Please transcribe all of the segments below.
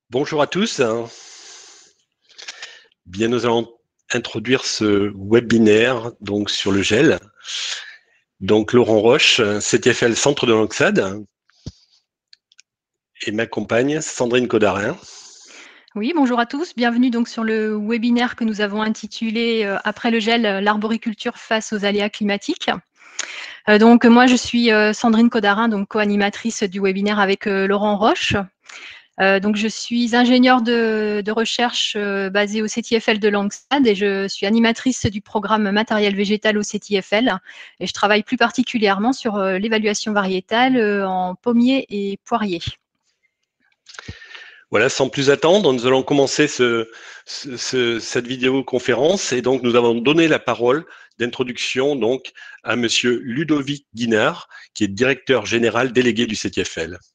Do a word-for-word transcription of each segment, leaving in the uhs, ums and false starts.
Bonjour à tous. Bien, nous allons introduire ce webinaire donc sur le gel. Donc Laurent Roche, C T F L Centre de Lanxade, et ma compagne Sandrine Codarin. Oui, bonjour à tous. Bienvenue donc sur le webinaire que nous avons intitulé euh, « Après le gel, l'arboriculture face aux aléas climatiques ». Euh, donc moi, je suis euh, Sandrine Codarin, donc co-animatrice du webinaire avec euh, Laurent Roche. Euh, donc je suis ingénieure de, de recherche euh, basée au C T F L de Lanxade et je suis animatrice du programme matériel végétal au C T F L et je travaille plus particulièrement sur euh, l'évaluation variétale euh, en pommier et poirier. Voilà, sans plus attendre, nous allons commencer ce, ce, ce, cette vidéoconférence et donc nous avons donné la parole d'introduction donc à Monsieur Ludovic Guinard, qui est directeur général délégué du C T F L.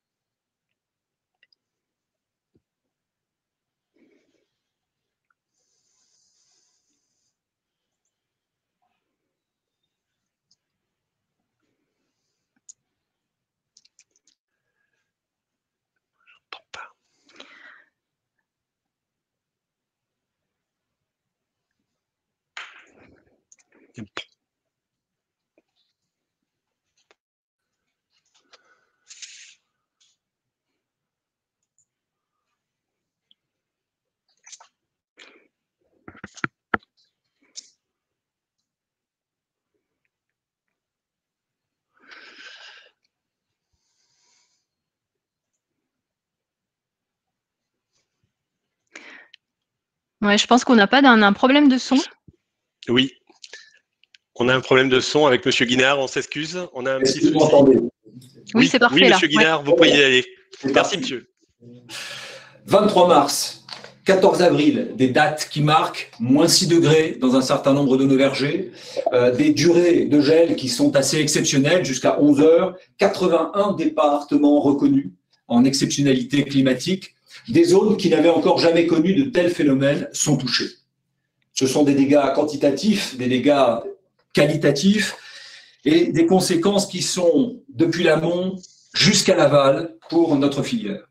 Ouais, je pense qu'on n'a pas d'un un problème de son. Oui, on a un problème de son avec Monsieur Guinard, on s'excuse, on a un petit souci. Oui, oui c'est parfait oui, là. Monsieur Guinard, ouais. vous pouvez y aller. Merci, monsieur. vingt-trois mars, quatorze avril, des dates qui marquent moins six degrés dans un certain nombre de nos vergers, euh, des durées de gel qui sont assez exceptionnelles, jusqu'à onze heures, quatre-vingt-un départements reconnus en exceptionnalité climatique, des zones qui n'avaient encore jamais connu de tels phénomènes sont touchées. Ce sont des dégâts quantitatifs, des dégâts qualitatifs et des conséquences qui sont depuis l'amont jusqu'à l'aval pour notre filière.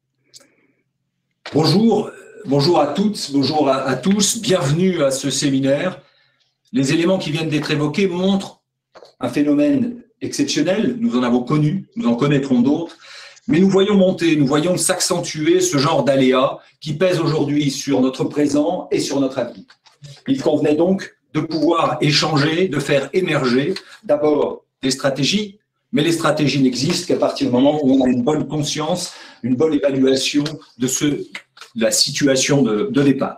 Bonjour, bonjour à toutes, bonjour à, à tous, bienvenue à ce séminaire. Les éléments qui viennent d'être évoqués montrent un phénomène exceptionnel, nous en avons connu, nous en connaîtrons d'autres, mais nous voyons monter, nous voyons s'accentuer ce genre d'aléas qui pèsent aujourd'hui sur notre présent et sur notre avenir. Il convenait donc de pouvoir échanger, de faire émerger d'abord des stratégies, mais les stratégies n'existent qu'à partir du moment où on a une bonne conscience, une bonne évaluation de, ce, de la situation de, de départ.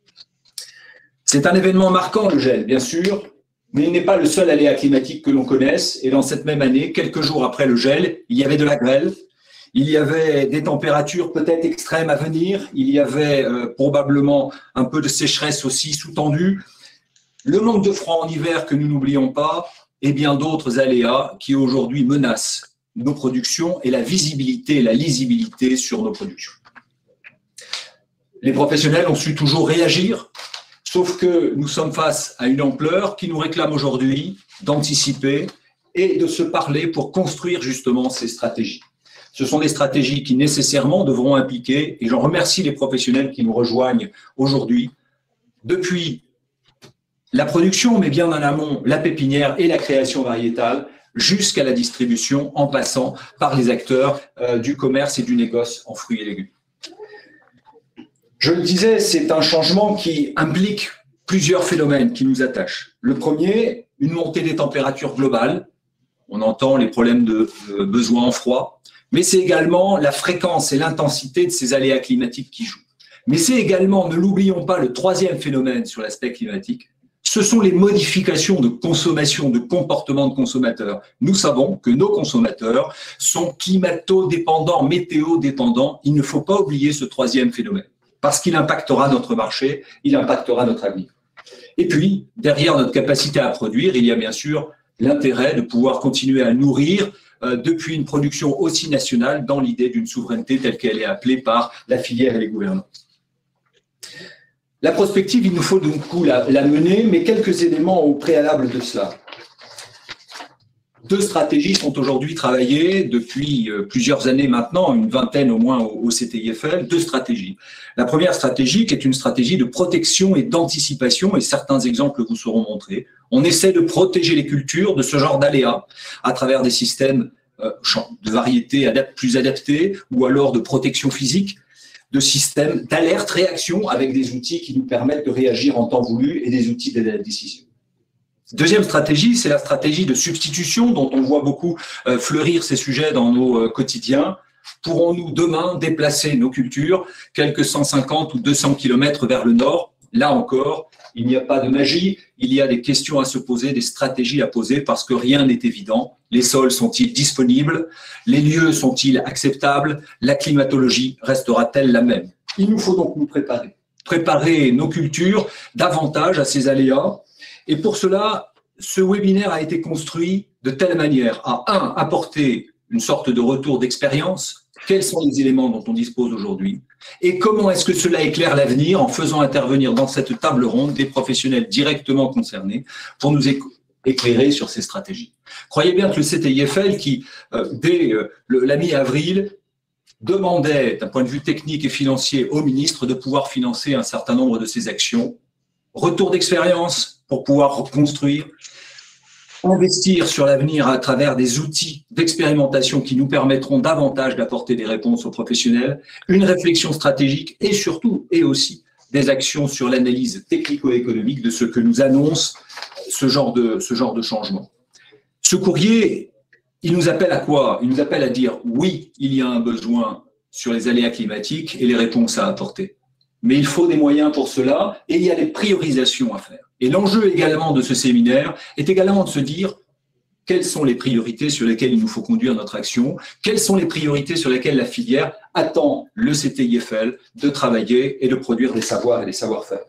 C'est un événement marquant, le gel, bien sûr, mais il n'est pas le seul aléa climatique que l'on connaisse. Et dans cette même année, quelques jours après le gel, il y avait de la grêle, il y avait des températures peut-être extrêmes à venir, il y avait euh, probablement un peu de sécheresse aussi sous-tendue, le manque de froid en hiver que nous n'oublions pas, et bien d'autres aléas qui aujourd'hui menacent nos productions et la visibilité et la lisibilité sur nos productions. Les professionnels ont su toujours réagir, sauf que nous sommes face à une ampleur qui nous réclame aujourd'hui d'anticiper et de se parler pour construire justement ces stratégies. Ce sont des stratégies qui nécessairement devront impliquer, et j'en remercie les professionnels qui nous rejoignent aujourd'hui, depuis la production, mais bien en amont, la pépinière et la création variétale, jusqu'à la distribution en passant par les acteurs euh, du commerce et du négoce en fruits et légumes. Je le disais, c'est un changement qui implique plusieurs phénomènes qui nous attachent. Le premier, une montée des températures globales. On entend les problèmes de euh, besoin en froid, mais c'est également la fréquence et l'intensité de ces aléas climatiques qui jouent. Mais c'est également, ne l'oublions pas, le troisième phénomène sur l'aspect climatique, ce sont les modifications de consommation, de comportement de consommateurs. Nous savons que nos consommateurs sont climato-dépendants, météo-dépendants. Il ne faut pas oublier ce troisième phénomène, parce qu'il impactera notre marché, il impactera notre avenir. Et puis, derrière notre capacité à produire, il y a bien sûr l'intérêt de pouvoir continuer à nourrir euh, depuis une production aussi nationale dans l'idée d'une souveraineté telle qu'elle est appelée par la filière et les gouvernants. La prospective, il nous faut donc la, la mener, mais quelques éléments au préalable de cela. Deux stratégies sont aujourd'hui travaillées depuis plusieurs années maintenant, une vingtaine au moins au C T I F L, deux stratégies. La première stratégie qui est une stratégie de protection et d'anticipation, et certains exemples vous seront montrés. On essaie de protéger les cultures de ce genre d'aléas à travers des systèmes de variété plus adaptés ou alors de protection physique, de systèmes d'alerte, réaction avec des outils qui nous permettent de réagir en temps voulu et des outils d'aide à la décision. Deuxième stratégie, c'est la stratégie de substitution dont on voit beaucoup euh, fleurir ces sujets dans nos euh, quotidiens. Pourrons-nous demain déplacer nos cultures quelques cent cinquante ou deux cents kilomètres vers le nord? Là encore, il n'y a pas de magie, il y a des questions à se poser, des stratégies à poser parce que rien n'est évident. Les sols sont-ils disponibles? Les lieux sont-ils acceptables? La climatologie restera-t-elle la même? Il nous faut donc nous préparer. Préparer nos cultures davantage à ces aléas. Et pour cela, ce webinaire a été construit de telle manière à, un, apporter une sorte de retour d'expérience. Quels sont les éléments dont on dispose aujourd'hui? Et comment est-ce que cela éclaire l'avenir en faisant intervenir dans cette table ronde des professionnels directement concernés pour nous éclairer sur ces stratégies? Croyez bien que le C T I F L, qui, euh, dès euh, le, la mi-avril, demandait, d'un point de vue technique et financier, au ministre de pouvoir financer un certain nombre de ces actions, retour d'expérience pour pouvoir reconstruire, investir sur l'avenir à travers des outils d'expérimentation qui nous permettront davantage d'apporter des réponses aux professionnels, une réflexion stratégique et surtout, et aussi, des actions sur l'analyse technico-économique de ce que nous annonce ce genre de, ce genre de changement. Ce courrier, il nous appelle à quoi? Il nous appelle à dire oui, il y a un besoin sur les aléas climatiques et les réponses à apporter. Mais il faut des moyens pour cela et il y a des priorisations à faire. Et l'enjeu également de ce séminaire est également de se dire quelles sont les priorités sur lesquelles il nous faut conduire notre action, quelles sont les priorités sur lesquelles la filière attend le C T I F L de travailler et de produire des savoirs et des savoir-faire.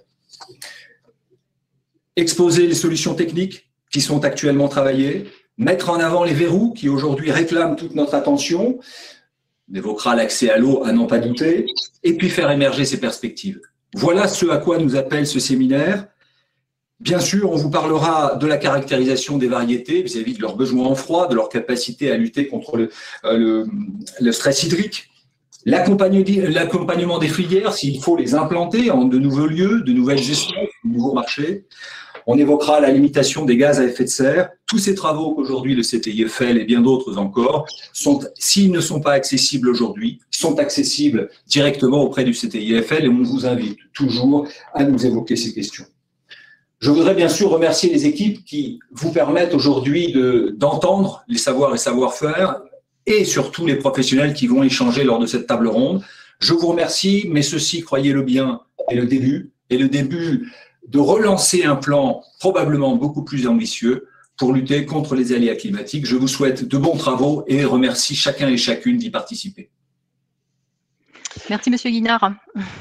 Exposer les solutions techniques qui sont actuellement travaillées, mettre en avant les verrous qui aujourd'hui réclament toute notre attention, on évoquera l'accès à l'eau à n'en pas douter, et puis faire émerger ces perspectives. Voilà ce à quoi nous appelle ce séminaire. Bien sûr, on vous parlera de la caractérisation des variétés vis-à-vis de leurs besoins en froid, de leur capacité à lutter contre le, euh, le, le stress hydrique, l'accompagnement des filières, s'il faut les implanter en de nouveaux lieux, de nouvelles gestions, de nouveaux marchés. On évoquera la limitation des gaz à effet de serre. Tous ces travaux qu'aujourd'hui le C T I F L et bien d'autres encore, sont, s'ils ne sont pas accessibles aujourd'hui, sont accessibles directement auprès du C T I F L et on vous invite toujours à nous évoquer ces questions. Je voudrais bien sûr remercier les équipes qui vous permettent aujourd'hui de, d'entendre les savoirs et savoir-faire et surtout les professionnels qui vont échanger lors de cette table ronde. Je vous remercie, mais ceci, croyez-le bien, est le début, et le début de relancer un plan probablement beaucoup plus ambitieux pour lutter contre les aléas climatiques. Je vous souhaite de bons travaux et remercie chacun et chacune d'y participer. Merci, Monsieur Guinard.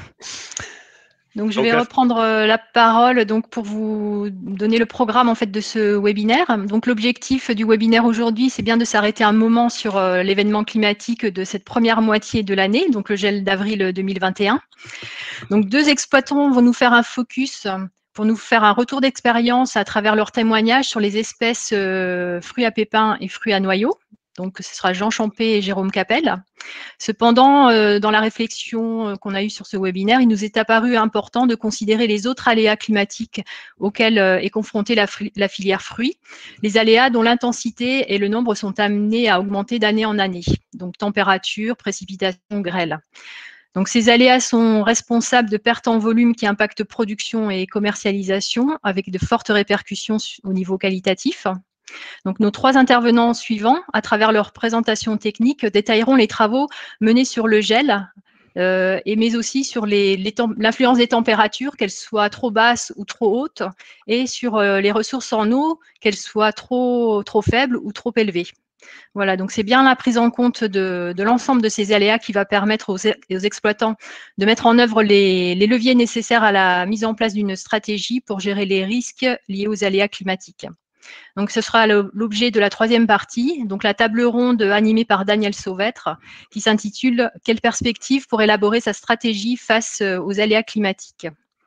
Donc, je vais reprendre la parole donc, pour vous donner le programme en fait, de ce webinaire. Donc, l'objectif du webinaire aujourd'hui, c'est bien de s'arrêter un moment sur euh, l'événement climatique de cette première moitié de l'année, donc le gel d'avril deux mille vingt et un. Donc, deux exploitants vont nous faire un focus pour nous faire un retour d'expérience à travers leurs témoignages sur les espèces euh, fruits à pépins et fruits à noyaux. Donc, ce sera Jean Champé et Jérôme Capel. Cependant, euh, dans la réflexion euh, qu'on a eue sur ce webinaire, il nous est apparu important de considérer les autres aléas climatiques auxquels euh, est confrontée la, la filière fruits, les aléas dont l'intensité et le nombre sont amenés à augmenter d'année en année, donc température, précipitation, grêle. Donc, ces aléas sont responsables de pertes en volume qui impactent production et commercialisation avec de fortes répercussions au niveau qualitatif. Donc, nos trois intervenants suivants, à travers leur présentation technique, détailleront les travaux menés sur le gel, euh, et mais aussi sur l'influence des températures, qu'elles soient trop basses ou trop hautes, et sur euh, les ressources en eau, qu'elles soient trop, trop faibles ou trop élevées. Voilà, donc c'est bien la prise en compte de, de l'ensemble de ces aléas qui va permettre aux, aux exploitants de mettre en œuvre les, les leviers nécessaires à la mise en place d'une stratégie pour gérer les risques liés aux aléas climatiques. Donc, ce sera l'objet de la troisième partie, donc la table ronde animée par Daniel Sauvêtre, qui s'intitule « Quelles perspectives pour élaborer sa stratégie face aux aléas climatiques ?»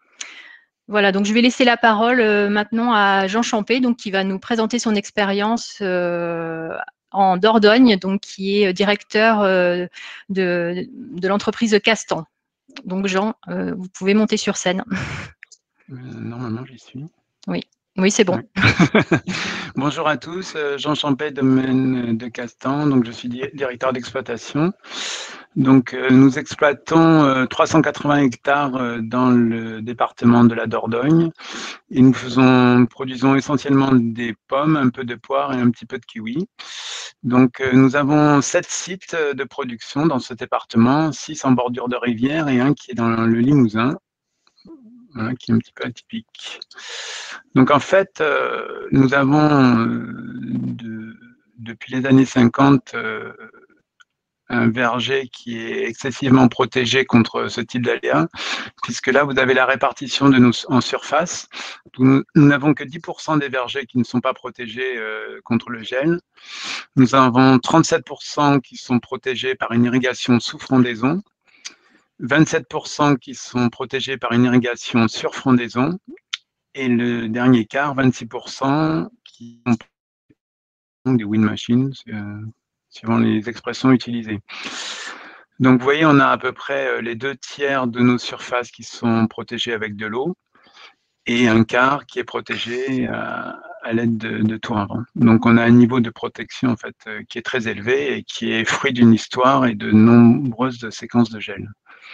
Voilà, donc je vais laisser la parole euh, maintenant à Jean Champé, donc qui va nous présenter son expérience euh, en Dordogne, donc qui est directeur euh, de, de l'entreprise Castan. Donc Jean, euh, vous pouvez monter sur scène. Euh, normalement, j'y suis. Oui, oui, c'est bon. Ouais. Bonjour à tous, Jean Champet, domaine de Castan, donc je suis directeur d'exploitation. Donc euh, nous exploitons euh, trois cent quatre-vingts hectares euh, dans le département de la Dordogne et nous faisons, produisons essentiellement des pommes, un peu de poire et un petit peu de kiwi. Donc euh, nous avons sept sites de production dans ce département, six en bordure de rivière et un qui est dans le Limousin. Voilà, qui est un petit peu atypique. Donc en fait, euh, nous avons euh, de, depuis les années cinquante euh, un verger qui est excessivement protégé contre ce type d'aléas, puisque là vous avez la répartition de nos en surface. Nous n'avons que dix pour cent des vergers qui ne sont pas protégés euh, contre le gel. Nous avons trente-sept pour cent qui sont protégés par une irrigation sous frondaison, vingt-sept pour cent qui sont protégés par une irrigation sur frondaison, et le dernier quart, vingt-six pour cent, qui sont des wind machines, euh, suivant les expressions utilisées. Donc vous voyez, on a à peu près les deux tiers de nos surfaces qui sont protégées avec de l'eau, et un quart qui est protégé à, à l'aide de, de tours à vent. Donc on a un niveau de protection en fait, qui est très élevé et qui est fruit d'une histoire et de nombreuses séquences de gel.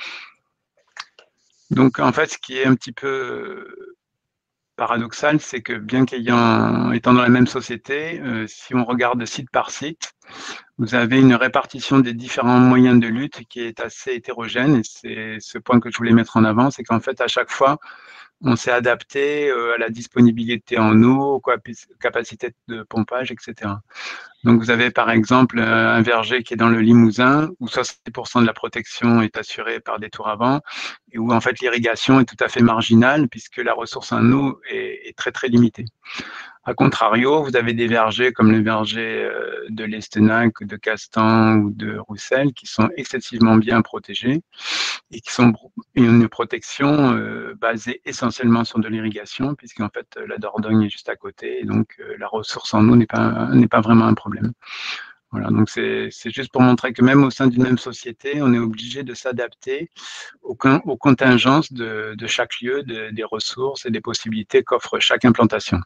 Donc en fait, ce qui est un petit peu paradoxal, c'est que bien qu'ayant étant dans la même société, euh, si on regarde site par site, vous avez une répartition des différents moyens de lutte qui est assez hétérogène. Et c'est ce point que je voulais mettre en avant, c'est qu'en fait, à chaque fois, on s'est adapté euh, à la disponibilité en eau, aux capacités de pompage, et cetera. Donc, vous avez par exemple un verger qui est dans le Limousin, où soixante-dix pour cent de la protection est assurée par des tours à vent, et où en fait l'irrigation est tout à fait marginale, puisque la ressource en eau est, est très très limitée. A contrario, vous avez des vergers comme le verger de l'Estenac, de Castan ou de Roussel qui sont excessivement bien protégés et qui sont une protection euh, basée essentiellement sur de l'irrigation, puisqu'en fait la Dordogne est juste à côté et donc euh, la ressource en eau n'est pas, n'est pas vraiment un problème. Voilà, donc c'est juste pour montrer que même au sein d'une même société, on est obligé de s'adapter aux, aux contingences de, de chaque lieu, de, des ressources et des possibilités qu'offre chaque implantation.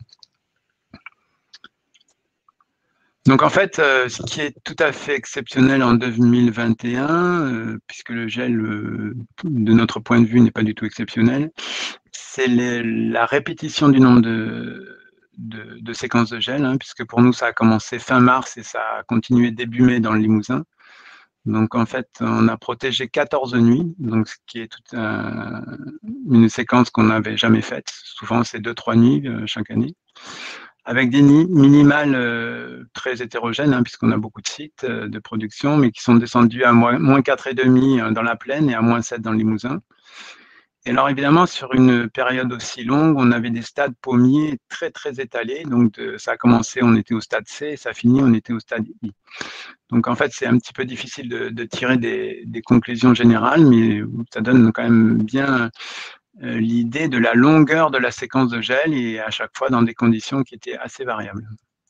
Donc en fait, euh, ce qui est tout à fait exceptionnel en deux mille vingt et un, euh, puisque le gel, euh, de notre point de vue, n'est pas du tout exceptionnel, c'est la répétition du nombre de, de, de séquences de gel, hein, puisque pour nous, ça a commencé fin mars et ça a continué début mai dans le Limousin. Donc en fait, on a protégé quatorze nuits, donc ce qui est toute un, une séquence qu'on n'avait jamais faite. Souvent, c'est deux trois nuits euh, chaque année, avec des nids minimales euh, très hétérogènes, hein, puisqu'on a beaucoup de sites euh, de production, mais qui sont descendus à moins, moins quatre virgule cinq euh, dans la plaine et à moins sept dans le Limousin. Et alors évidemment, sur une période aussi longue, on avait des stades pommiers très très étalés. Donc de, ça a commencé, on était au stade C, et ça a fini, on était au stade I. Donc en fait, c'est un petit peu difficile de, de tirer des, des conclusions générales, mais ça donne quand même bien euh, l'idée de la longueur de la séquence de gel et à chaque fois dans des conditions qui étaient assez variables.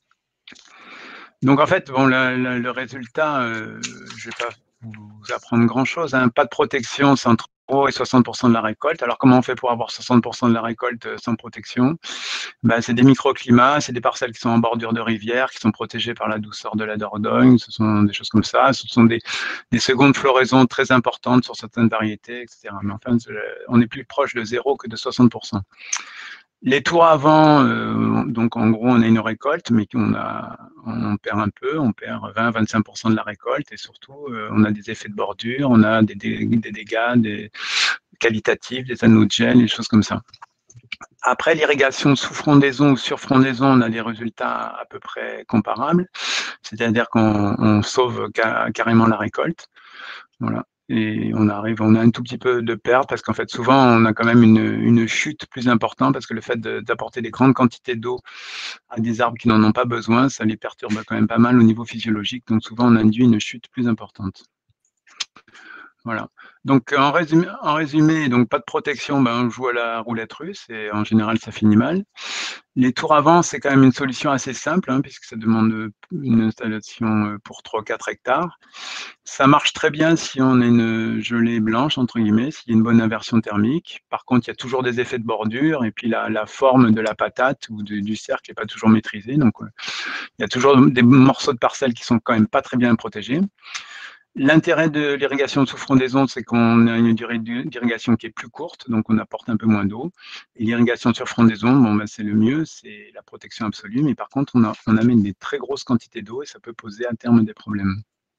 Donc en fait, bon, la, la, le résultat, euh, je ne vais pas vous apprendre grand-chose, hein. Pas de protection, c'est entre zéro et soixante pour cent de la récolte. Alors comment on fait pour avoir soixante pour cent de la récolte sans protection? Ben, c'est des microclimats, c'est des parcelles qui sont en bordure de rivière, qui sont protégées par la douceur de la Dordogne, ce sont des choses comme ça, ce sont des, des secondes floraisons très importantes sur certaines variétés, et cetera. Mais enfin, on est plus proche de zéro que de soixante pour cent. Les tours avant, euh, donc en gros, on a une récolte, mais on, a, on perd un peu, on perd vingt à vingt-cinq pour cent de la récolte, et surtout, euh, on a des effets de bordure, on a des, des, des dégâts des qualitatifs, des anneaux de gel, des choses comme ça. Après l'irrigation sous frondaison ou sur frondaison, on a des résultats à peu près comparables, c'est-à-dire qu'on sauve ca carrément la récolte. Voilà. Et on arrive, on a un tout petit peu de perte parce qu'en fait, souvent, on a quand même une, une chute plus importante parce que le fait d'apporter des grandes quantités d'eau à des arbres qui n'en ont pas besoin, ça les perturbe quand même pas mal au niveau physiologique. Donc, souvent, on induit une chute plus importante. Voilà. Donc en résumé, en résumé, donc pas de protection, ben on joue à la roulette russe et en général ça finit mal. Les tours avant, c'est quand même une solution assez simple, hein, puisque ça demande une installation pour trois quatre hectares. Ça marche très bien si on a une gelée blanche, entre guillemets, s'il y a une bonne inversion thermique. Par contre, il y a toujours des effets de bordure et puis la, la forme de la patate ou de, du cercle n'est pas toujours maîtrisée. Donc, euh, il y a toujours des morceaux de parcelles qui sont quand même pas très bien protégés. L'intérêt de l'irrigation sous frondaison, c'est qu'on a une durée d'irrigation qui est plus courte, donc on apporte un peu moins d'eau. Et l'irrigation sur frondaison, bon, ben, c'est le mieux, c'est la protection absolue, mais par contre, on, a, on amène des très grosses quantités d'eau et ça peut poser à terme des problèmes.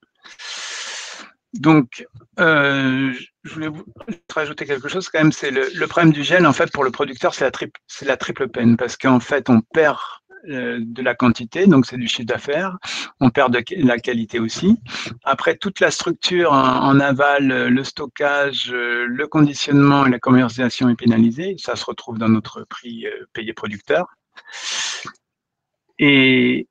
Donc, euh, je voulais vous rajouter quelque chose quand même, c'est le, le problème du gel, en fait, pour le producteur, c'est la, triple, la triple peine, parce qu'en fait, on perd de la quantité, donc c'est du chiffre d'affaires, on perd de la qualité aussi. Après, toute la structure en, en aval, le stockage, le conditionnement et la commercialisation est pénalisée, ça se retrouve dans notre prix payé producteur. Et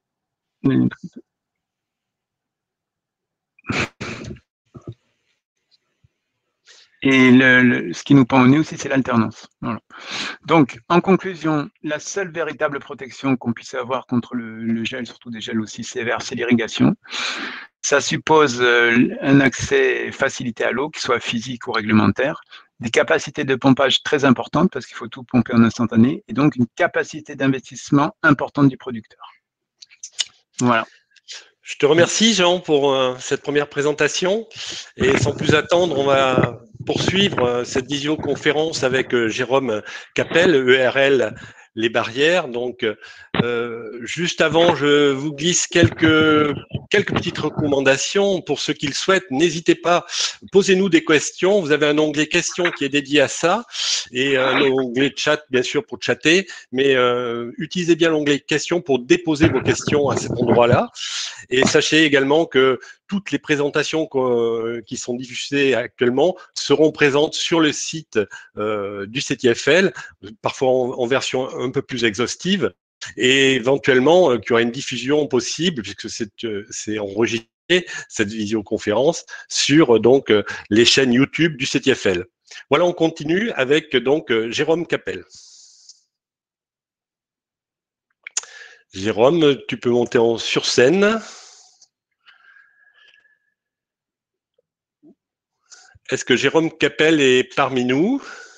Et le, le, ce qui nous pend au nez aussi, c'est l'alternance. Voilà. Donc, en conclusion, la seule véritable protection qu'on puisse avoir contre le, le gel, surtout des gels aussi sévères, c'est l'irrigation. Ça suppose euh, un accès facilité à l'eau, qu'il soit physique ou réglementaire, des capacités de pompage très importantes, parce qu'il faut tout pomper en instantané, et donc une capacité d'investissement importante du producteur. Voilà. Je te remercie, Jean, pour euh, cette première présentation. Et sans plus attendre, on va poursuivre euh, cette visioconférence avec euh, Jérôme Capel, E R L Les Barrières. Donc, euh, juste avant, je vous glisse quelques, quelques petites recommandations. Pour ceux qui le souhaitent, n'hésitez pas, posez-nous des questions. Vous avez un onglet questions qui est dédié à ça et un onglet chat, bien sûr, pour chatter. Mais euh, utilisez bien l'onglet questions pour déposer vos questions à cet endroit-là. Et sachez également que toutes les présentations qui sont diffusées actuellement seront présentes sur le site euh, du C T F L, parfois en, en version un peu plus exhaustive, et éventuellement euh, qu'il y aura une diffusion possible, puisque c'est euh, enregistré, cette visioconférence, sur donc euh, les chaînes YouTube du C T F L. Voilà, on continue avec donc euh, Jérôme Capel. Jérôme, tu peux monter en sur scène. Est-ce que Jérôme Capel est parmi nous?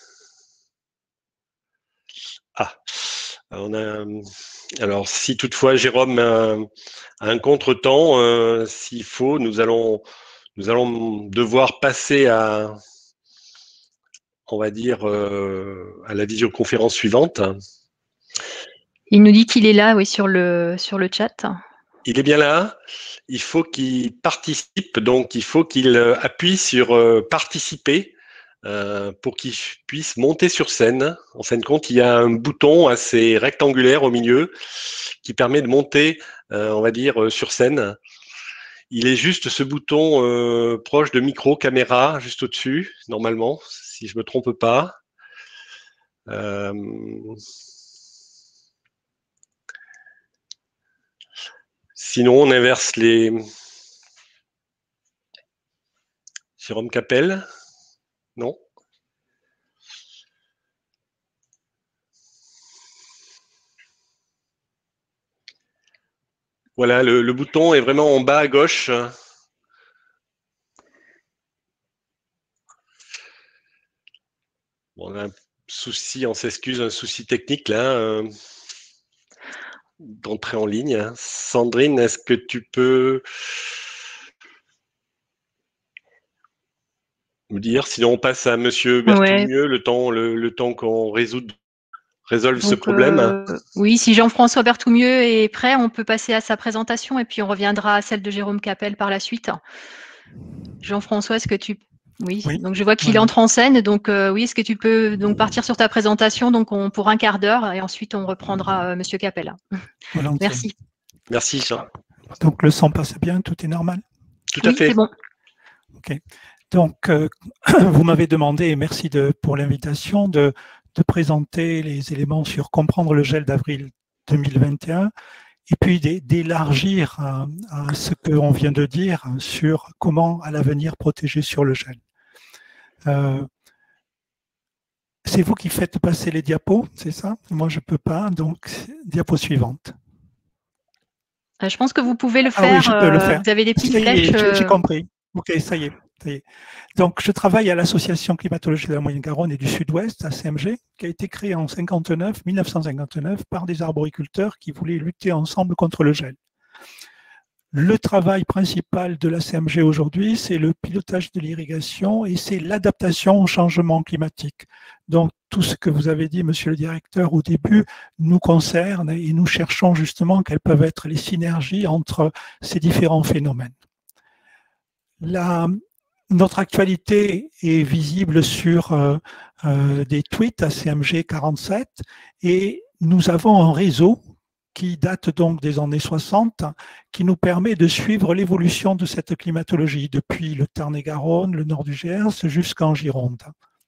Ah, on a, alors si toutefois Jérôme a, a un contretemps, euh, s'il faut, nous allons, nous allons devoir passer à, on va dire, euh, à la visioconférence suivante. Il nous dit qu'il est là, oui, sur le, sur le chat. Il est bien là. Il faut qu'il participe, donc il faut qu'il appuie sur euh, participer euh, pour qu'il puisse monter sur scène. En fin de compte, il y a un bouton assez rectangulaire au milieu qui permet de monter, euh, on va dire, sur scène. Il est juste ce bouton euh, proche de micro, caméra, juste au-dessus, normalement, si je me trompe pas. Euh, Sinon, on inverse les... Jérôme Capel? Non? Voilà, le, le bouton est vraiment en bas à gauche. Bon, on a un souci, on s'excuse, un souci technique là, euh, d'entrée en ligne. Sandrine, est-ce que tu peux me dire? Sinon, on passe à Monsieur Berthoumieux, ouais. le temps, le, le temps qu'on résout, résolve Donc, ce problème. Euh, oui, si Jean-François Berthoumieux est prêt, on peut passer à sa présentation et puis on reviendra à celle de Jérôme Capel par la suite. Jean-François, est-ce que tu... Oui. oui, donc je vois qu'il oui. entre en scène. Donc euh, oui, est-ce que tu peux donc partir sur ta présentation donc on, pour un quart d'heure et ensuite on reprendra euh, Monsieur Capel. Voilà, Merci. Merci Jean. Donc le son passe bien, tout est normal? Tout à oui, fait. C'est bon. Ok. Donc euh, vous m'avez demandé, et merci de, pour l'invitation, de, de présenter les éléments sur comprendre le gel d'avril deux mille vingt et un. Et puis d'élargir à, à ce qu'on vient de dire sur comment à l'avenir protéger sur le gel. Euh, c'est vous qui faites passer les diapos, c'est ça? Moi, je ne peux pas, donc diapo suivante. Je pense que vous pouvez le Ah faire. oui, je peux le faire. Vous avez des petites ça y est, flèches. J'ai compris. Ok, ça y est, ça y est. Donc, je travaille à l'Association climatologique de la Moyenne-Garonne et du Sud-Ouest, A C M G, qui a été créée en mille neuf cent cinquante-neuf par des arboriculteurs qui voulaient lutter ensemble contre le gel. Le travail principal de l'A C M G aujourd'hui, c'est le pilotage de l'irrigation et c'est l'adaptation au changement climatique. Donc, tout ce que vous avez dit, monsieur le directeur, au début, nous concerne et nous cherchons justement quelles peuvent être les synergies entre ces différents phénomènes. La, notre actualité est visible sur euh, euh, des tweets A C M G quarante-sept et nous avons un réseau qui date donc des années soixante, qui nous permet de suivre l'évolution de cette climatologie depuis le Tarn-et-Garonne, le nord du Gers, jusqu'en Gironde.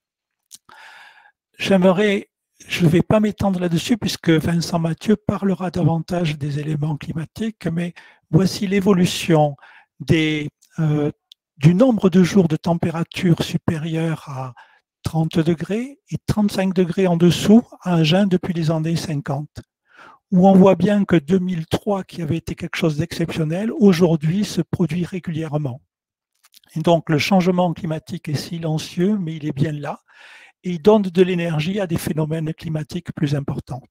J'aimerais, je ne vais pas m'étendre là-dessus puisque Vincent Mathieu parlera davantage des éléments climatiques, mais voici l'évolution des, euh, du nombre de jours de température supérieure à trente degrés et trente-cinq degrés en dessous à Agen depuis les années cinquante. Où on voit bien que deux mille trois, qui avait été quelque chose d'exceptionnel, aujourd'hui se produit régulièrement. Et donc le changement climatique est silencieux, mais il est bien là, et il donne de l'énergie à des phénomènes climatiques plus importants.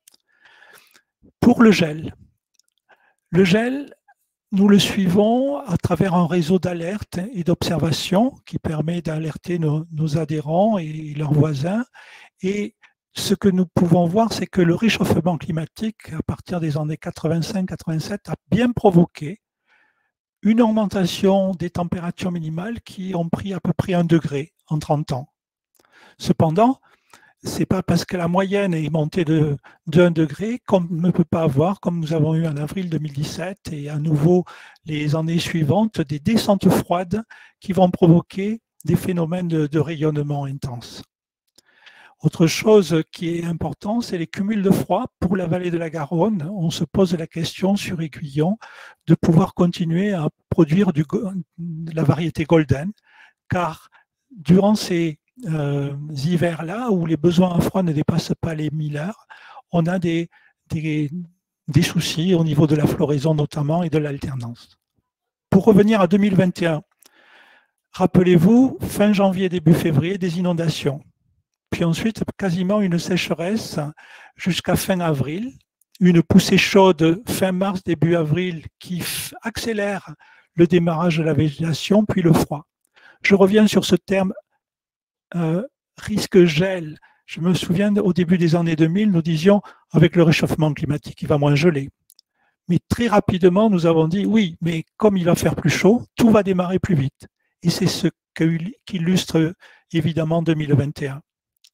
Pour le gel, le gel, nous le suivons à travers un réseau d'alerte et d'observation qui permet d'alerter nos, nos adhérents et leurs voisins, et ce que nous pouvons voir, c'est que le réchauffement climatique, à partir des années quatre-vingt-cinq quatre-vingt-sept, a bien provoqué une augmentation des températures minimales qui ont pris à peu près un degré en trente ans. Cependant, ce n'est pas parce que la moyenne est montée de d'un degré qu'on ne peut pas avoir, comme nous avons eu en avril deux mille dix-sept et à nouveau les années suivantes, des descentes froides qui vont provoquer des phénomènes de, de rayonnement intense. Autre chose qui est important, c'est les cumuls de froid. Pour la vallée de la Garonne, on se pose la question sur Aiguillon de pouvoir continuer à produire du, de la variété Golden, car durant ces euh, hivers-là, où les besoins en froid ne dépassent pas les mille heures, on a des, des, des soucis au niveau de la floraison notamment et de l'alternance. Pour revenir à deux mille vingt et un, rappelez-vous, fin janvier, début février, des inondations. Puis ensuite, quasiment une sécheresse jusqu'à fin avril, une poussée chaude fin mars, début avril qui accélère le démarrage de la végétation, puis le froid. Je reviens sur ce terme euh, risque gel. Je me souviens, au début des années deux mille, nous disions, avec le réchauffement climatique, il va moins geler. Mais très rapidement, nous avons dit, oui, mais comme il va faire plus chaud, tout va démarrer plus vite. Et c'est ce qu'illustre évidemment deux mille vingt et un.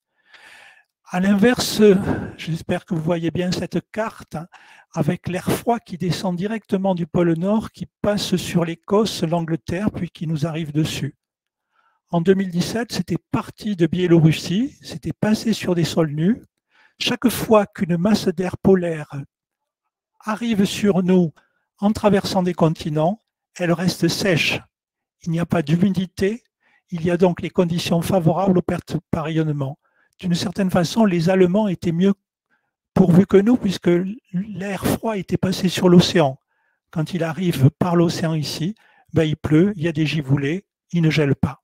À l'inverse, j'espère que vous voyez bien cette carte, hein, avec l'air froid qui descend directement du pôle Nord, qui passe sur l'Écosse, l'Angleterre, puis qui nous arrive dessus. En deux mille dix-sept, c'était parti de Biélorussie, c'était passé sur des sols nus. Chaque fois qu'une masse d'air polaire arrive sur nous en traversant des continents, elle reste sèche. Il n'y a pas d'humidité, il y a donc les conditions favorables aux pertes par rayonnement. D'une certaine façon, les Allemands étaient mieux pourvus que nous, puisque l'air froid était passé sur l'océan. Quand il arrive par l'océan ici, ben il pleut, il y a des giboulées, il ne gèle pas.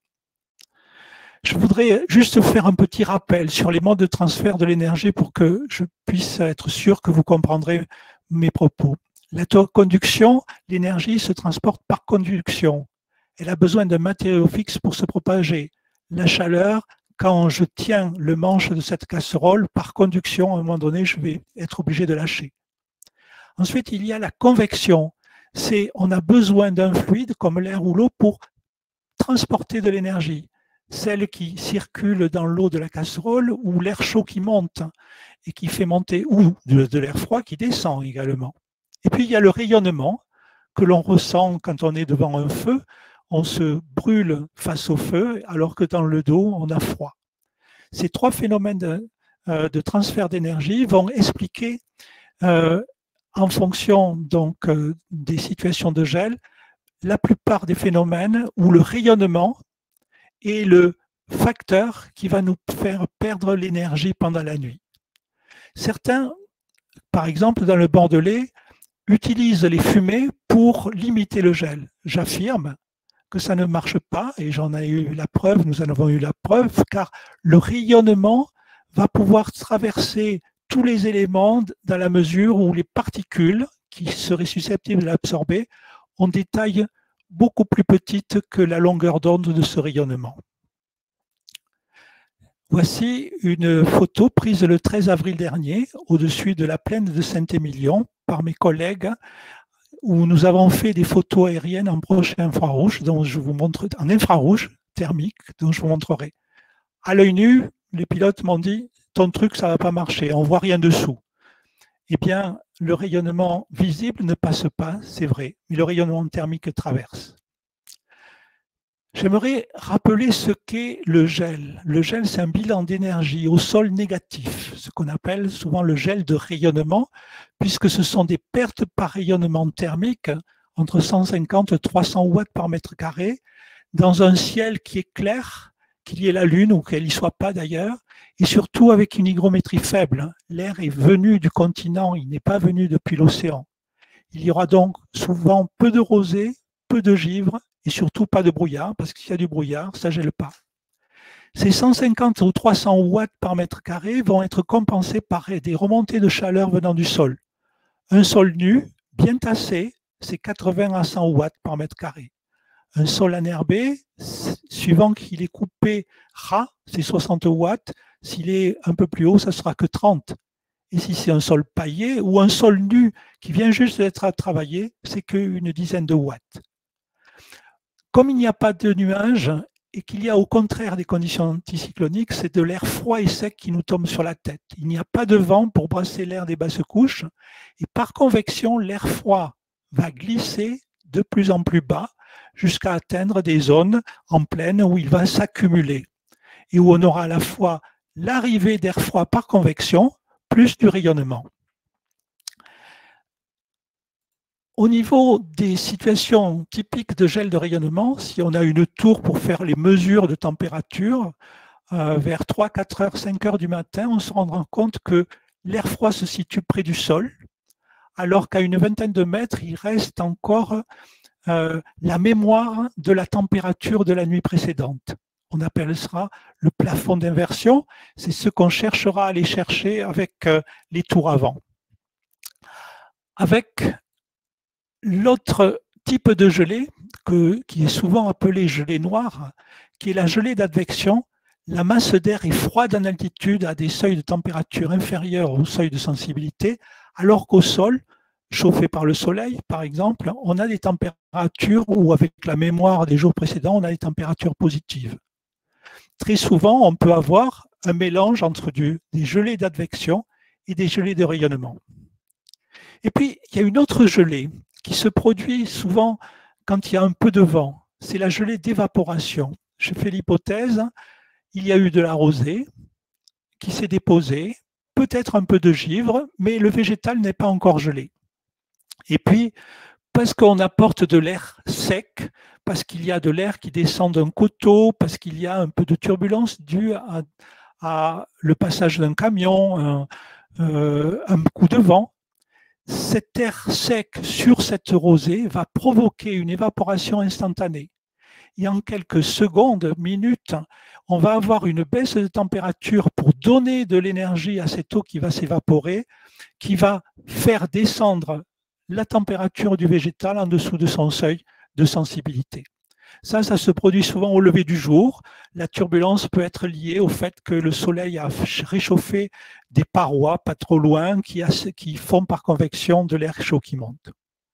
Je voudrais juste faire un petit rappel sur les modes de transfert de l'énergie pour que je puisse être sûr que vous comprendrez mes propos. La conduction, l'énergie se transporte par conduction. Elle a besoin d'un matériau fixe pour se propager. La chaleur, quand je tiens le manche de cette casserole, par conduction, à un moment donné, je vais être obligé de lâcher. Ensuite, il y a la convection. C'est, on a besoin d'un fluide comme l'air ou l'eau pour transporter de l'énergie. Celle qui circule dans l'eau de la casserole ou l'air chaud qui monte et qui fait monter, ou de, de l'air froid qui descend également. Et puis, il y a le rayonnement que l'on ressent quand on est devant un feu. On se brûle face au feu, alors que dans le dos, on a froid. Ces trois phénomènes de, euh, de transfert d'énergie vont expliquer, euh, en fonction donc, euh, des situations de gel, la plupart des phénomènes où le rayonnement et le facteur qui va nous faire perdre l'énergie pendant la nuit. Certains, par exemple dans le Bordelais, utilisent les fumées pour limiter le gel. J'affirme que ça ne marche pas, et j'en ai eu la preuve, nous en avons eu la preuve, car le rayonnement va pouvoir traverser tous les éléments dans la mesure où les particules qui seraient susceptibles de l'absorber ont des tailles beaucoup plus petites que la longueur d'onde de ce rayonnement. Voici une photo prise le treize avril dernier au-dessus de la plaine de Saint-Émilion par mes collègues, où nous avons fait des photos aériennes en proche infrarouge, dont je vous montre, en infrarouge thermique, dont je vous montrerai. À l'œil nu, les pilotes m'ont dit « ton truc, ça ne va pas marcher, on ne voit rien dessous ». Eh bien, le rayonnement visible ne passe pas, c'est vrai, mais le rayonnement thermique traverse. J'aimerais rappeler ce qu'est le gel. Le gel, c'est un bilan d'énergie au sol négatif, ce qu'on appelle souvent le gel de rayonnement, puisque ce sont des pertes par rayonnement thermique entre cent cinquante et trois cents watts par mètre carré, dans un ciel qui est clair, qu'il y ait la Lune ou qu'elle n'y soit pas d'ailleurs, et surtout avec une hygrométrie faible. L'air est venu du continent, il n'est pas venu depuis l'océan. Il y aura donc souvent peu de rosée, peu de givre, et surtout pas de brouillard, parce que s'il y a du brouillard, ça ne gèle pas. Ces cent cinquante ou trois cents watts par mètre carré vont être compensés par des remontées de chaleur venant du sol. Un sol nu, bien tassé, c'est quatre-vingts à cent watts par mètre carré. Un sol enherbé, suivant qu'il est coupé ras, c'est soixante watts. S'il est un peu plus haut, ça ne sera que trente. Et si c'est un sol paillé ou un sol nu qui vient juste d'être travaillé, c'est qu'une dizaine de watts. Comme il n'y a pas de nuages et qu'il y a au contraire des conditions anticycloniques, c'est de l'air froid et sec qui nous tombe sur la tête. Il n'y a pas de vent pour brasser l'air des basses couches et par convection, l'air froid va glisser de plus en plus bas jusqu'à atteindre des zones en plaine où il va s'accumuler et où on aura à la fois l'arrivée d'air froid par convection plus du rayonnement. Au niveau des situations typiques de gel de rayonnement, si on a une tour pour faire les mesures de température, euh, vers trois, quatre heures, cinq heures du matin, on se rendra compte que l'air froid se situe près du sol, alors qu'à une vingtaine de mètres, il reste encore euh, la mémoire de la température de la nuit précédente. On appellera le plafond d'inversion, c'est ce qu'on cherchera à aller chercher avec euh, les tours avant. Avec l'autre type de gelée, que, qui est souvent appelée gelée noire, qui est la gelée d'advection, la masse d'air est froide en altitude à des seuils de température inférieurs au seuil de sensibilité, alors qu'au sol, chauffé par le soleil par exemple, on a des températures où avec la mémoire des jours précédents, on a des températures positives. Très souvent, on peut avoir un mélange entre du, des gelées d'advection et des gelées de rayonnement. Et puis, il y a une autre gelée qui se produit souvent quand il y a un peu de vent. C'est la gelée d'évaporation. Je fais l'hypothèse, il y a eu de la rosée qui s'est déposée, peut-être un peu de givre, mais le végétal n'est pas encore gelé. Et puis, parce qu'on apporte de l'air sec, parce qu'il y a de l'air qui descend d'un coteau, parce qu'il y a un peu de turbulence due à, à le passage d'un camion, un, euh, un coup de vent, cet air sec sur cette rosée va provoquer une évaporation instantanée. Et en quelques secondes, minutes, on va avoir une baisse de température pour donner de l'énergie à cette eau qui va s'évaporer, qui va faire descendre la température du végétal en dessous de son seuil de sensibilité. Ça, ça se produit souvent au lever du jour. La turbulence peut être liée au fait que le soleil a réchauffé des parois pas trop loin qui, a, qui font par convection de l'air chaud qui monte.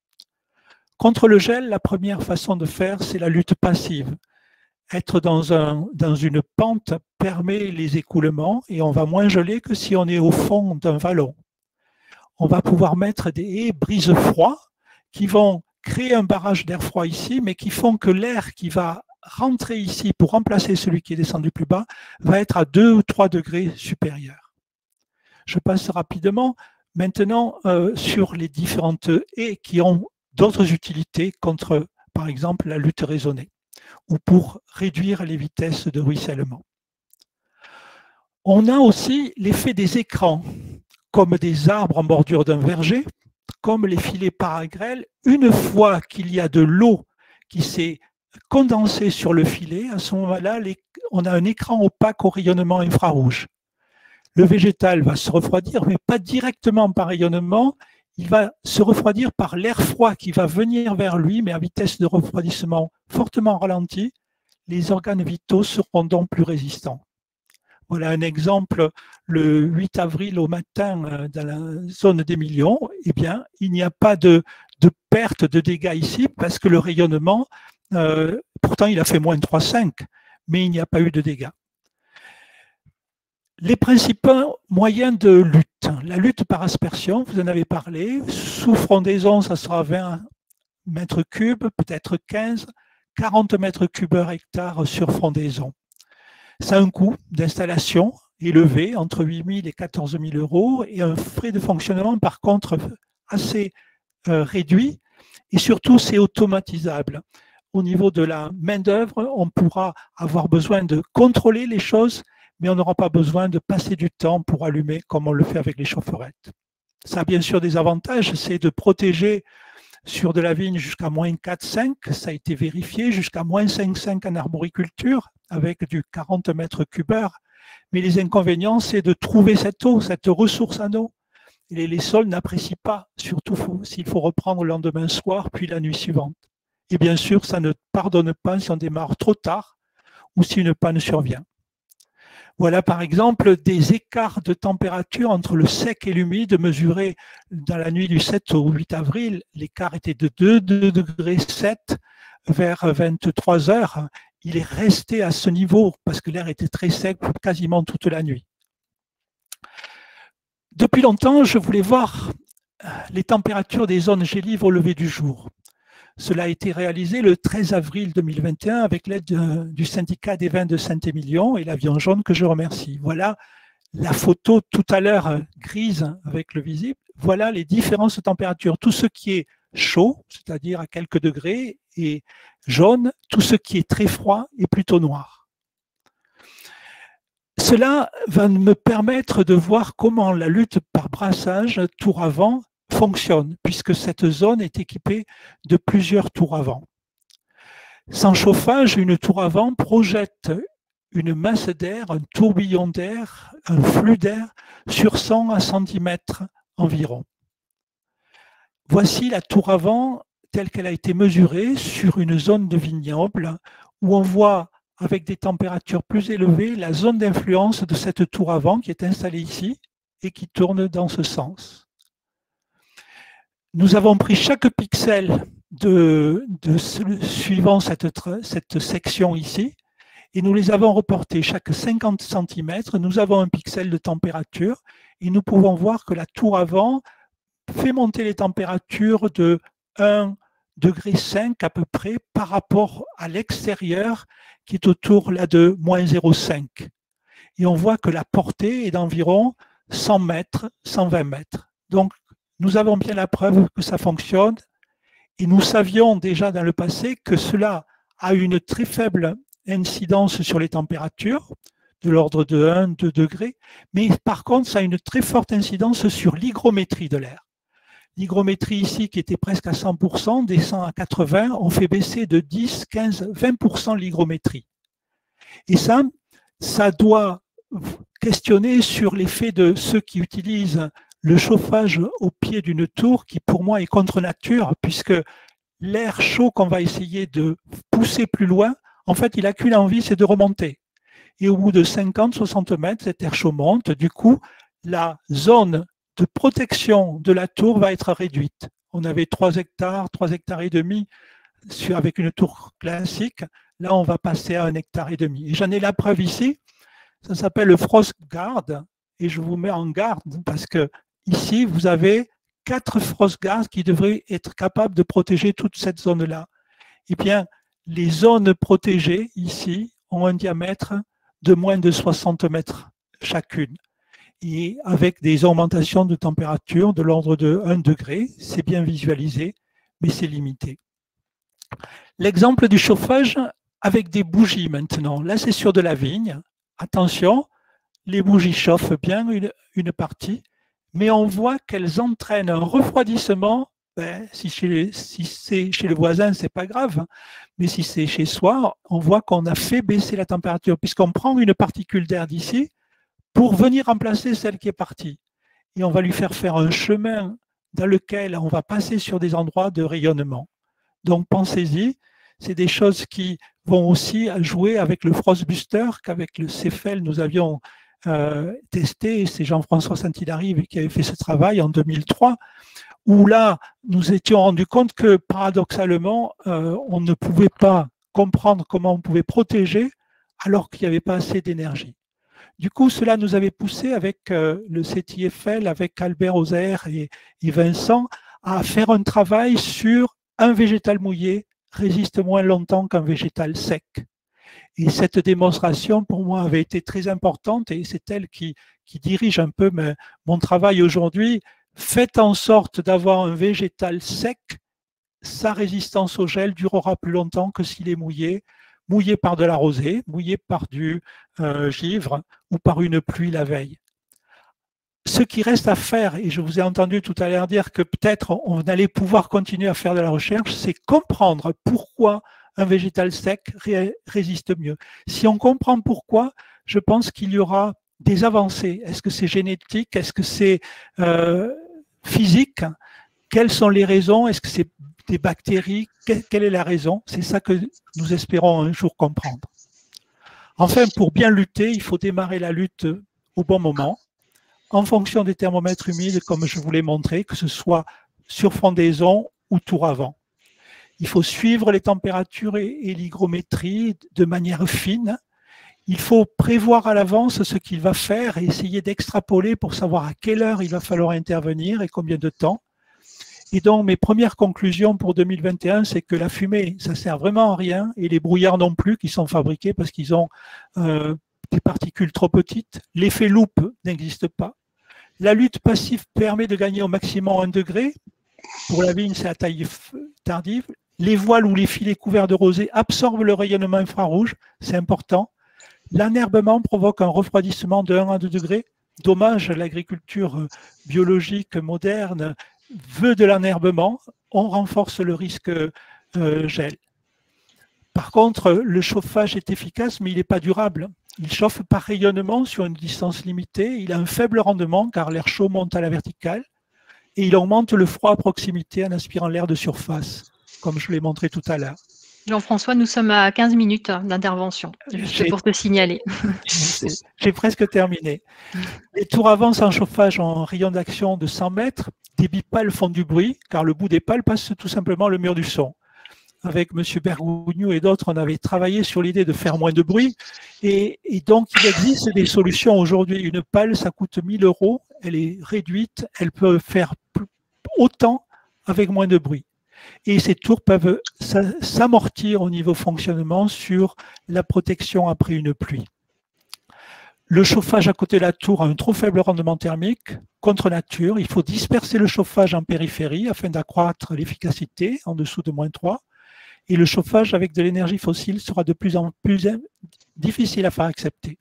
Contre le gel, la première façon de faire, c'est la lutte passive. Être dans, un, dans une pente permet les écoulements et on va moins geler que si on est au fond d'un vallon. On va pouvoir mettre des haies brise-froid qui vont créer un barrage d'air froid ici, mais qui font que l'air qui va rentrer ici pour remplacer celui qui est descendu plus bas va être à deux ou trois degrés supérieur. Je passe rapidement maintenant euh, sur les différentes haies qui ont d'autres utilités contre, par exemple, la lutte raisonnée ou pour réduire les vitesses de ruissellement. On a aussi l'effet des écrans, comme des arbres en bordure d'un verger, comme les filets paragrèles. Une fois qu'il y a de l'eau qui s'est condensée sur le filet, à ce moment-là, on a un écran opaque au rayonnement infrarouge. Le végétal va se refroidir, mais pas directement par rayonnement, il va se refroidir par l'air froid qui va venir vers lui, mais à vitesse de refroidissement fortement ralentie. Les organes vitaux seront donc plus résistants. Voilà un exemple, le huit avril au matin dans la zone d'Émilion, eh bien, il n'y a pas de, de perte de dégâts ici parce que le rayonnement, euh, pourtant il a fait moins trois virgule cinq, mais il n'y a pas eu de dégâts. Les principaux moyens de lutte. La lutte par aspersion, vous en avez parlé. Sous frondaison, ça sera vingt mètres cubes, peut-être quinze, quarante mètres cubes par hectare sur frondaison. Ça a un coût d'installation élevé, entre huit mille et quatorze mille euros, et un frais de fonctionnement, par contre, assez euh, réduit. Et surtout, c'est automatisable. Au niveau de la main-d'œuvre, on pourra avoir besoin de contrôler les choses, mais on n'aura pas besoin de passer du temps pour allumer comme on le fait avec les chaufferettes. Ça a bien sûr des avantages, c'est de protéger sur de la vigne jusqu'à moins quatre virgule cinq, ça a été vérifié, jusqu'à moins cinq virgule cinq en arboriculture, avec du quarante mètres cubes heure. Mais les inconvénients, c'est de trouver cette eau, cette ressource en eau. Et les sols n'apprécient pas, surtout s'il faut reprendre le lendemain soir, puis la nuit suivante. Et bien sûr, ça ne pardonne pas si on démarre trop tard ou si une panne survient. Voilà par exemple des écarts de température entre le sec et l'humide mesurés dans la nuit du sept au huit avril. L'écart était de deux degrés sept vers vingt-trois heures. Il est resté à ce niveau parce que l'air était très sec quasiment toute la nuit. Depuis longtemps, je voulais voir les températures des zones gélives au lever du jour. Cela a été réalisé le treize avril deux mille vingt et un avec l'aide du syndicat des vins de Saint-Émilion et l'avion jaune que je remercie. Voilà la photo tout à l'heure grise avec le visible. Voilà les différentes températures. Tout ce qui est chaud, c'est-à-dire à quelques degrés, et jaune. Tout ce qui est très froid est plutôt noir. Cela va me permettre de voir comment la lutte par brassage tour avant fonctionne, puisque cette zone est équipée de plusieurs tours avant. Sans chauffage, une tour avant projette une masse d'air, un tourbillon d'air, un flux d'air sur cent à cent dix mètres environ. Voici la tour avant telle qu'elle a été mesurée sur une zone de vignoble où on voit avec des températures plus élevées la zone d'influence de cette tour avant qui est installée ici et qui tourne dans ce sens. Nous avons pris chaque pixel de, de suivant cette, cette section ici et nous les avons reportés chaque cinquante centimètres. Nous avons un pixel de température et nous pouvons voir que la tour avant fait monter les températures de un degré cinq à peu près par rapport à l'extérieur qui est autour là de moins zéro virgule cinq. Et on voit que la portée est d'environ cent mètres, cent vingt mètres. Donc, nous avons bien la preuve que ça fonctionne et nous savions déjà dans le passé que cela a une très faible incidence sur les températures, de l'ordre de un à deux degrés, mais par contre, ça a une très forte incidence sur l'hygrométrie de l'air. L'hygrométrie ici, qui était presque à cent pour cent, descend à quatre-vingts, on fait baisser de dix, quinze, vingt pour cent l'hygrométrie. Et ça, ça doit questionner sur l'effet de ceux qui utilisent le chauffage au pied d'une tour qui pour moi est contre nature puisque l'air chaud qu'on va essayer de pousser plus loin, en fait il n'a qu'une envie, c'est de remonter. Et au bout de cinquante à soixante mètres, cet air chaud monte, du coup la zone de protection de la tour va être réduite. On avait trois hectares, trois hectares et demi avec une tour classique, là on va passer à un hectare et demi. Et j'en ai la preuve ici, ça s'appelle le Frost Guard et je vous mets en garde parce que ici, vous avez quatre frost guards qui devraient être capables de protéger toute cette zone-là. Eh bien, les zones protégées ici ont un diamètre de moins de soixante mètres chacune. Et avec des augmentations de température de l'ordre de un degré, c'est bien visualisé, mais c'est limité. L'exemple du chauffage avec des bougies maintenant. Là, c'est sur de la vigne. Attention, les bougies chauffent bien une, une partie, mais on voit qu'elles entraînent un refroidissement. Ben, si chez, si c'est chez le voisin, c'est pas grave, hein, mais si c'est chez soi, on voit qu'on a fait baisser la température, puisqu'on prend une particule d'air d'ici pour venir remplacer celle qui est partie. Et on va lui faire faire un chemin dans lequel on va passer sur des endroits de rayonnement. Donc pensez-y, c'est des choses qui vont aussi jouer avec le Frostbuster qu'avec le Cefel nous avions euh, testé. C'est Jean-François Saint-Hilary qui avait fait ce travail en deux mille trois, où là, nous étions rendus compte que paradoxalement, euh, on ne pouvait pas comprendre comment on pouvait protéger alors qu'il n'y avait pas assez d'énergie. Du coup, cela nous avait poussé avec euh, le C T F L, avec Albert Ozaire et, et Vincent, à faire un travail sur un végétal mouillé résiste moins longtemps qu'un végétal sec. Et cette démonstration, pour moi, avait été très importante et c'est elle qui, qui dirige un peu me, mon travail aujourd'hui. Faites en sorte d'avoir un végétal sec, sa résistance au gel durera plus longtemps que s'il est mouillé, mouillé par de la rosée, mouillé par du euh, givre ou par une pluie la veille. Ce qui reste à faire, et je vous ai entendu tout à l'heure dire que peut-être on allait pouvoir continuer à faire de la recherche, c'est comprendre pourquoi un végétal sec ré résiste mieux. Si on comprend pourquoi, je pense qu'il y aura des avancées. Est-ce que c'est génétique? Est-ce que c'est euh, physique? Quelles sont les raisons? Est-ce que c'est des bactéries? Quelle est la raison? C'est ça que nous espérons un jour comprendre. Enfin, pour bien lutter, il faut démarrer la lutte au bon moment, en fonction des thermomètres humides, comme je vous l'ai montré, que ce soit sur frondaison ou tour avant. Il faut suivre les températures et, et l'hygrométrie de manière fine. Il faut prévoir à l'avance ce qu'il va faire et essayer d'extrapoler pour savoir à quelle heure il va falloir intervenir et combien de temps. Et donc, mes premières conclusions pour deux mille vingt et un, c'est que la fumée, ça sert vraiment à rien, et les brouillards non plus, qui sont fabriqués parce qu'ils ont euh, des particules trop petites. L'effet loupe n'existe pas. La lutte passive permet de gagner au maximum un degré. Pour la vigne, c'est à taille tardive. Les voiles ou les filets couverts de rosée absorbent le rayonnement infrarouge, c'est important. L'enherbement provoque un refroidissement de un à deux degrés. Dommage, l'agriculture biologique moderne veut de l'enherbement, on renforce le risque euh, gel. Par contre, le chauffage est efficace, mais il n'est pas durable. Il chauffe par rayonnement sur une distance limitée, il a un faible rendement car l'air chaud monte à la verticale et il augmente le froid à proximité en aspirant l'air de surface, comme je l'ai montré tout à l'heure. Jean-François, nous sommes à quinze minutes d'intervention, juste pour te signaler. J'ai presque terminé. Les tours avant sans chauffage en rayon d'action de cent mètres, des bipales font du bruit, car le bout des pales passe tout simplement le mur du son. Avec M. Bergougnou et d'autres, on avait travaillé sur l'idée de faire moins de bruit. Et, et donc, il existe des solutions aujourd'hui. Une pale, ça coûte mille euros, elle est réduite, elle peut faire autant avec moins de bruit. Et ces tours peuvent s'amortir au niveau fonctionnement sur la protection après une pluie. Le chauffage à côté de la tour a un trop faible rendement thermique. Contre nature, il faut disperser le chauffage en périphérie afin d'accroître l'efficacité en dessous de moins trois. Et le chauffage avec de l'énergie fossile sera de plus en plus difficile à faire accepter.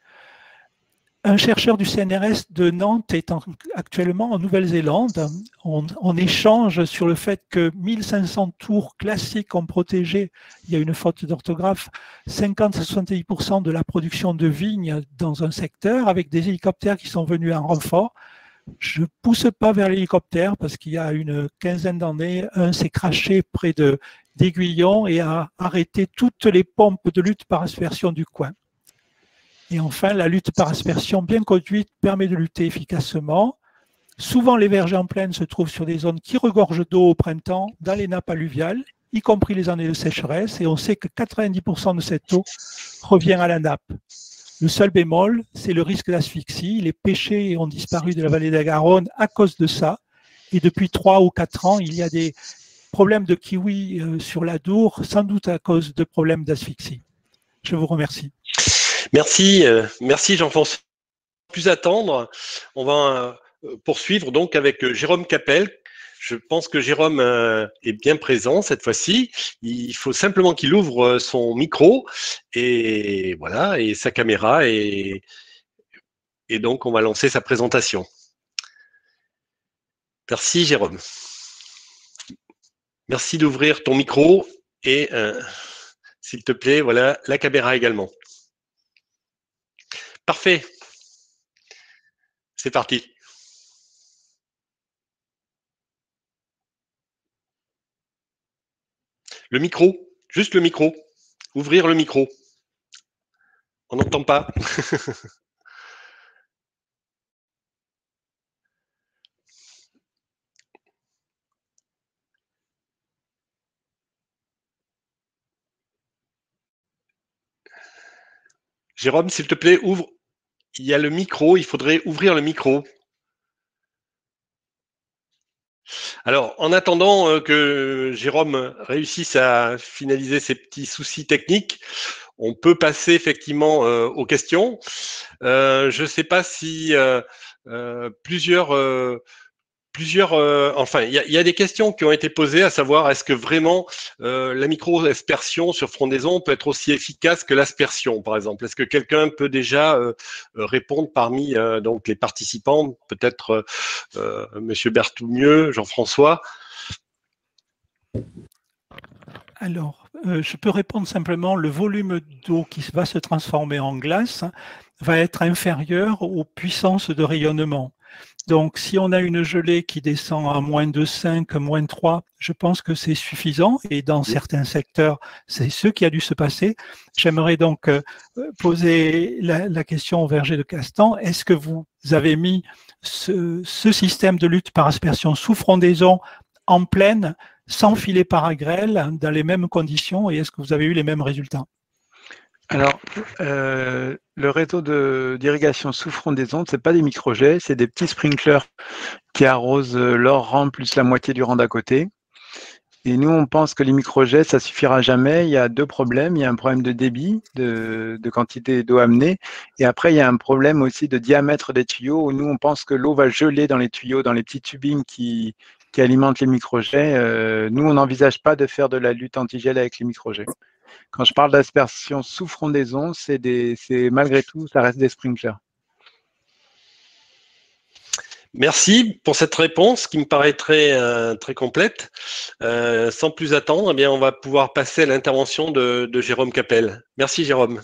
Un chercheur du C N R S de Nantes est en, actuellement en Nouvelle-Zélande. On, on échange sur le fait que mille cinq cents tours classiques ont protégé, il y a une faute d'orthographe, cinquante à soixante-dix pour cent de la production de vignes dans un secteur avec des hélicoptères qui sont venus en renfort. Je ne pousse pas vers l'hélicoptère parce qu'il y a une quinzaine d'années, un s'est craché près de, d'Aiguillon et a arrêté toutes les pompes de lutte par aspersion du coin. Et enfin, la lutte par aspersion bien conduite permet de lutter efficacement. Souvent, les vergers en plaine se trouvent sur des zones qui regorgent d'eau au printemps, dans les nappes alluviales, y compris les années de sécheresse, et on sait que quatre-vingt-dix pour cent de cette eau revient à la nappe. Le seul bémol, c'est le risque d'asphyxie. Les pêchers ont disparu de la vallée de la Garonne à cause de ça. Et depuis trois ou quatre ans, il y a des problèmes de kiwi sur l'Adour, sans doute à cause de problèmes d'asphyxie. Je vous remercie. Merci, euh, merci Jean-François. Plus attendre, on va euh, poursuivre donc avec euh, Jérôme Capel. Je pense que Jérôme euh, est bien présent cette fois-ci. Il faut simplement qu'il ouvre son micro et voilà et sa caméra et et donc on va lancer sa présentation. Merci Jérôme. Merci d'ouvrir ton micro et euh, s'il te plaît, voilà, la caméra également. Parfait. C'est parti. Le micro, juste le micro. Ouvrir le micro. On n'entend pas. Jérôme, s'il te plaît, ouvre. Il y a le micro, il faudrait ouvrir le micro. Alors, en attendant euh, que Jérôme réussisse à finaliser ses petits soucis techniques, on peut passer effectivement euh, aux questions. Euh, je ne sais pas si euh, euh, plusieurs... Euh, Plusieurs, euh, enfin, il y a, y a des questions qui ont été posées, à savoir est-ce que vraiment euh, la micro-aspersion sur frondaison peut être aussi efficace que l'aspersion, par exemple. Est-ce que quelqu'un peut déjà euh, répondre parmi euh, donc les participants, peut-être euh, Monsieur Berthoumieux, Jean-François? Alors, euh, je peux répondre simplement, le volume d'eau qui va se transformer en glace va être inférieur aux puissances de rayonnement. Donc, si on a une gelée qui descend à moins deux virgule cinq, moins trois, je pense que c'est suffisant. Et dans certains secteurs, c'est ce qui a dû se passer. J'aimerais donc euh, poser la, la question au verger de Castan. Est-ce que vous avez mis ce, ce système de lutte par aspersion sous frondaison en pleine, sans filet par grêle, dans les mêmes conditions? Et est-ce que vous avez eu les mêmes résultats? Alors, euh, le réseau d'irrigation sous frondaison, ce n'est pas des microjets, c'est des petits sprinklers qui arrosent leur rang plus la moitié du rang d'à côté. Et nous, on pense que les microjets, ça suffira jamais. Il y a deux problèmes. Il y a un problème de débit, de, de quantité d'eau amenée. Et après, il y a un problème aussi de diamètre des tuyaux, où nous, on pense que l'eau va geler dans les tuyaux, dans les petits tubings qui, qui alimentent les microjets. Euh, nous, on n'envisage pas de faire de la lutte antigel avec les microjets. Quand je parle d'aspersion sous frondaison, c'est malgré tout, ça reste des sprinklers. Merci pour cette réponse qui me paraît très, euh, très complète. Euh, sans plus attendre, eh bien, on va pouvoir passer à l'intervention de, de Jérôme Capel. Merci Jérôme.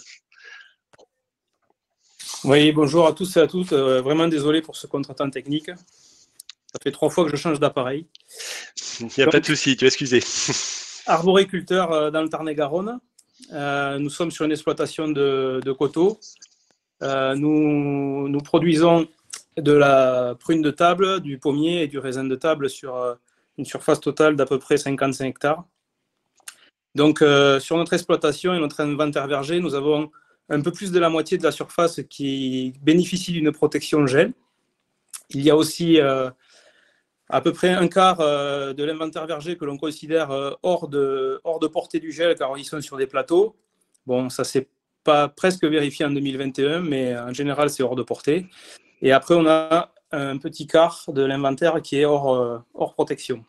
Oui, bonjour à tous et à toutes. Euh, vraiment désolé pour ce contretemps technique. Ça fait trois fois que je change d'appareil. Il n'y a Donc, pas de souci, tu es excusé. Arboriculteur euh, dans le Tarn-et-Garonne. Euh, nous sommes sur une exploitation de, de coteaux. Euh, nous, nous produisons de la prune de table, du pommier et du raisin de table sur euh, une surface totale d'à peu près cinquante-cinq hectares. Donc, euh, sur notre exploitation et notre inventaire verger, nous avons un peu plus de la moitié de la surface qui bénéficie d'une protection gel. Il y a aussi euh, à peu près un quart euh, de l'inventaire verger que l'on considère euh, hors, de, hors de portée du gel, car ils sont sur des plateaux. Bon, ça s'est pas presque vérifié en deux mille vingt et un, mais en général, c'est hors de portée. Et après, on a un petit quart de l'inventaire qui est hors, euh, hors protection.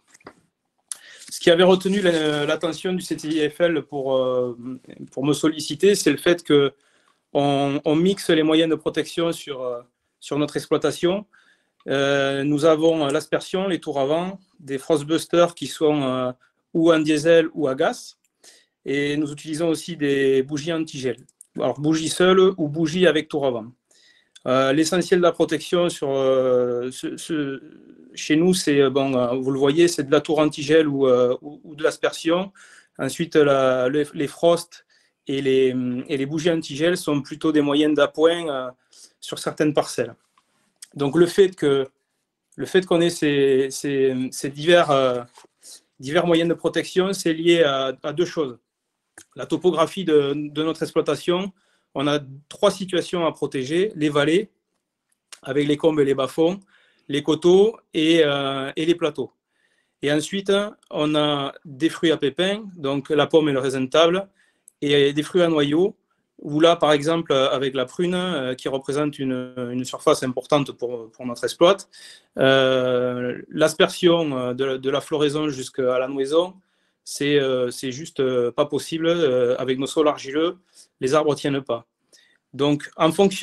Ce qui avait retenu l'attention du C T I F L pour, euh, pour me solliciter, c'est le fait qu'on on mixe les moyens de protection sur, euh, sur notre exploitation. Euh, nous avons l'aspersion, les tours avant, des frostbusters qui sont euh, ou en diesel ou à gaz. Et nous utilisons aussi des bougies anti-gel. Alors, bougies seules ou bougies avec tour avant. Euh, L'essentiel de la protection sur, euh, ce, ce, chez nous, c'est, bon, euh, vous le voyez, c'est de la tour anti-gel ou, euh, ou, ou de l'aspersion. Ensuite, la, les, les frosts et les, et les bougies anti-gel sont plutôt des moyens d'appoint euh, sur certaines parcelles. Donc, le fait que le fait qu'on ait ces, ces, ces divers, euh, divers moyens de protection, c'est lié à, à deux choses. La topographie de, de notre exploitation. On a trois situations à protéger, les vallées, avec les combes et les bas-fonds, les coteaux et, euh, et les plateaux. Et ensuite, on a des fruits à pépins, donc la pomme et le raisin de table, et des fruits à noyaux, où là, par exemple, avec la prune, euh, qui représente une, une surface importante pour, pour notre exploit, euh, l'aspersion de, de la floraison jusqu'à la nouaison, c'est euh, juste euh, pas possible. Euh, avec nos sols argileux, les arbres ne tiennent pas. Donc, en fonction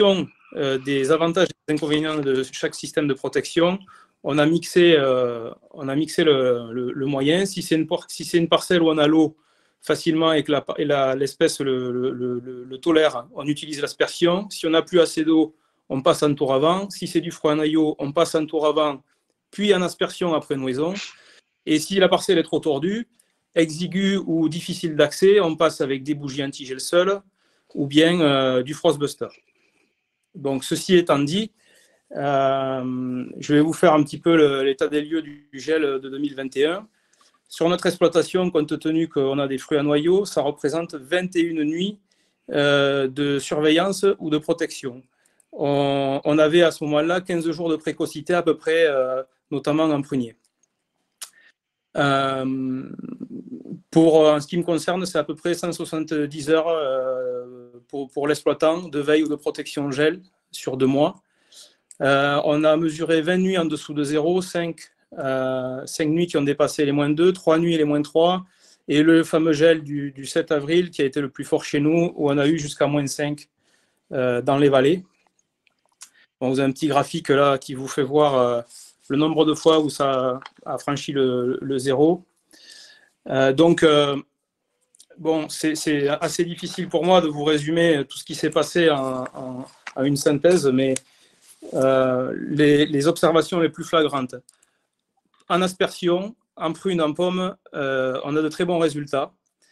euh, des avantages et des inconvénients de chaque système de protection. On a mixé, euh, on a mixé le, le, le moyen. Si c'est une, si c'est une parcelle où on a l'eau facilement et que l'espèce le, le, le, le tolère, on utilise l'aspersion. Si on n'a plus assez d'eau, on passe en tour avant. Si c'est du froid à noyau, on passe en tour avant, puis en aspersion après noison. Et si la parcelle est trop tordue, exiguë ou difficile d'accès, on passe avec des bougies anti-gel seules ou bien euh, du Frostbuster. Donc, ceci étant dit, euh, je vais vous faire un petit peu l'état des lieux du gel de deux mille vingt et un. Sur notre exploitation, compte tenu qu'on a des fruits à noyaux, ça représente vingt et une nuits euh, de surveillance ou de protection. On, on avait à ce moment-là quinze jours de précocité à peu près, euh, notamment en prunier. Euh, pour, en ce qui me concerne, c'est à peu près cent soixante-dix heures euh, pour, pour l'exploitant de veille ou de protection gel sur deux mois. Euh, on a mesuré vingt nuits en dessous de zéro, cinq Euh, cinq nuits qui ont dépassé les moins deux, trois nuits les moins trois, et le fameux gel du, du sept avril qui a été le plus fort chez nous, où on a eu jusqu'à moins cinq euh, dans les vallées. Bon, vous avez un petit graphique là qui vous fait voir euh, le nombre de fois où ça a franchi le, le zéro. Euh, donc, euh, bon, c'est assez difficile pour moi de vous résumer tout ce qui s'est passé en, en, en une synthèse, mais euh, les, les observations les plus flagrantes. En aspersion, en prune, en pomme, euh, on a de très bons résultats.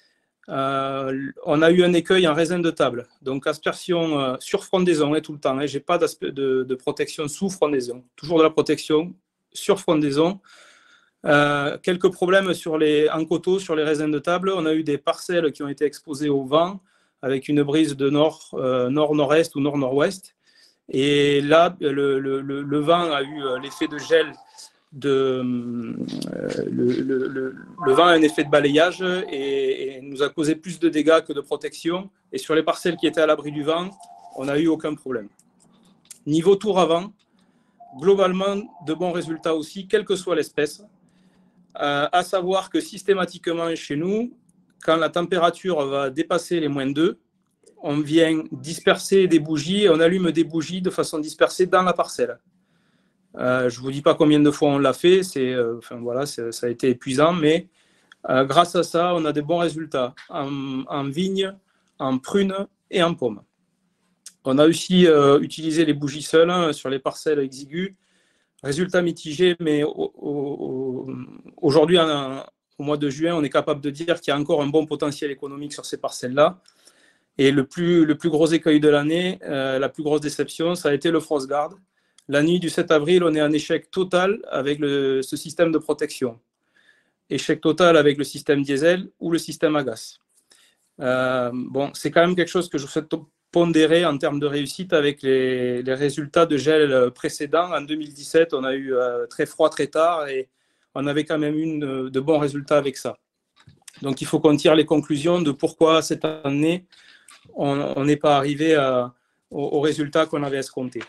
Euh, on a eu un écueil en raisin de table. Donc, aspersion euh, sur frondaison hein, tout le temps. Hein. Je n'ai pas de, de protection sous frondaison. Toujours de la protection sur frondaison. Euh, quelques problèmes sur les, en coteaux, sur les raisins de table. On a eu des parcelles qui ont été exposées au vent avec une brise de nord, euh, nord-nord-est ou nord-nord-ouest. Et là, le, le, le, le vent a eu l'effet de gel. De, euh, le, le, le, le vent a un effet de balayage et, et nous a causé plus de dégâts que de protection. Et sur les parcelles qui étaient à l'abri du vent, on n'a eu aucun problème. Niveau tour avant, globalement, de bons résultats aussi, quelle que soit l'espèce. Euh, à savoir que systématiquement chez nous, quand la température va dépasser les moins deux, on vient disperser des bougies, on allume des bougies de façon dispersée dans la parcelle. Euh, je ne vous dis pas combien de fois on l'a fait, euh, enfin, voilà, ça a été épuisant, mais euh, grâce à ça, on a des bons résultats en, en vigne, en prune et en pomme. On a aussi euh, utilisé les bougies seules hein, sur les parcelles exiguës. Résultats mitigés, mais aujourd'hui, au mois de juin, on est capable de dire qu'il y a encore un bon potentiel économique sur ces parcelles-là. Et le plus, le plus gros écueil de l'année, euh, la plus grosse déception, ça a été le Frostguard. La nuit du sept avril, on est en échec total avec le, ce système de protection. Échec total avec le système diesel ou le système à gaz. Euh, bon, c'est quand même quelque chose que je souhaite pondérer en termes de réussite avec les, les résultats de gel précédents. En deux mille dix-sept, on a eu euh, très froid très tard et on avait quand même eu de, de bons résultats avec ça. Donc, il faut qu'on tire les conclusions de pourquoi cette année, on n'est pas arrivé à, aux, aux résultats qu'on avait escomptés.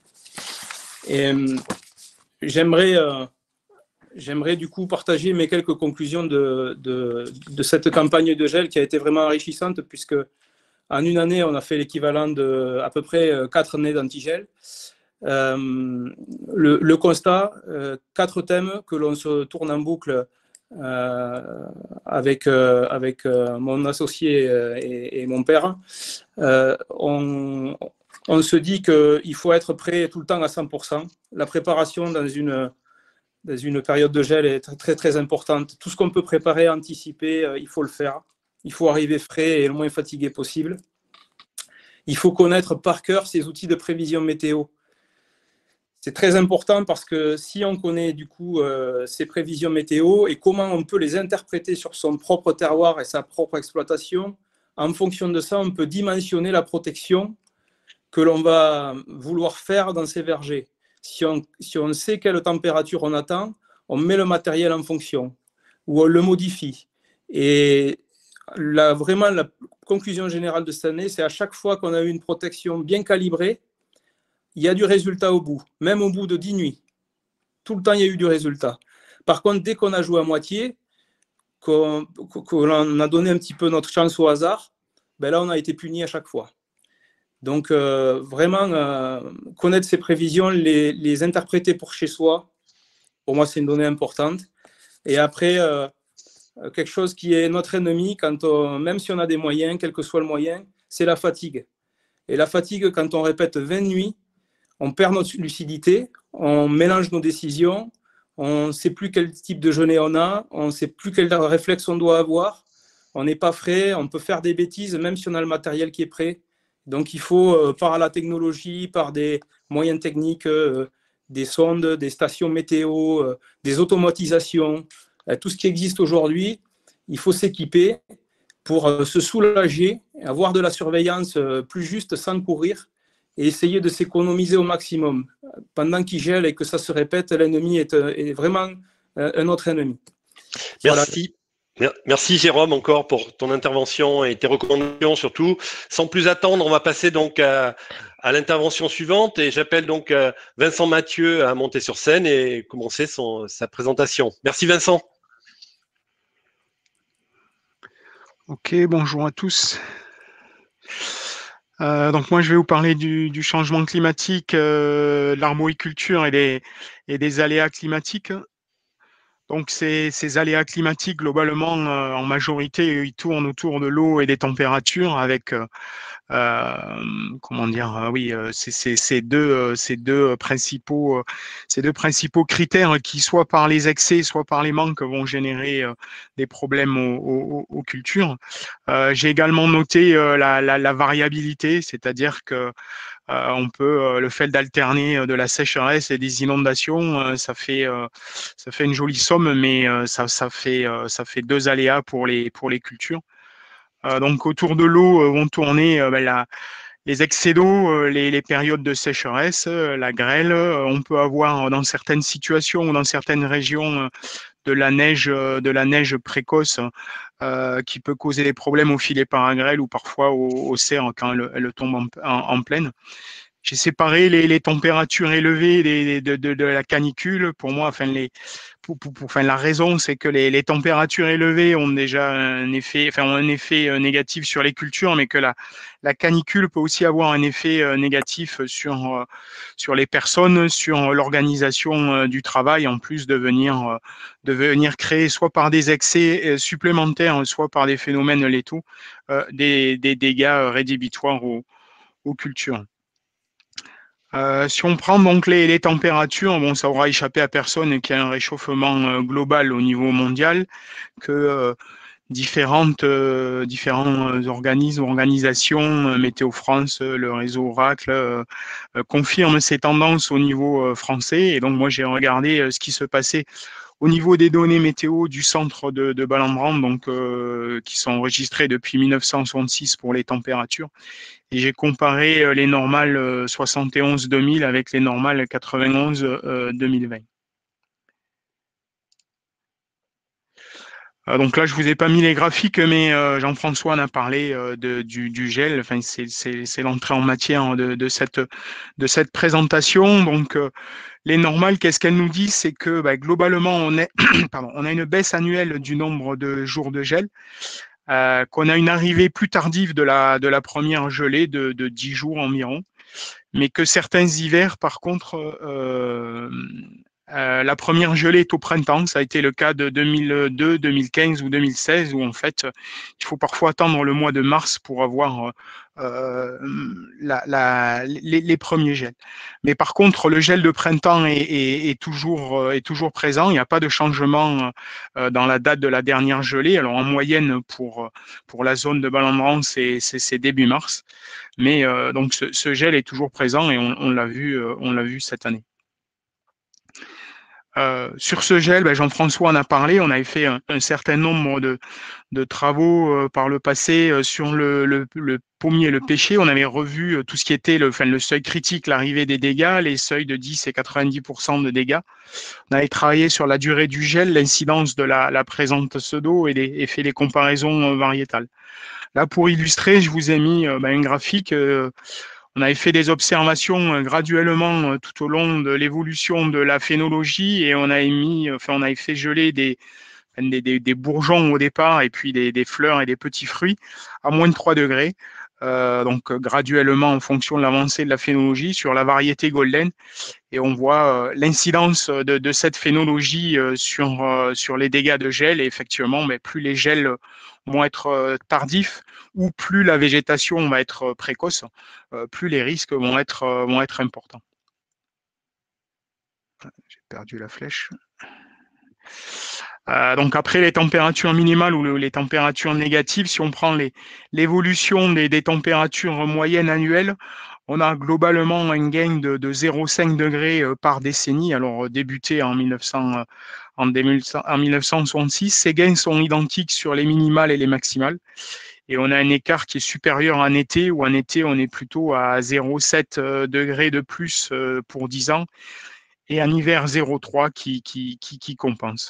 Et euh, j'aimerais, euh, j'aimerais du coup partager mes quelques conclusions de, de, de cette campagne de gel qui a été vraiment enrichissante puisque en une année, on a fait l'équivalent de à peu près quatre années d'antigel. Euh, le, le constat, euh, quatre thèmes que l'on se tourne en boucle euh, avec, euh, avec euh, mon associé et, et mon père. Euh, on, On se dit qu'il faut être prêt tout le temps à cent pour cent. La préparation dans une, dans une période de gel est très, très, très importante. Tout ce qu'on peut préparer, anticiper, il faut le faire. Il faut arriver frais et le moins fatigué possible. Il faut connaître par cœur ces outils de prévision météo. C'est très important parce que si on connaît du coup euh, ces prévisions météo et comment on peut les interpréter sur son propre terroir et sa propre exploitation, en fonction de ça, on peut dimensionner la protection que l'on va vouloir faire dans ces vergers. Si on, si on sait quelle température on attend, on met le matériel en fonction ou on le modifie. Et la, vraiment, la conclusion générale de cette année, c'est à chaque fois qu'on a eu une protection bien calibrée, il y a du résultat au bout, même au bout de dix nuits. Tout le temps, il y a eu du résultat. Par contre, dès qu'on a joué à moitié, qu'on qu'on a donné un petit peu notre chance au hasard, ben là, on a été puni à chaque fois. Donc, euh, vraiment, euh, connaître ces prévisions, les, les interpréter pour chez soi, pour moi, c'est une donnée importante. Et après, euh, quelque chose qui est notre ennemi, quand on, même si on a des moyens, quel que soit le moyen, c'est la fatigue. Et la fatigue, quand on répète vingt nuits, on perd notre lucidité, on mélange nos décisions, on ne sait plus quel type de journée on a, on ne sait plus quel réflexe on doit avoir, on n'est pas frais, on peut faire des bêtises même si on a le matériel qui est prêt. Donc il faut, euh, par la technologie, par des moyens techniques, euh, des sondes, des stations météo, euh, des automatisations, euh, tout ce qui existe aujourd'hui, il faut s'équiper pour euh, se soulager, avoir de la surveillance euh, plus juste sans courir et essayer de s'économiser au maximum. Pendant qu'il gèle et que ça se répète, l'ennemi est, est vraiment un autre ennemi. Merci. Voilà. Merci Jérôme encore pour ton intervention et tes recommandations surtout. Sans plus attendre, on va passer donc à, à l'intervention suivante et j'appelle donc Vincent Mathieu à monter sur scène et commencer son, sa présentation. Merci Vincent. Ok, bonjour à tous. Euh, donc moi je vais vous parler du, du changement climatique, euh, de l'arboriculture et des, et des aléas climatiques. Donc ces, ces aléas climatiques globalement euh, en majorité ils tournent autour de l'eau et des températures avec euh, euh, comment dire euh, oui euh, c'est ces deux euh, ces deux principaux euh, ces deux principaux critères qui soit par les excès soit par les manques vont générer euh, des problèmes aux, aux, aux cultures. Euh, j'ai également noté euh, la, la, la variabilité, c'est-à-dire que Euh, on peut euh, le fait d'alterner euh, de la sécheresse et des inondations, euh, ça fait euh, ça fait une jolie somme, mais euh, ça ça fait euh, ça fait deux aléas pour les pour les cultures. Euh, donc autour de l'eau euh, vont tourner euh, ben, la, les excès d'eau, euh, les, les périodes de sécheresse, euh, la grêle. Euh, on peut avoir dans certaines situations ou dans certaines régions euh, de la neige euh, de la neige précoce euh, qui peut causer des problèmes au filet paragrêle ou parfois au, au cerf quand elle, elle tombe en, en, en pleine. J'ai séparé les, les températures élevées des, de, de, de la canicule. Pour moi, enfin, les, pour, pour, pour, enfin, la raison, c'est que les, les températures élevées ont déjà un effet, enfin, ont un effet négatif sur les cultures, mais que la, la canicule peut aussi avoir un effet négatif sur, sur les personnes, sur l'organisation du travail, en plus de venir, de venir créer, soit par des excès supplémentaires, soit par des phénomènes létaux, des, des dégâts rédhibitoires aux, aux cultures. Euh, si on prend donc les, les températures, bon, ça aura échappé à personne qu'il y a un réchauffement euh, global au niveau mondial, que euh, différentes, euh, différents organismes, organisations, euh, Météo France, euh, le réseau Oracle, euh, euh, confirment ces tendances au niveau euh, français. Et donc moi j'ai regardé euh, ce qui se passait au niveau des données météo du centre de, de Balambrand, donc euh, qui sont enregistrées depuis mille neuf cent soixante-six pour les températures. Et j'ai comparé les normales soixante et onze deux mille avec les normales quatre-vingt-onze deux mille vingt. Donc là, je vous ai pas mis les graphiques, mais Jean-François en a parlé de, du, du gel. Enfin, c'est l'entrée en matière de, de, cette, de cette présentation. Donc, les normales, qu'est-ce qu'elles nous disent? C'est que bah, globalement, on, est, pardon, on a une baisse annuelle du nombre de jours de gel. Euh, qu'on a une arrivée plus tardive de la, de la première gelée de, de dix jours environ, mais que certains hivers, par contre, euh, euh, la première gelée est au printemps. Ça a été le cas de deux mille deux, deux mille quinze ou deux mille seize, où en fait, il faut parfois attendre le mois de mars pour avoir euh, la, la, les, les premiers gels. Mais par contre, le gel de printemps est, est, est, toujours, est toujours présent. Il n'y a pas de changement euh, dans la date de la dernière gelée. Alors en moyenne, pour, pour la zone de Balambrand, c'est début mars. Mais euh, donc ce, ce gel est toujours présent et on, on l'a vu, euh, on l'a vu cette année. Euh, sur ce gel, ben Jean-François en a parlé, on avait fait un, un certain nombre de, de travaux euh, par le passé euh, sur le, le, le pommier et le pêcher. On avait revu euh, tout ce qui était le, enfin, le seuil critique, l'arrivée des dégâts, les seuils de dix et quatre-vingt-dix pour cent de dégâts. On avait travaillé sur la durée du gel, l'incidence de la, la présence d'eau et, et fait des comparaisons euh, variétales. Là, pour illustrer, je vous ai mis euh, ben, une graphique. Euh, On avait fait des observations graduellement tout au long de l'évolution de la phénologie et on avait mis, enfin, on avait fait geler des, des, des, des bourgeons au départ et puis des, des fleurs et des petits fruits à moins de trois degrés. euh, donc graduellement en fonction de l'avancée de la phénologie sur la variété golden. Et on voit euh, l'incidence de, de cette phénologie euh, sur, euh, sur les dégâts de gel. Et effectivement, mais plus les gels vont être euh, tardifs ou plus la végétation va être précoce, euh, plus les risques vont être, euh, vont être importants. J'ai perdu la flèche. Euh, donc après les températures minimales ou le, les températures négatives, si on prend l'évolution des, des températures moyennes annuelles, on a globalement un gain de, de zéro virgule cinq degrés par décennie, alors débuté en, mille neuf cents, en, en mille neuf cent soixante-six. Ces gains sont identiques sur les minimales et les maximales. Et on a un écart qui est supérieur en été, où en été, on est plutôt à zéro virgule sept degrés de plus pour dix ans, et en hiver, zéro virgule trois qui, qui, qui, qui compense.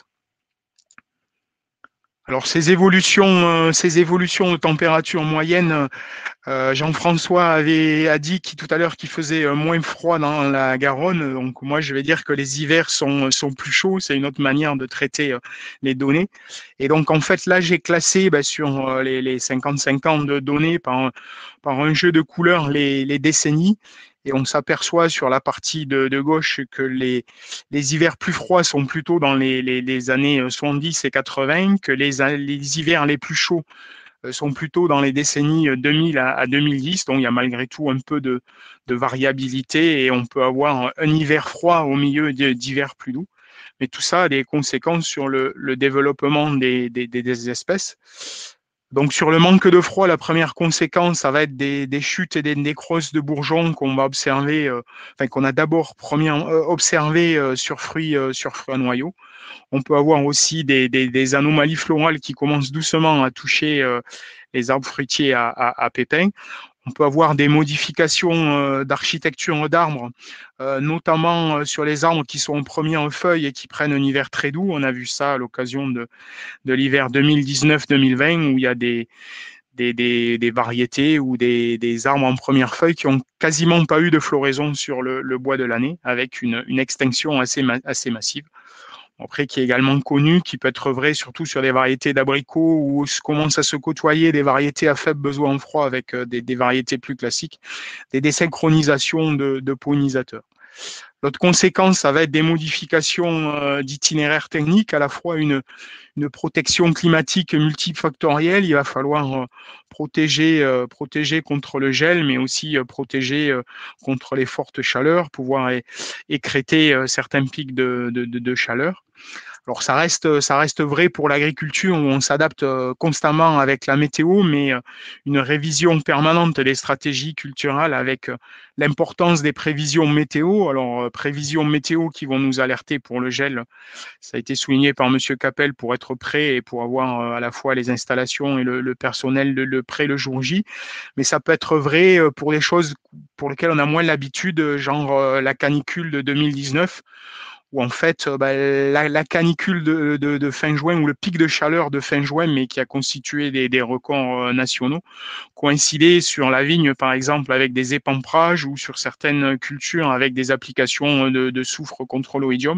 Alors ces évolutions, euh, ces évolutions de température moyenne, euh, Jean-François avait a dit qui, tout à l'heure qu'il faisait euh, moins froid dans la Garonne. Donc moi je vais dire que les hivers sont sont plus chauds. C'est une autre manière de traiter euh, les données. Et donc en fait là j'ai classé bah, sur euh, les, les cinquante-cinq ans de données par par un jeu de couleurs les, les décennies. Et on s'aperçoit sur la partie de, de gauche que les, les hivers plus froids sont plutôt dans les, les, les années soixante-dix et quatre-vingts, que les, les hivers les plus chauds sont plutôt dans les décennies deux mille à deux mille dix. Donc il y a malgré tout un peu de, de variabilité et on peut avoir un hiver froid au milieu d'hivers plus doux. Mais tout ça a des conséquences sur le, le développement des, des, des espèces. Donc sur le manque de froid, la première conséquence, ça va être des, des chutes et des nécroses de bourgeons qu'on va observer, euh, enfin qu'on a d'abord euh, observé euh, sur fruits, euh, sur fruits à noyaux. On peut avoir aussi des, des, des anomalies florales qui commencent doucement à toucher euh, les arbres fruitiers à, à, à pépins. On peut avoir des modifications euh, d'architecture d'arbres, euh, notamment euh, sur les arbres qui sont premiers en feuilles et qui prennent un hiver très doux. On a vu ça à l'occasion de, de l'hiver deux mille dix-neuf deux mille vingt où il y a des, des, des, des variétés ou des, des arbres en première feuille qui ont quasiment pas eu de floraison sur le, le bois de l'année, avec une, une extinction assez, ma assez massive. Après, qui est également connu, qui peut être vrai surtout sur des variétés d'abricots où commencent à se côtoyer des variétés à faible besoin en froid avec des, des variétés plus classiques, des désynchronisations de, de pollinisateurs. L'autre conséquence, ça va être des modifications euh, d'itinéraire technique, à la fois une, une protection climatique multifactorielle. Il va falloir euh, protéger, euh, protéger contre le gel, mais aussi euh, protéger euh, contre les fortes chaleurs, pouvoir é écréter euh, certains pics de, de, de, de chaleur. Alors ça reste, ça reste vrai pour l'agriculture où on s'adapte constamment avec la météo, mais une révision permanente des stratégies culturelles avec l'importance des prévisions météo. Alors prévisions météo qui vont nous alerter pour le gel, ça a été souligné par Monsieur Capel pour être prêt et pour avoir à la fois les installations et le, le personnel le, le prêt le jour J. Mais ça peut être vrai pour des choses pour lesquelles on a moins l'habitude, genre la canicule de deux mille dix-neuf. Où en fait bah, la, la canicule de, de, de fin juin ou le pic de chaleur de fin juin, mais qui a constitué des, des records nationaux, coïncidait sur la vigne par exemple avec des épamprages ou sur certaines cultures avec des applications de, de soufre contre l'oïdium.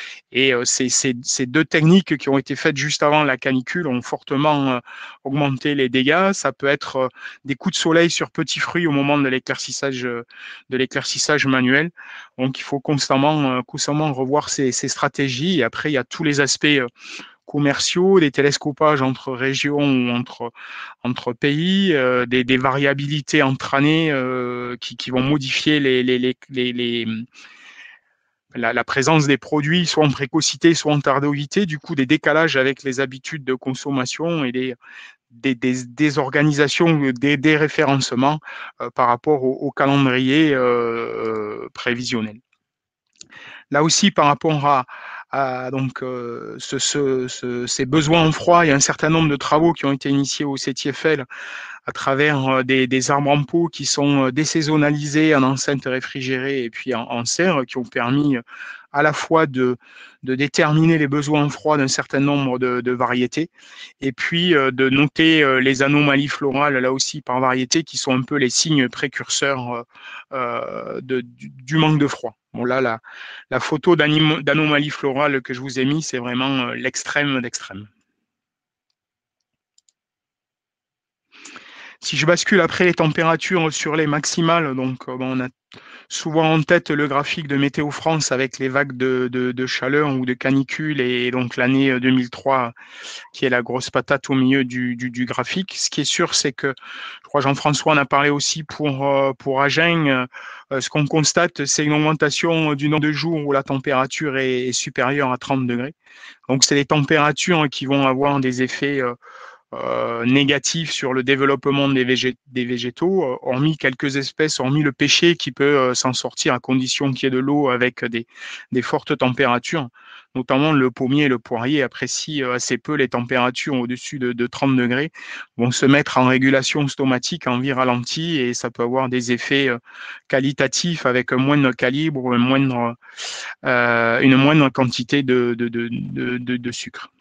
Et euh, ces, ces, ces deux techniques qui ont été faites juste avant la canicule ont fortement euh, augmenté les dégâts. Ça peut être euh, des coups de soleil sur petits fruits au moment de l'éclaircissage de l'éclaircissage manuel. Donc il faut constamment, euh, constamment revoir ces, ces stratégies. Et après, il y a tous les aspects euh, commerciaux, des télescopages entre régions ou entre, entre pays, euh, des, des variabilités entre années euh, qui, qui vont modifier les, les, les, les, les La, la présence des produits, soit en précocité, soit en tardivité, du coup des décalages avec les habitudes de consommation et des, des, des, des organisations, des, des référencements euh, par rapport au, au calendrier euh, prévisionnel. Là aussi, par rapport à, à donc, euh, ce, ce, ce, ces besoins en froid, il y a un certain nombre de travaux qui ont été initiés au C T F L à travers des, des arbres en pot qui sont désaisonnalisés en enceinte réfrigérée et puis en, en serre, qui ont permis à la fois de, de déterminer les besoins en froid d'un certain nombre de, de variétés et puis de noter les anomalies florales, là aussi par variété, qui sont un peu les signes précurseurs euh, de, du, du manque de froid. Bon, là, la, la photo d'anomalie florale que je vous ai mis, c'est vraiment l'extrême d'extrême. Si je bascule après les températures sur les maximales, donc bon, on a souvent en tête le graphique de Météo France avec les vagues de, de, de chaleur ou de canicule et donc l'année deux mille trois qui est la grosse patate au milieu du, du, du graphique. Ce qui est sûr, c'est que, je crois Jean-François en a parlé aussi pour, pour Agen, euh, ce qu'on constate, c'est une augmentation du nombre de jours où la température est, est supérieure à trente degrés. Donc, c'est les températures qui vont avoir des effets euh, Euh, négatif sur le développement des, végé des végétaux, euh, hormis quelques espèces, hormis le pêcher qui peut euh, s'en sortir à condition qu'il y ait de l'eau avec des, des fortes températures. Notamment le pommier et le poirier apprécient euh, assez peu les températures au-dessus de, de trente degrés, vont se mettre en régulation stomatique en vie ralentie et ça peut avoir des effets euh, qualitatifs avec un moindre calibre ou un moindre, euh, une moindre quantité de, de, de, de, de, de sucre.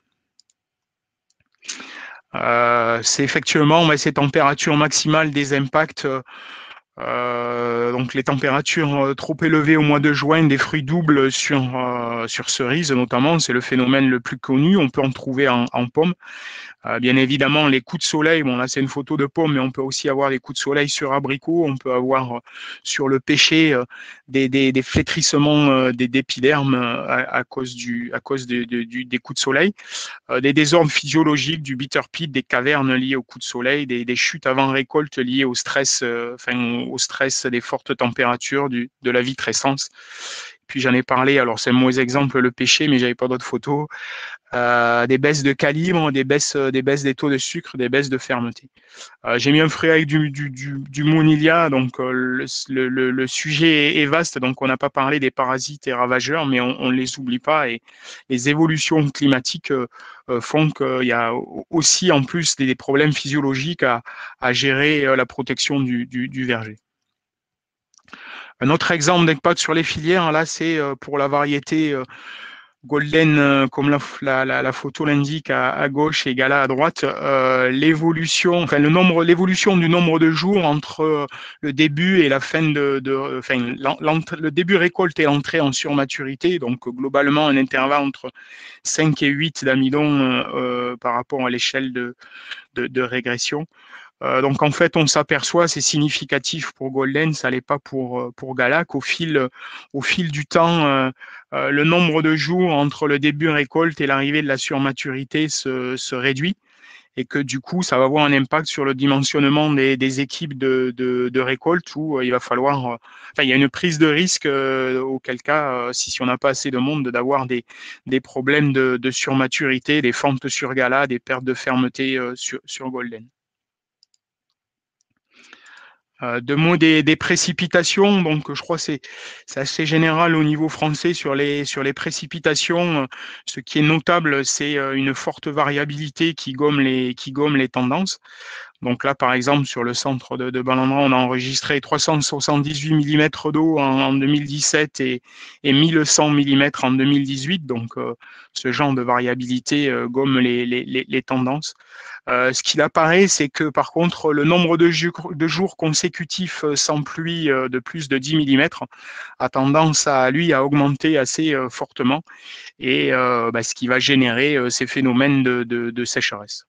Euh, c'est effectivement ouais, ces températures maximales des impacts, euh, donc les températures trop élevées au mois de juin des fruits doubles sur, euh, sur cerises notamment, c'est le phénomène le plus connu, on peut en trouver en, en pommes. Euh, bien évidemment, les coups de soleil, bon là c'est une photo de pomme, mais on peut aussi avoir des coups de soleil sur abricot, on peut avoir euh, sur le pêcher euh, des, des, des flétrissements euh, des épidermes euh, à, à cause, du, à cause de, de, du, des coups de soleil, euh, des désordres physiologiques, du bitter pit, des cavernes liées aux coups de soleil, des, des chutes avant récolte liées au stress, euh, enfin, au stress des fortes températures, du, de la vitrescence. Puis j'en ai parlé, alors c'est un mauvais exemple le pêcher, mais j'avais pas d'autres photos. Euh, des baisses de calibre, des baisses, des baisses des taux de sucre, des baisses de fermeté. Euh, j'ai mis un fruit avec du, du, du, du Monilia, donc euh, le, le, le sujet est vaste, donc on n'a pas parlé des parasites et ravageurs, mais on ne les oublie pas et les évolutions climatiques euh, font qu'il y a aussi en plus des, des problèmes physiologiques à, à gérer euh, la protection du, du, du verger. Un autre exemple d'impact sur les filières, là c'est euh, pour la variété euh, Golden, comme la, la, la photo l'indique à, à gauche et Gala à droite, euh, l'évolution, enfin le nombre, l'évolution du nombre de jours entre le début et la fin de, de enfin le début récolte et l'entrée en surmaturité, donc globalement un intervalle entre cinq et huit d'amidon euh, par rapport à l'échelle de, de, de régression. Euh, donc en fait, on s'aperçoit, c'est significatif pour Golden, ça l'est pas pour pour Gala, qu'au fil au fil du temps, euh, euh, le nombre de jours entre le début récolte et l'arrivée de la surmaturité se, se réduit, et que du coup, ça va avoir un impact sur le dimensionnement des, des équipes de, de, de récolte où euh, il va falloir, euh, enfin, il y a une prise de risque euh, auquel cas, euh, si, si on n'a pas assez de monde, d'avoir des, des problèmes de, de surmaturité, des fentes sur Gala, des pertes de fermeté euh, sur, sur Golden. Euh, de mots des, des précipitations, donc je crois que c'est assez général au niveau français sur les, sur les précipitations. Ce qui est notable, c'est une forte variabilité qui gomme les, qui gomme les tendances. Donc là, par exemple, sur le centre de, de Balandra, on a enregistré trois cent soixante-dix-huit millimètres d'eau en, en deux mille dix-sept et, et mille cent millimètres en deux mille dix-huit. Donc, euh, ce genre de variabilité euh, gomme les, les, les tendances. Euh, ce qu'il apparaît, c'est que par contre, le nombre de, ju de jours consécutifs sans pluie euh, de plus de dix millimètres a tendance à, lui, à augmenter assez euh, fortement, et euh, bah, ce qui va générer euh, ces phénomènes de, de, de sécheresse.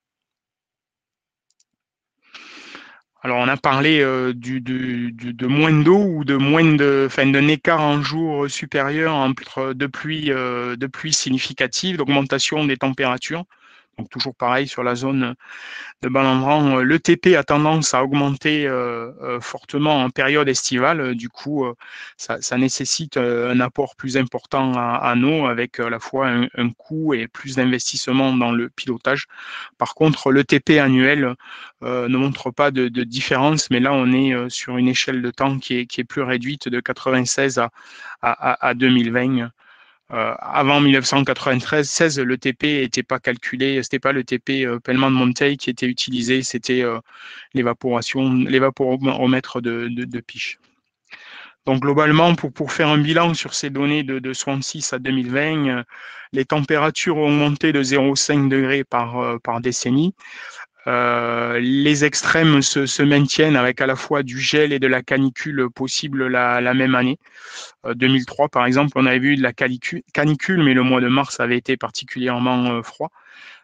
Alors, on a parlé euh, du, du, du, de moins d'eau ou de moins de, enfin, d'un écart en jour supérieur entre de pluie, euh, de pluie significative, d'augmentation des températures. Donc, toujours pareil sur la zone de Balandran, l'E T P a tendance à augmenter euh, euh, fortement en période estivale. Du coup, euh, ça, ça nécessite euh, un apport plus important en eau avec à la fois un, un coût et plus d'investissement dans le pilotage. Par contre, l'E T P annuel euh, ne montre pas de, de différence, mais là, on est euh, sur une échelle de temps qui est, qui est plus réduite de quatre-vingt-seize à, à, à deux mille vingt. Euh, avant mille neuf cent quatre-vingt-treize, le T P n'était pas calculé, c'était pas le T P euh, Pellman de Monteil qui était utilisé, c'était euh, l'évaporation, l'évaporomètre de, de, de Piche. Donc globalement, pour, pour faire un bilan sur ces données de, de soixante-six à deux mille vingt, euh, les températures ont augmenté de zéro virgule cinq degrés par, euh, par décennie. Euh, les extrêmes se, se maintiennent avec à la fois du gel et de la canicule possible la, la même année. Euh, deux mille trois, par exemple, on avait vu de la canicule, canicule, mais le mois de mars avait été particulièrement euh, froid.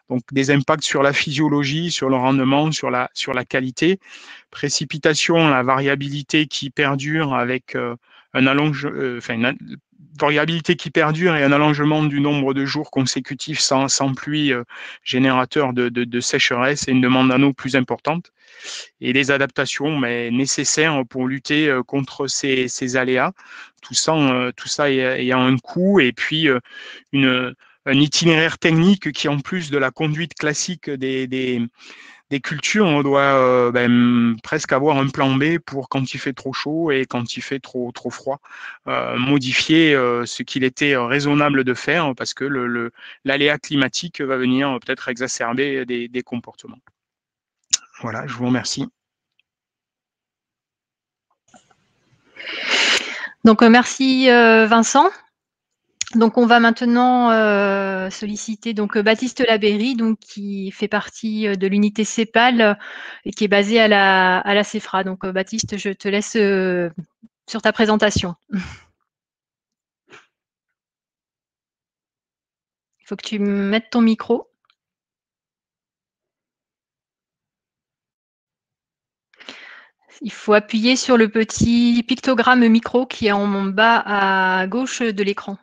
donc des impacts sur la physiologie, sur le rendement, sur la, sur la qualité. Précipitation, la variabilité qui perdure avec euh, un allonge, euh, enfin, une variabilité qui perdure et un allongement du nombre de jours consécutifs sans, sans pluie euh, générateur de, de, de sécheresse et une demande en eau plus importante. Et les adaptations mais, nécessaires pour lutter euh, contre ces, ces aléas, tout ça, euh, tout ça ayant un coût et puis euh, une, un itinéraire technique qui, en plus de la conduite classique des, des, des cultures, on doit euh, ben, presque avoir un plan B pour quand il fait trop chaud et quand il fait trop, trop froid, euh, modifier euh, ce qu'il était raisonnable de faire parce que le, le, l'aléa climatique va venir peut-être exacerber des, des comportements. Voilà, je vous remercie. Donc, euh, merci euh, Vincent. Donc, on va maintenant euh, solliciter donc Baptiste Labeyrie, donc qui fait partie de l'unité CEPAL euh, et qui est basée à la à la CEFRA. Donc, euh, Baptiste, je te laisse euh, sur ta présentation. Il faut que tu mettes ton micro. Il faut appuyer sur le petit pictogramme micro qui est en bas à gauche de l'écran.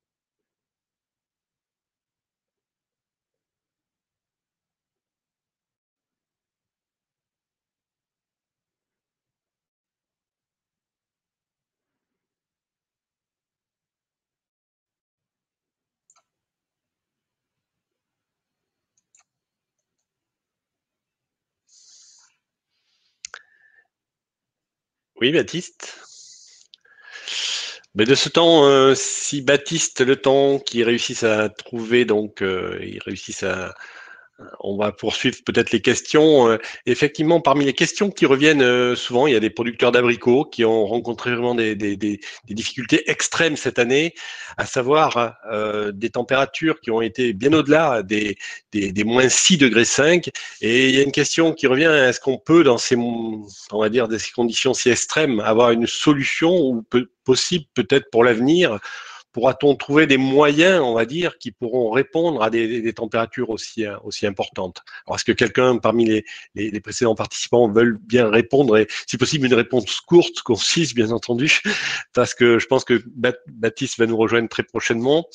Oui, Baptiste. Mais de ce temps, euh, si Baptiste, le temps qu'il réussisse à trouver, donc euh, il réussisse à, on va poursuivre peut-être les questions. Euh, effectivement, parmi les questions qui reviennent euh, souvent, il y a des producteurs d'abricots qui ont rencontré vraiment des, des, des, des difficultés extrêmes cette année, à savoir euh, des températures qui ont été bien au-delà des, des, des moins six degrés cinq. Et il y a une question qui revient, est-ce qu'on peut, dans ces, on va dire, dans ces conditions si extrêmes, avoir une solution ou peut, possible peut-être pour l'avenir? Pourra-t-on trouver des moyens, on va dire, qui pourront répondre à des, des températures aussi, aussi importantes? Alors, est-ce que quelqu'un parmi les, les, les précédents participants veulent bien répondre et, si possible, une réponse courte, concise, bien entendu, parce que je pense que Baptiste va nous rejoindre très prochainement.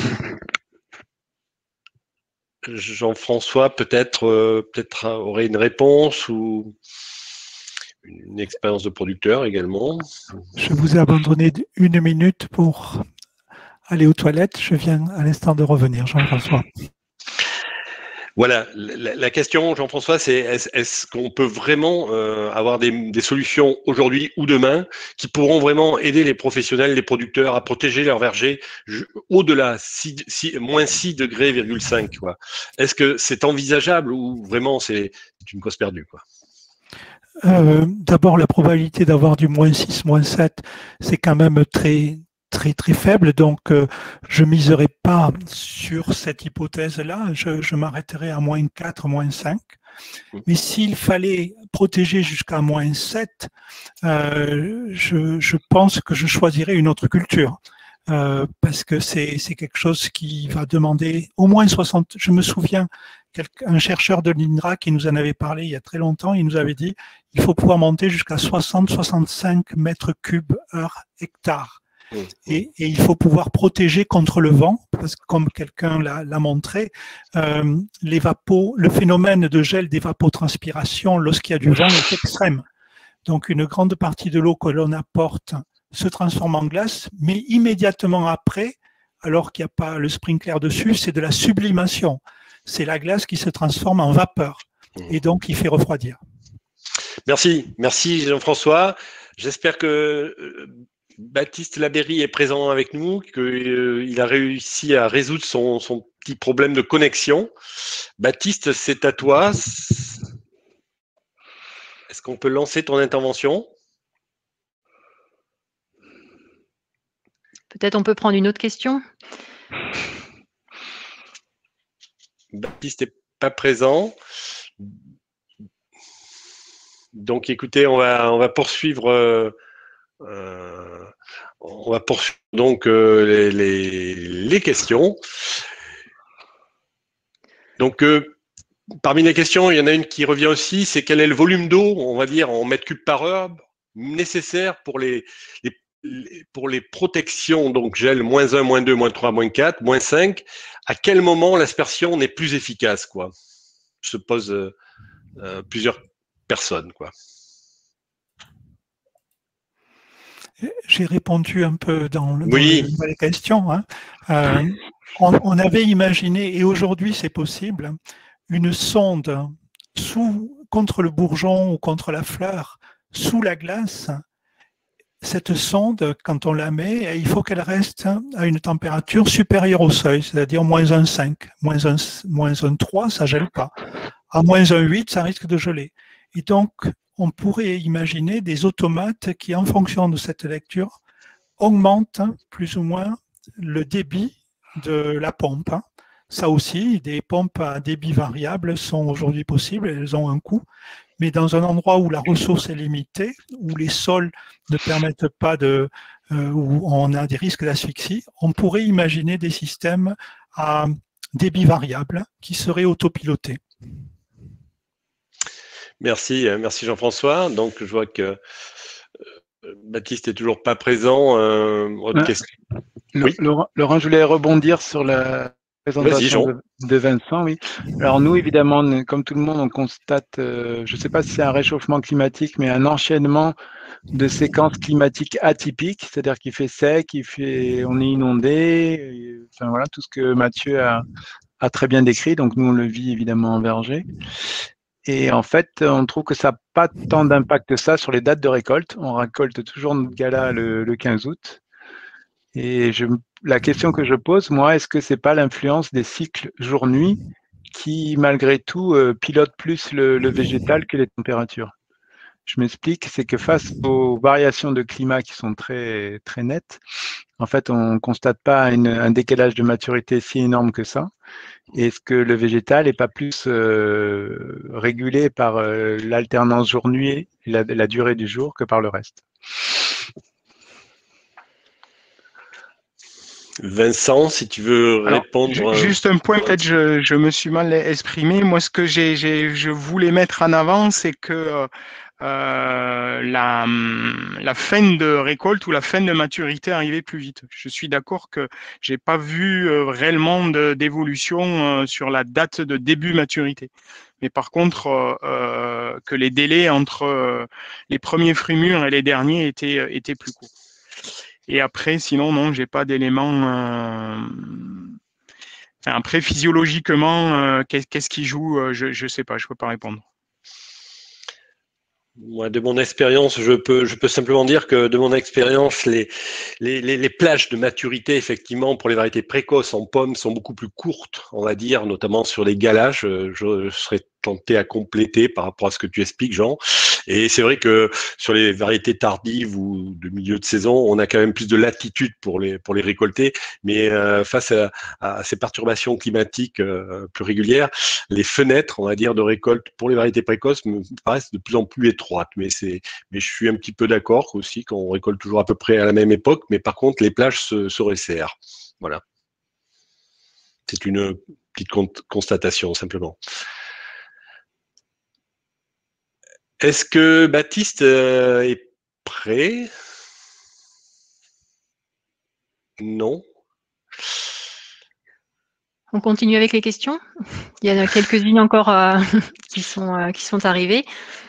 Jean-François, peut-être, euh, peut-être aurait une réponse ou une expérience de producteur également. Je vous ai abandonné une minute pour aller aux toilettes. Je viens à l'instant de revenir, Jean-François. Voilà, la, la question, Jean-François, c'est est-ce, est-ce qu'on peut vraiment euh, avoir des, des solutions aujourd'hui ou demain qui pourront vraiment aider les professionnels, les producteurs à protéger leurs vergers au-delà, six, six, moins six degrés, virgule cinq, quoi. Est-ce que c'est envisageable ou vraiment c'est une cause perdue, quoi? Euh, d'abord, la probabilité d'avoir du moins six, moins sept, c'est quand même très... très très faible, donc euh, je miserai pas sur cette hypothèse-là, je, je m'arrêterai à moins quatre, moins cinq. Mais s'il fallait protéger jusqu'à moins sept, euh, je, je pense que je choisirais une autre culture. Euh, parce que c'est c'est quelque chose qui va demander au moins soixante. Je me souviens, un chercheur de l'INRA qui nous en avait parlé il y a très longtemps, il nous avait dit il faut pouvoir monter jusqu'à soixante à soixante-cinq mètres cubes heure hectare. Et, et il faut pouvoir protéger contre le vent, parce que comme quelqu'un l'a, l'a montré, euh, l'évapo, le phénomène de gel d'évapotranspiration lorsqu'il y a du vent est extrême. Donc une grande partie de l'eau que l'on apporte se transforme en glace, mais immédiatement après, alors qu'il n'y a pas le sprinkler dessus, c'est de la sublimation. C'est la glace qui se transforme en vapeur et donc il fait refroidir. Merci, merci Jean-François. J'espère que Baptiste Labeyrie est présent avec nous, qu'il euh, a réussi à résoudre son, son petit problème de connexion. Baptiste, c'est à toi. Est-ce qu'on peut lancer ton intervention? Peut-être on peut prendre une autre question. Baptiste n'est pas présent. Donc écoutez, on va, on va poursuivre... Euh, Euh, on va poursuivre donc euh, les, les, les questions. Donc, euh, parmi les questions, il y en a une qui revient aussi, c'est quel est le volume d'eau, on va dire, en mètres cubes par heure, nécessaire pour les, les, pour les protections, donc gel moins un, moins deux, moins trois, moins quatre, moins cinq. À quel moment l'aspersion n'est plus efficace, quoi? Se pose euh, euh, plusieurs personnes, quoi. J'ai répondu un peu dans, le, oui. dans, le, dans les questions. Hein. Euh, on, on avait imaginé, et aujourd'hui c'est possible, une sonde sous, contre le bourgeon ou contre la fleur, sous la glace. Cette sonde, quand on la met, il faut qu'elle reste à une température supérieure au seuil, c'est-à-dire moins un virgule cinq, moins un virgule trois, ça ne gèle pas. À moins un virgule huit, ça risque de geler. Et donc, on pourrait imaginer des automates qui, en fonction de cette lecture, augmentent plus ou moins le débit de la pompe. Ça aussi, des pompes à débit variable sont aujourd'hui possibles, elles ont un coût. Mais dans un endroit où la ressource est limitée, où les sols ne permettent pas de, euh, où on a des risques d'asphyxie, on pourrait imaginer des systèmes à débit variable qui seraient autopilotés. Merci, merci Jean-François. Donc, je vois que Baptiste n'est toujours pas présent. Euh, autre ouais. question. Oui. Laurent, Laurent, je voulais rebondir sur la présentation de, de Vincent. Oui. Alors nous, évidemment, comme tout le monde, on constate, euh, je ne sais pas si c'est un réchauffement climatique, mais un enchaînement de séquences climatiques atypiques, c'est-à-dire qu'il fait sec, il fait, on est inondé, et, enfin voilà, tout ce que Mathieu a, a très bien décrit. Donc nous, on le vit évidemment en verger. Et en fait, on trouve que ça n'a pas tant d'impact que ça sur les dates de récolte. On récolte toujours notre gala le, le quinze août. Et je, la question que je pose, moi, est-ce que c'est pas l'influence des cycles jour-nuit qui, malgré tout, euh, pilote plus le, le végétal que les températures? Je m'explique, c'est que face aux variations de climat qui sont très, très nettes, en fait, on ne constate pas une, un décalage de maturité si énorme que ça. Est-ce que le végétal n'est pas plus euh, régulé par euh, l'alternance jour-nuit, la, la durée du jour, que par le reste? Vincent, si tu veux Alors, répondre. Juste un point, peut-être je, je me suis mal exprimé. Moi, ce que j'ai, j'ai, je voulais mettre en avant, c'est que euh, la, la fin de récolte ou la fin de maturité arrivait plus vite. Je suis d'accord que j'ai pas vu euh, réellement de, d'évolution euh, sur la date de début maturité. Mais par contre, euh, que les délais entre euh, les premiers fruits mûrs et les derniers étaient, étaient plus courts. Et après, sinon, non, j'ai pas d'éléments. Euh... Enfin, après, physiologiquement, euh, qu'est-ce qui joue? Je ne sais pas, je peux pas répondre. Moi, de mon expérience, je peux, je peux simplement dire que de mon expérience, les, les, les, les plages de maturité, effectivement, pour les variétés précoces en pommes sont beaucoup plus courtes, on va dire, notamment sur les galages. Je, je serais tenté à compléter par rapport à ce que tu expliques, Jean. Et c'est vrai que sur les variétés tardives ou de milieu de saison, on a quand même plus de latitude pour les pour les récolter. Mais euh, face à, à ces perturbations climatiques euh, plus régulières, les fenêtres, on va dire, de récolte pour les variétés précoces me paraissent de plus en plus étroites. Mais c'est mais je suis un petit peu d'accord aussi qu'on récolte toujours à peu près à la même époque. Mais par contre, les plages se, se resserrent. Voilà. C'est une petite constatation simplement. Est-ce que Baptiste euh, est prêt? Non. On continue avec les questions. Il y en a quelques-unes encore euh, qui, sont, euh, qui sont arrivées.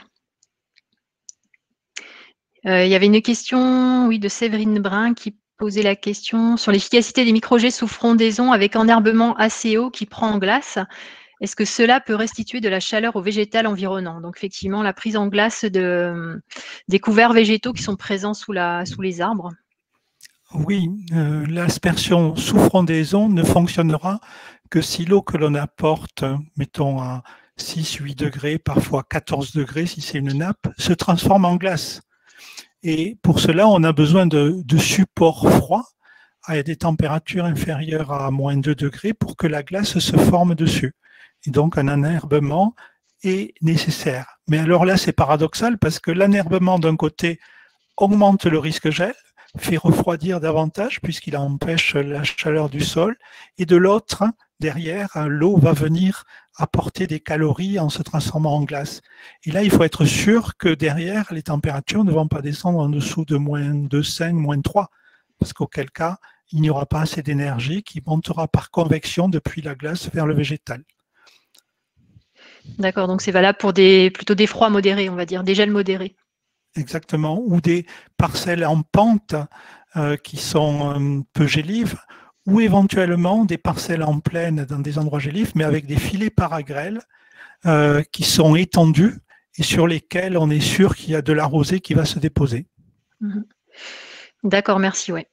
Euh, il y avait une question oui, de Séverine Brun qui posait la question sur l'efficacité des microjets sous frondaison avec enherbement assez haut qui prend en glace. Est-ce que cela peut restituer de la chaleur au végétal environnant? Donc, effectivement, la prise en glace de, des couverts végétaux qui sont présents sous, la, sous les arbres. Oui, euh, l'aspersion sous frondaison ne fonctionnera que si l'eau que l'on apporte, mettons à six huit degrés, parfois quatorze degrés si c'est une nappe, se transforme en glace. Et pour cela, on a besoin de, de supports froids à des températures inférieures à moins deux degrés pour que la glace se forme dessus. Et donc, un enherbement est nécessaire. Mais alors là, c'est paradoxal parce que l'enherbement, d'un côté, augmente le risque gel, fait refroidir davantage puisqu'il empêche la chaleur du sol. Et de l'autre, derrière, l'eau va venir apporter des calories en se transformant en glace. Et là, il faut être sûr que derrière, les températures ne vont pas descendre en dessous de moins deux virgule cinq, moins trois, parce qu'auquel cas, il n'y aura pas assez d'énergie qui montera par convection depuis la glace vers le végétal. D'accord, donc c'est valable pour des, plutôt des froids modérés, on va dire, des gels modérés. Exactement, ou des parcelles en pente euh, qui sont euh, peu gélives, ou éventuellement des parcelles en plaine dans des endroits gélives, mais avec des filets paragrèles euh, qui sont étendus et sur lesquels on est sûr qu'il y a de la rosée qui va se déposer. Mmh. D'accord, merci, ouais.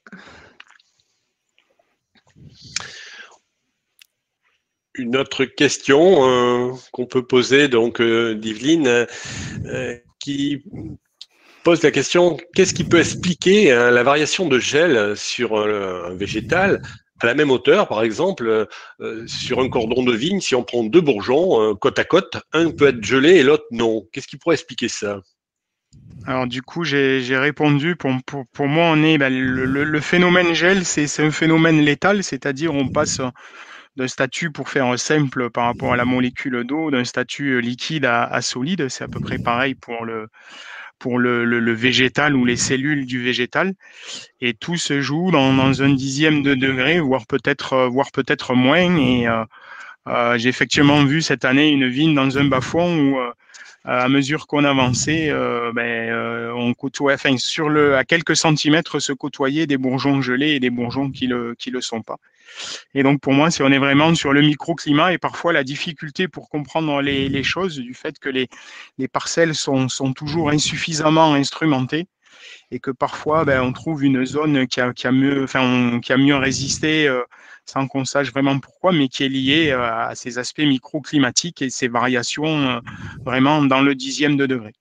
Une autre question euh, qu'on peut poser, donc euh, d'Yveline, euh, qui pose la question, qu'est-ce qui peut expliquer hein, la variation de gel sur euh, un végétal à la même hauteur, par exemple, euh, sur un cordon de vigne, si on prend deux bourgeons euh, côte à côte, un peut être gelé et l'autre non. Qu'est-ce qui pourrait expliquer ça? Alors du coup, j'ai j'ai répondu. Pour, pour, pour moi, on est ben, le, le, le phénomène gel, c'est un phénomène létal, c'est-à-dire on passe d'un statut, pour faire un simple par rapport à la molécule d'eau, d'un statut liquide à, à solide. C'est à peu près pareil pour le pour le, le, le végétal ou les cellules du végétal. Et tout se joue dans, dans un dixième de degré, voire peut-être voire peut-être moins. Et euh, euh, j'ai effectivement vu cette année une vigne dans un bas-fond où euh, à mesure qu'on avançait, euh, ben, euh, on côtoie, enfin, sur le, à quelques centimètres se côtoyaient des bourgeons gelés et des bourgeons qui le, qui le sont pas. Et donc, pour moi, c'est, on est vraiment sur le microclimat et parfois la difficulté pour comprendre les, les choses du fait que les, les parcelles sont, sont toujours insuffisamment instrumentées et que parfois, ben, on trouve une zone qui a, qui a mieux, enfin, qui a mieux résisté euh, sans qu'on sache vraiment pourquoi, mais qui est liée euh, à ces aspects microclimatiques et ces variations euh, vraiment dans le dixième de degré.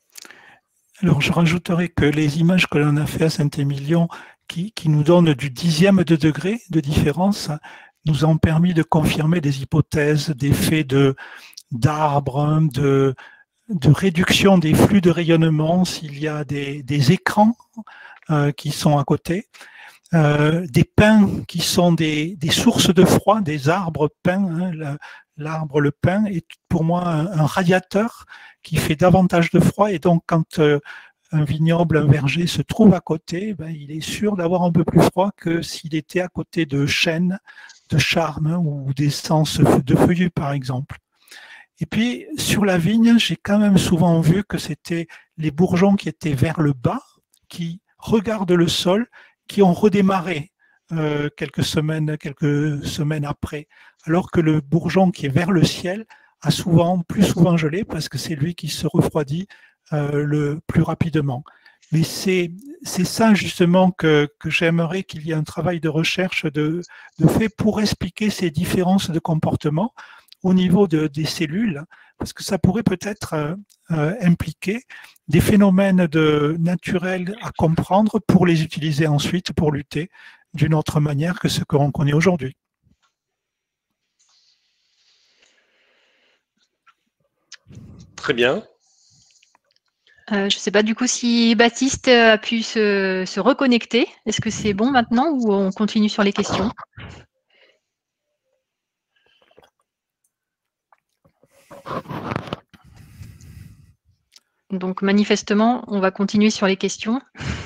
Alors, je rajouterai que les images que l'on a fait à Saint-Émilion, qui, qui nous donnent du dixième de degré de différence, nous ont permis de confirmer des hypothèses d'effets de, d'arbres, de, de réduction des flux de rayonnement s'il y a des, des écrans euh, qui sont à côté, euh, des pins qui sont des, des sources de froid, des arbres pins. Hein, l'arbre, le pin, est pour moi un, un radiateur qui fait davantage de froid, et donc quand euh, un vignoble, un verger se trouve à côté, ben, il est sûr d'avoir un peu plus froid que s'il était à côté de chênes, de charmes ou d'essences de feuillus par exemple. Et puis sur la vigne, j'ai quand même souvent vu que c'était les bourgeons qui étaient vers le bas, qui regardent le sol, qui ont redémarré euh, quelques semaines, quelques semaines après, alors que le bourgeon qui est vers le ciel a souvent, plus souvent gelé parce que c'est lui qui se refroidit euh, le plus rapidement. Mais c'est c'est ça justement que, que j'aimerais qu'il y ait un travail de recherche de, de fait pour expliquer ces différences de comportement au niveau de, des cellules, parce que ça pourrait peut-être euh, euh, impliquer des phénomènes de, naturels à comprendre pour les utiliser ensuite pour lutter d'une autre manière que ce que l'on connaît aujourd'hui. Très bien. Euh, je ne sais pas du coup si Baptiste a pu se, se reconnecter. Est-ce que c'est bon maintenant ou on continue sur les questions? Donc manifestement, on va continuer sur les questions.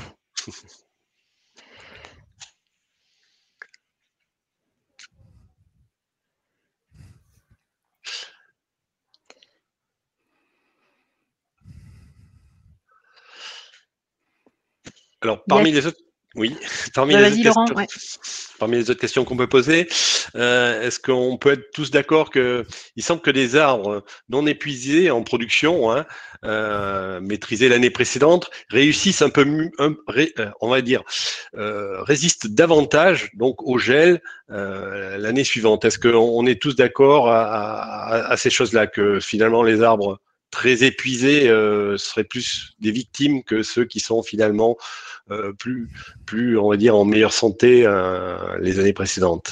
Alors, parmi les autres, oui, parmi, bah, les autres Laurent, questions, ouais. parmi les autres questions qu'on peut poser, euh, est-ce qu'on peut être tous d'accord que il semble que des arbres non épuisés en production, hein, euh, maîtrisés l'année précédente, réussissent un peu, un, ré, on va dire, euh, résistent davantage donc au gel euh, l'année suivante. Est-ce qu'on on est tous d'accord à, à, à ces choses-là, que finalement les arbres très épuisés euh, seraient plus des victimes que ceux qui sont finalement euh, plus, plus, on va dire, en meilleure santé euh, les années précédentes?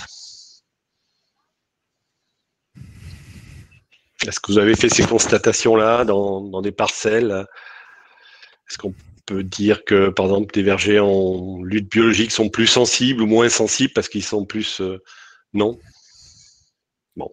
Est-ce que vous avez fait ces constatations-là dans, dans des parcelles? Est-ce qu'on peut dire que, par exemple, des vergers en lutte biologique sont plus sensibles ou moins sensibles parce qu'ils sont plus... Euh, non. Bon.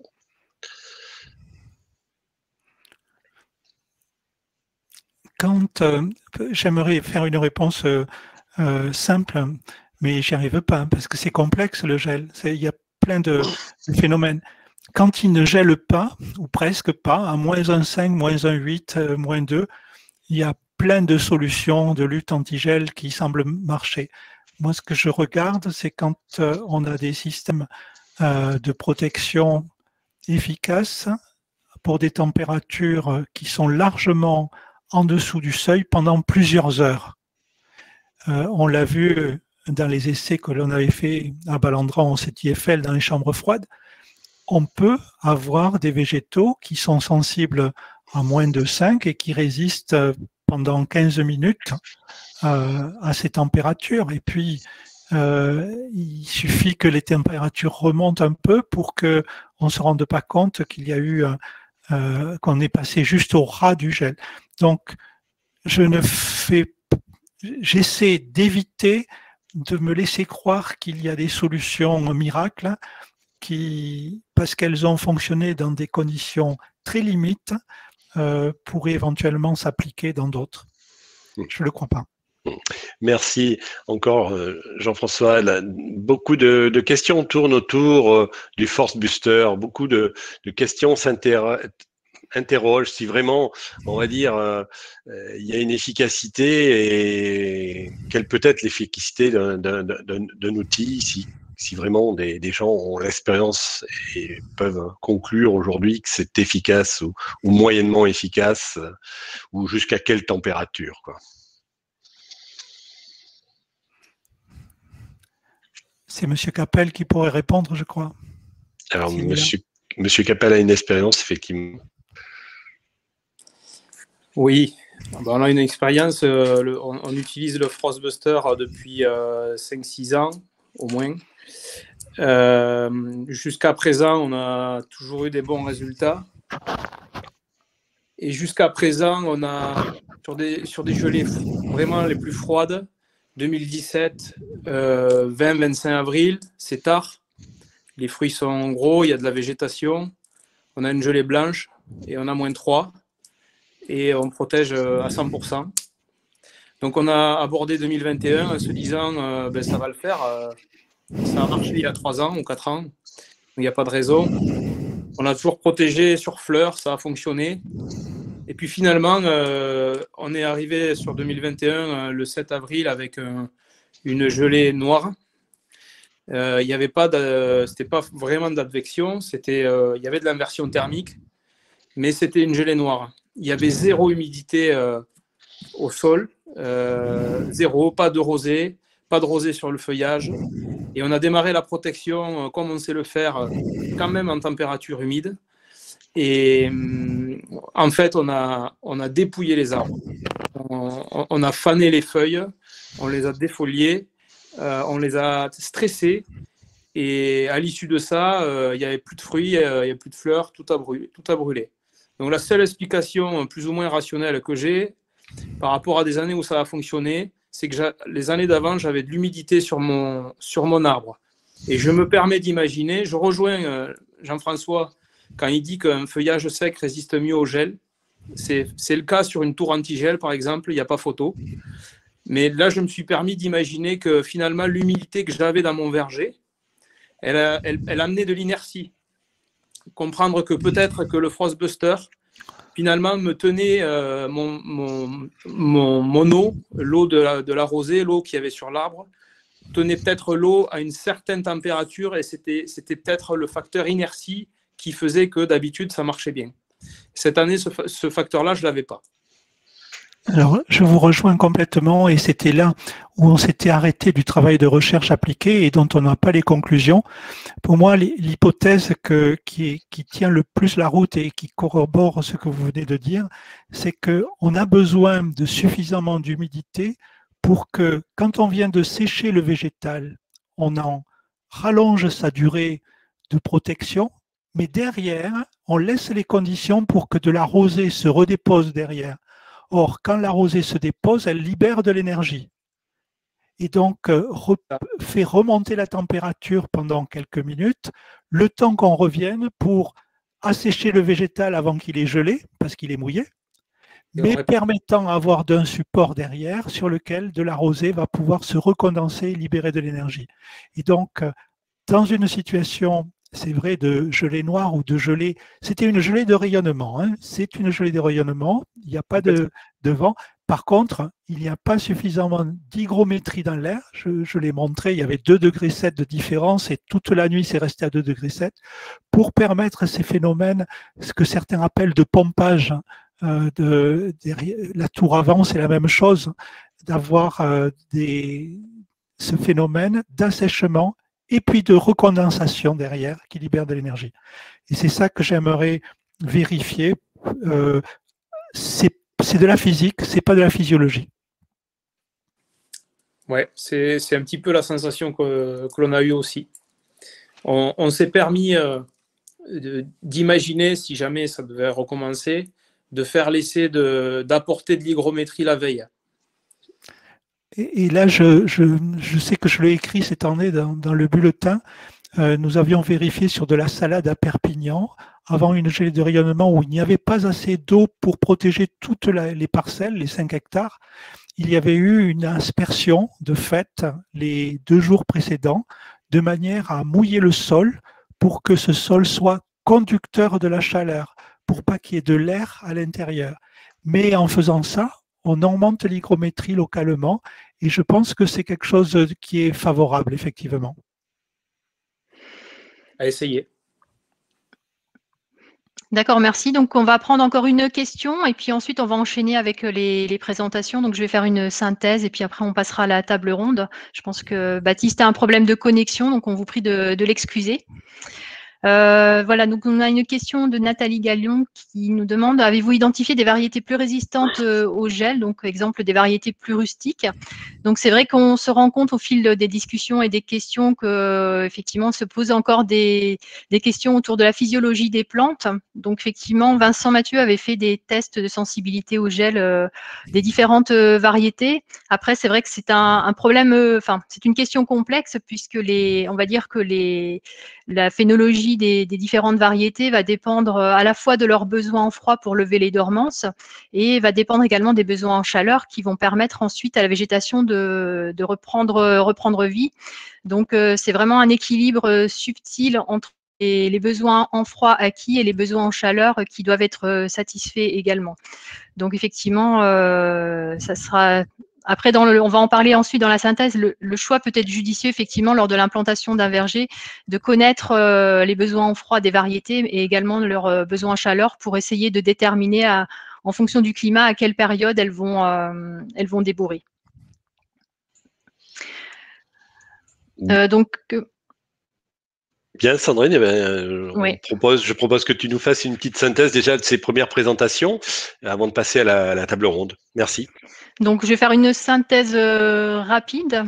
Quand euh, j'aimerais faire une réponse euh, euh, simple, mais j'y arrive pas hein, parce que c'est complexe le gel. Il y a plein de, de phénomènes. Quand il ne gèle pas, ou presque pas, à moins un virgule cinq, moins un virgule huit, euh, moins deux, il y a plein de solutions de lutte anti-gel qui semblent marcher. Moi, ce que je regarde, c'est quand euh, on a des systèmes euh, de protection efficaces pour des températures qui sont largement en dessous du seuil pendant plusieurs heures. Euh, on l'a vu dans les essais que l'on avait fait à Balandran, au C T F L, dans les chambres froides. On peut avoir des végétaux qui sont sensibles à moins de cinq et qui résistent pendant quinze minutes euh, à ces températures. Et puis, euh, il suffit que les températures remontent un peu pour qu'on ne se rende pas compte qu'il y a eu, euh, qu'on est passé juste au ras du gel. Donc, je ne fais, j'essaie d'éviter de me laisser croire qu'il y a des solutions miracles qui, parce qu'elles ont fonctionné dans des conditions très limites, euh, pourraient éventuellement s'appliquer dans d'autres. Je ne le crois pas. Merci encore Jean-François. Beaucoup de, de questions tournent autour euh, du Force Buster. Beaucoup de, de questions s'interrogent si vraiment, on va dire, euh, il y a une efficacité et quelle peut être l'efficacité d'un outil si si vraiment des, des gens ont l'expérience et peuvent conclure aujourd'hui que c'est efficace ou, ou moyennement efficace, ou jusqu'à quelle température, quoi. C'est Monsieur Capel qui pourrait répondre, je crois. Alors, si Monsieur, Monsieur Capel a une expérience, effectivement. Oui, on a une expérience, euh, le, on, on utilise le Frostbuster depuis euh, cinq six ans, au moins. Euh, jusqu'à présent, on a toujours eu des bons résultats. Et jusqu'à présent, on a, sur des, sur des gelées vraiment les plus froides, deux mille dix-sept, euh, vingt vingt-cinq avril, c'est tard. Les fruits sont gros, il y a de la végétation. On a une gelée blanche et on a moins trois. Et on protège à cent pour cent. Donc on a abordé deux mille vingt et un en se disant euh, ben, ça va le faire. Euh, ça a marché il y a trois ans ou quatre ans. Il n'y a pas de raison. On a toujours protégé sur fleurs, ça a fonctionné. Et puis finalement, euh, on est arrivé sur deux mille vingt et un euh, le sept avril avec euh, une gelée noire. Euh, il n'y avait pas de, c'était pas vraiment d'advection, c'était, euh, il y avait de l'inversion thermique, mais c'était une gelée noire. Il y avait zéro humidité euh, au sol, euh, zéro, pas de rosée, pas de rosée sur le feuillage. Et on a démarré la protection euh, comme on sait le faire, euh, quand même en température humide. Et euh, en fait, on a, on a dépouillé les arbres. On, on a fané les feuilles, on les a défoliées, euh, on les a stressées. Et à l'issue de ça, euh, il n'y avait plus de fruits, euh, il n'y avait plus de fleurs, tout a brûlé. Tout a brûlé. Donc la seule explication plus ou moins rationnelle que j'ai par rapport à des années où ça a fonctionné, c'est que les années d'avant, j'avais de l'humidité sur mon, sur mon arbre. Et je me permets d'imaginer, je rejoins euh, Jean-François quand il dit qu'un feuillage sec résiste mieux au gel. C'est le cas sur une tour anti-gel, par exemple, il n'y a pas photo. Mais là, je me suis permis d'imaginer que finalement, l'humidité que j'avais dans mon verger, elle, elle, elle amenait de l'inertie. Comprendre que peut-être que le Frostbuster, finalement, me tenait euh, mon, mon, mon, mon eau, l'eau de la, de la rosée, l'eau qu'il y avait sur l'arbre, tenait peut-être l'eau à une certaine température et c'était peut-être le facteur inertie qui faisait que d'habitude, ça marchait bien. Cette année, ce, ce facteur-là, je ne l'avais pas. Alors, je vous rejoins complètement et c'était là où on s'était arrêté du travail de recherche appliquée et dont on n'a pas les conclusions. Pour moi, l'hypothèse que, qui, qui tient le plus la route et qui corrobore ce que vous venez de dire, c'est qu'on a besoin de suffisamment d'humidité pour que, quand on vient de sécher le végétal, on en rallonge sa durée de protection, mais derrière, on laisse les conditions pour que de la rosée se redépose derrière. Or, quand la rosée se dépose, elle libère de l'énergie. Et donc, euh, re fait remonter la température pendant quelques minutes, le temps qu'on revienne pour assécher le végétal avant qu'il est gelé, parce qu'il est mouillé, mais permettant d'avoir d'un support derrière sur lequel de la rosée va pouvoir se recondenser et libérer de l'énergie. Et donc, dans une situation, c'est vrai, de gelée noire ou de gelée, c'était une gelée de rayonnement, hein, c'est une gelée de rayonnement, il n'y a pas de, de vent. Par contre, il n'y a pas suffisamment d'hygrométrie dans l'air, je, je l'ai montré, il y avait deux degrés sept de différence et toute la nuit c'est resté à deux degrés sept, pour permettre ces phénomènes, ce que certains appellent de pompage, euh, de, de, la tour avant c'est la même chose, d'avoir euh, des, ce phénomène d'assèchement et puis de recondensation derrière qui libère de l'énergie. Et c'est ça que j'aimerais vérifier. Euh, c'est de la physique, c'est pas de la physiologie. Ouais, c'est un petit peu la sensation que, que l'on a eue aussi. On, on s'est permis euh, d'imaginer, si jamais ça devait recommencer, de faire l'essai d'apporter de, de l'hygrométrie la veille. Et, et là, je, je, je sais que je l'ai écrit cette année dans, dans le bulletin. Euh, nous avions vérifié sur de la salade à Perpignan, avant une gelée de rayonnement où il n'y avait pas assez d'eau pour protéger toutes la, les parcelles, les cinq hectares. Il y avait eu une aspersion de fait les deux jours précédents, de manière à mouiller le sol pour que ce sol soit conducteur de la chaleur, pour pas qu'il y ait de l'air à l'intérieur. Mais en faisant ça, on augmente l'hygrométrie localement et je pense que c'est quelque chose qui est favorable, effectivement. À essayer. D'accord, merci. Donc, on va prendre encore une question et puis ensuite, on va enchaîner avec les, les présentations. Donc, je vais faire une synthèse et puis après, on passera à la table ronde. Je pense que Baptiste a un problème de connexion, donc on vous prie de, de l'excuser. Euh, voilà, donc on a une question de Nathalie Gallion qui nous demande: avez-vous identifié des variétés plus résistantes au gel, donc exemple des variétés plus rustiques? Donc c'est vrai qu'on se rend compte au fil des discussions et des questions que effectivement se posent encore des, des questions autour de la physiologie des plantes. Donc effectivement, Vincent Mathieu avait fait des tests de sensibilité au gel euh, des différentes euh, variétés. Après, c'est vrai que c'est un, un problème, enfin euh, c'est une question complexe puisque les, on va dire que les la phénologie des, des différentes variétés va dépendre à la fois de leurs besoins en froid pour lever les dormances et va dépendre également des besoins en chaleur qui vont permettre ensuite à la végétation de, de reprendre, reprendre vie. Donc, euh, c'est vraiment un équilibre subtil entre les, les besoins en froid acquis et les besoins en chaleur qui doivent être satisfaits également. Donc, effectivement, euh, ça sera... Après, dans le, on va en parler ensuite dans la synthèse, le, le choix peut être judicieux effectivement lors de l'implantation d'un verger, de connaître euh, les besoins en froid des variétés et également leurs euh, besoins en chaleur pour essayer de déterminer à, en fonction du climat à quelle période elles vont, euh, elles vont débourrer. Euh, donc, euh, Bien, Sandrine, eh bien, on oui. propose, je propose que tu nous fasses une petite synthèse déjà de ces premières présentations avant de passer à la, à la table ronde. Merci. Donc, je vais faire une synthèse euh, rapide.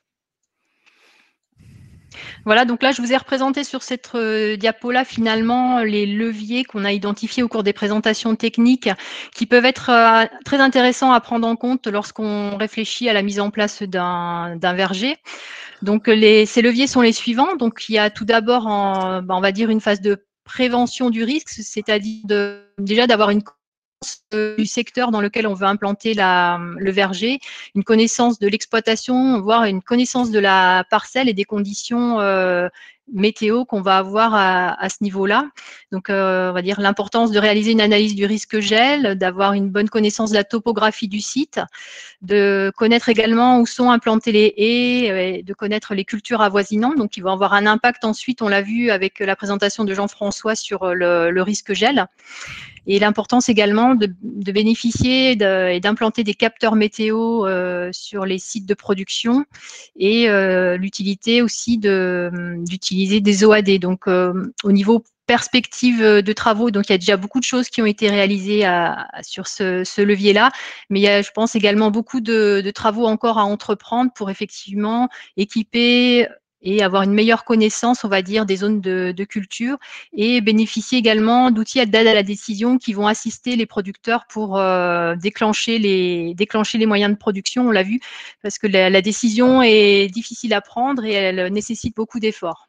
Voilà, donc là, je vous ai représenté sur cette euh, diapo-là, finalement, les leviers qu'on a identifiés au cours des présentations techniques qui peuvent être euh, très intéressants à prendre en compte lorsqu'on réfléchit à la mise en place d'un d'un verger. Donc, les, ces leviers sont les suivants. Donc, il y a tout d'abord, ben, on va dire, une phase de prévention du risque, c'est-à-dire de, déjà d'avoir une du secteur dans lequel on veut implanter la, le verger, une connaissance de l'exploitation, voire une connaissance de la parcelle et des conditions euh, météo qu'on va avoir à, à ce niveau-là. Donc, euh, on va dire l'importance de réaliser une analyse du risque gel, d'avoir une bonne connaissance de la topographie du site, de connaître également où sont implantées les haies, et de connaître les cultures avoisinantes, donc qui vont avoir un impact ensuite, on l'a vu avec la présentation de Jean-François sur le, le risque gel. Et l'importance également de, de bénéficier de, et d'implanter des capteurs météo euh, sur les sites de production et euh, l'utilité aussi d'utiliser des O A D. Donc, euh, au niveau perspective de travaux, donc il y a déjà beaucoup de choses qui ont été réalisées à, à, sur ce, ce levier-là, mais il y a, je pense, également beaucoup de, de travaux encore à entreprendre pour effectivement équiper et avoir une meilleure connaissance, on va dire, des zones de, de culture et bénéficier également d'outils d'aide à la décision qui vont assister les producteurs pour euh, déclencher, les, déclencher les moyens de production, on l'a vu, parce que la, la décision est difficile à prendre et elle nécessite beaucoup d'efforts.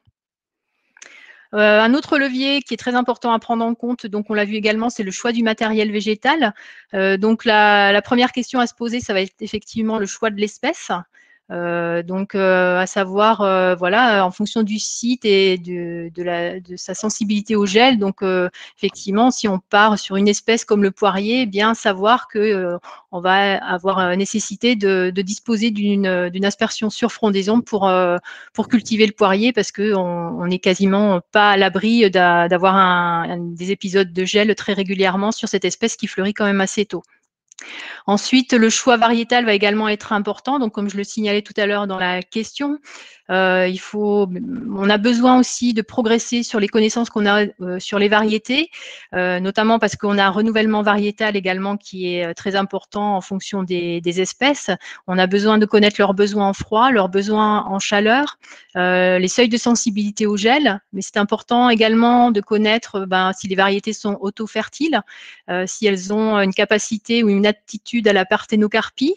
Euh, un autre levier qui est très important à prendre en compte, donc on l'a vu également, c'est le choix du matériel végétal. Euh, donc la, la première question à se poser, ça va être effectivement le choix de l'espèce. Euh, donc, euh, à savoir, euh, voilà, en fonction du site et de, de, la, de sa sensibilité au gel. Donc, euh, effectivement, si on part sur une espèce comme le poirier, eh bien savoir que euh, on va avoir nécessité de, de disposer d'une d'une aspersion sur frondaison pour euh, pour cultiver le poirier, parce que on, on est quasiment pas à l'abri d'avoir un, un, des épisodes de gel très régulièrement sur cette espèce qui fleurit quand même assez tôt. Ensuite, le choix variétal va également être important. Donc, comme je le signalais tout à l'heure dans la question, euh, il faut, on a besoin aussi de progresser sur les connaissances qu'on a euh, sur les variétés, euh, notamment parce qu'on a un renouvellement variétal également qui est très important en fonction des, des espèces. On a besoin de connaître leurs besoins en froid, leurs besoins en chaleur, euh, les seuils de sensibilité au gel, mais c'est important également de connaître ben, si les variétés sont auto-fertiles, euh, si elles ont une capacité ou une aptitude à la parthénocarpie.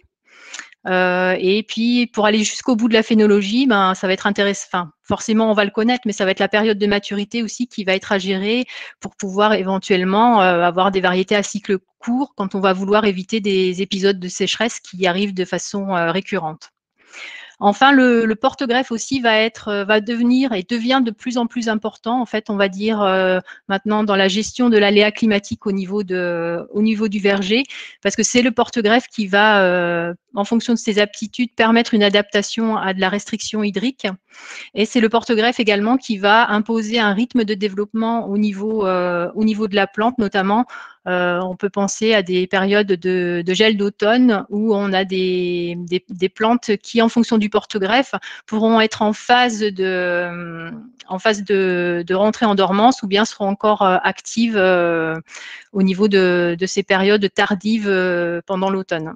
Euh, et puis, pour aller jusqu'au bout de la phénologie, ben, ça va être intéressant. Enfin, forcément, on va le connaître, mais ça va être la période de maturité aussi qui va être à gérer pour pouvoir éventuellement euh, avoir des variétés à cycle court quand on va vouloir éviter des épisodes de sécheresse qui arrivent de façon euh, récurrente. Enfin, le, le porte-greffe aussi va être, va devenir et devient de plus en plus important. En fait, on va dire euh, maintenant dans la gestion de l'aléa climatique au niveau de, au niveau du verger, parce que c'est le porte-greffe qui va, euh, en fonction de ses aptitudes, permettre une adaptation à de la restriction hydrique. Et c'est le porte-greffe également qui va imposer un rythme de développement au niveau, euh, au niveau de la plante, notamment. Euh, on peut penser à des périodes de, de gel d'automne où on a des, des, des plantes qui, en fonction du porte-greffe, pourront être en phase de, en phase de, de rentrée en dormance ou bien seront encore actives euh, au niveau de, de ces périodes tardives euh, pendant l'automne.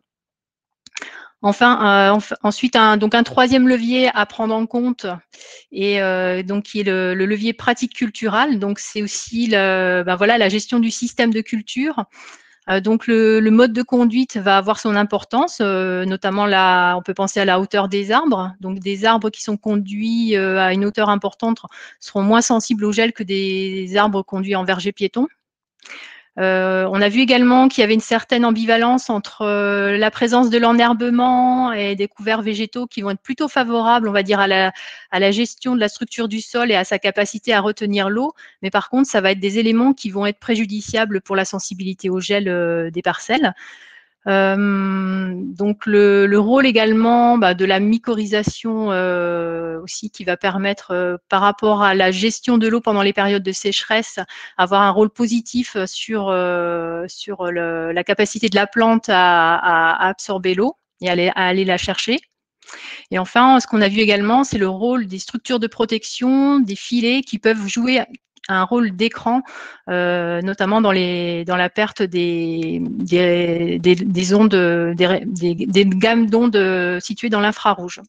Enfin, euh, enf ensuite, un, donc un troisième levier à prendre en compte, et euh, donc qui est le, le levier pratique culturale. Donc, c'est aussi le, ben voilà, la gestion du système de culture. Euh, donc, le, le mode de conduite va avoir son importance, euh, notamment là, on peut penser à la hauteur des arbres. Donc, des arbres qui sont conduits euh, à une hauteur importante seront moins sensibles au gel que des arbres conduits en verger piéton. Euh, on a vu également qu'il y avait une certaine ambivalence entre euh, la présence de l'enherbement et des couverts végétaux qui vont être plutôt favorables, on va dire, à la, à la gestion de la structure du sol et à sa capacité à retenir l'eau. Mais par contre, ça va être des éléments qui vont être préjudiciables pour la sensibilité au gel euh, des parcelles. Euh, donc le, le rôle également bah, de la mycorhisation euh, aussi qui va permettre euh, par rapport à la gestion de l'eau pendant les périodes de sécheresse avoir un rôle positif sur, euh, sur le, la capacité de la plante à, à, à absorber l'eau et à aller, à aller la chercher. Et enfin, ce qu'on a vu également, c'est le rôle des structures de protection, des filets qui peuvent jouer un rôle d'écran, euh, notamment dans, les, dans la perte des, des, des, des ondes, des, des, des gammes d'ondes situées dans l'infrarouge.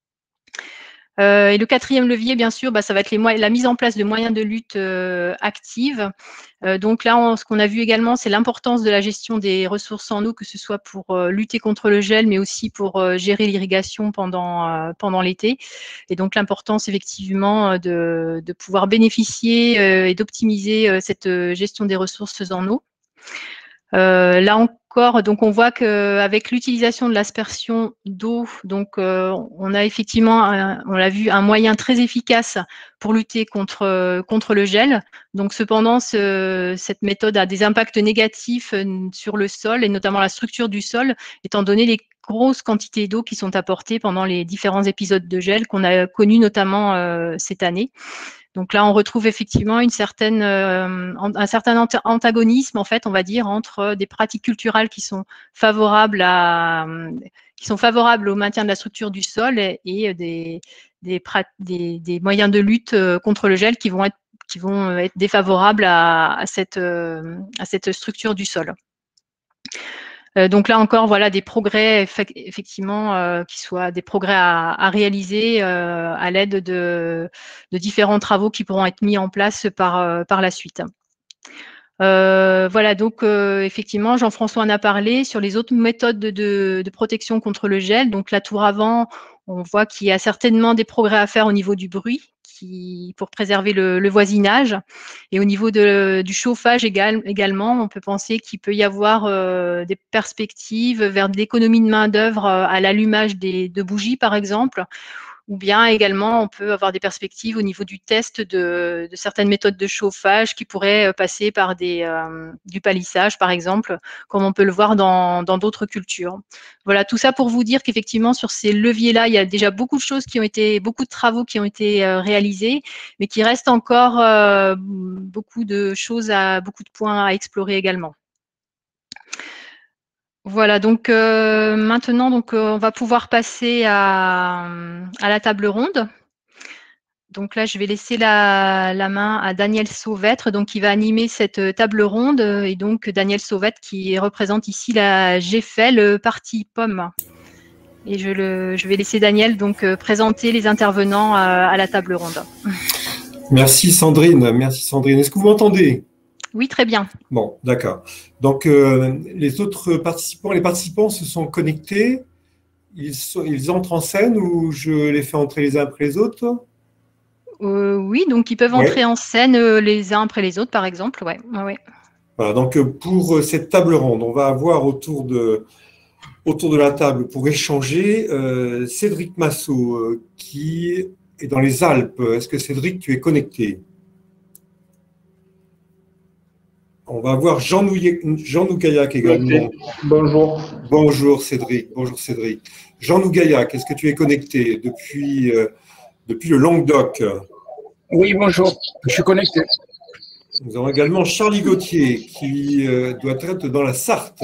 Euh, et le quatrième levier, bien sûr, bah, ça va être les la mise en place de moyens de lutte euh, actives. Euh, donc là, on, ce qu'on a vu également, c'est l'importance de la gestion des ressources en eau, que ce soit pour euh, lutter contre le gel, mais aussi pour euh, gérer l'irrigation pendant, euh, pendant l'été. Et donc l'importance, effectivement, de, de pouvoir bénéficier euh, et d'optimiser euh, cette gestion des ressources en eau. Euh, là encore, donc on voit qu'avec l'utilisation de l'aspersion d'eau, donc euh, on a effectivement, un, on l'a vu, un moyen très efficace pour lutter contre contre le gel. Donc cependant, ce, cette méthode a des impacts négatifs sur le sol et notamment la structure du sol, étant donné les grosses quantités d'eau qui sont apportées pendant les différents épisodes de gel qu'on a connus notamment euh, cette année. Donc là, on retrouve effectivement une certaine, euh, un certain antagonisme, en fait, on va dire, entre des pratiques culturelles qui sont favorables à, qui sont favorables au maintien de la structure du sol et, et des, des, des, des moyens de lutte contre le gel qui vont être, qui vont être défavorables à, à, cette, à cette structure du sol. Euh, donc là encore, voilà des progrès effectivement euh, qui soient des progrès à, à réaliser euh, à l'aide de, de différents travaux qui pourront être mis en place par, euh, par la suite. Euh, voilà, donc euh, effectivement, Jean-François en a parlé sur les autres méthodes de, de, de protection contre le gel. Donc la tour avant, on voit qu'il y a certainement des progrès à faire au niveau du bruit qui, pour préserver le, le voisinage. Et au niveau de, du chauffage égal, également, on peut penser qu'il peut y avoir euh, des perspectives vers de l'économie de main-d'œuvre à l'allumage des, de bougies, par exemple. Ou bien également, on peut avoir des perspectives au niveau du test de, de certaines méthodes de chauffage qui pourraient passer par des, euh, du palissage, par exemple, comme on peut le voir dans d'autres cultures. Voilà, tout ça pour vous dire qu'effectivement, sur ces leviers-là, il y a déjà beaucoup de choses qui ont été, beaucoup de travaux qui ont été euh, réalisés, mais qu'il reste encore euh, beaucoup de choses, à, beaucoup de points à explorer également. Voilà, donc euh, maintenant, donc, euh, on va pouvoir passer à, à la table ronde. Donc là, je vais laisser la, la main à Daniel Sauvêtre, donc qui va animer cette table ronde. Et donc, Daniel Sauvêtre qui représente ici la G F E L partie pomme. Et je, le, je vais laisser Daniel donc présenter les intervenants à, à la table ronde. Merci Sandrine, merci Sandrine. Est-ce que vous m'entendez ? Oui, très bien. Bon, d'accord. Donc, euh, les autres participants, les participants se sont connectés. Ils, sont, ils entrent en scène ou je les fais entrer les uns après les autres ? euh, Oui, donc ils peuvent entrer ouais. en scène euh, les uns après les autres, par exemple. Ouais. Ouais. Voilà, donc pour cette table ronde, on va avoir autour de, autour de la table pour échanger euh, Cédric Massot, euh, qui est dans les Alpes. Est-ce que Cédric, tu es connecté ? On va avoir Jean, Nouye, Jean Nougaillac également. Bonjour. Bonjour Cédric. Bonjour Cédric. Jean Nougaillac, est-ce que tu es connecté depuis, euh, depuis le Languedoc? Oui, bonjour. Je suis connecté. Nous avons également Charlie Gauthier qui euh, doit être dans la Sarthe.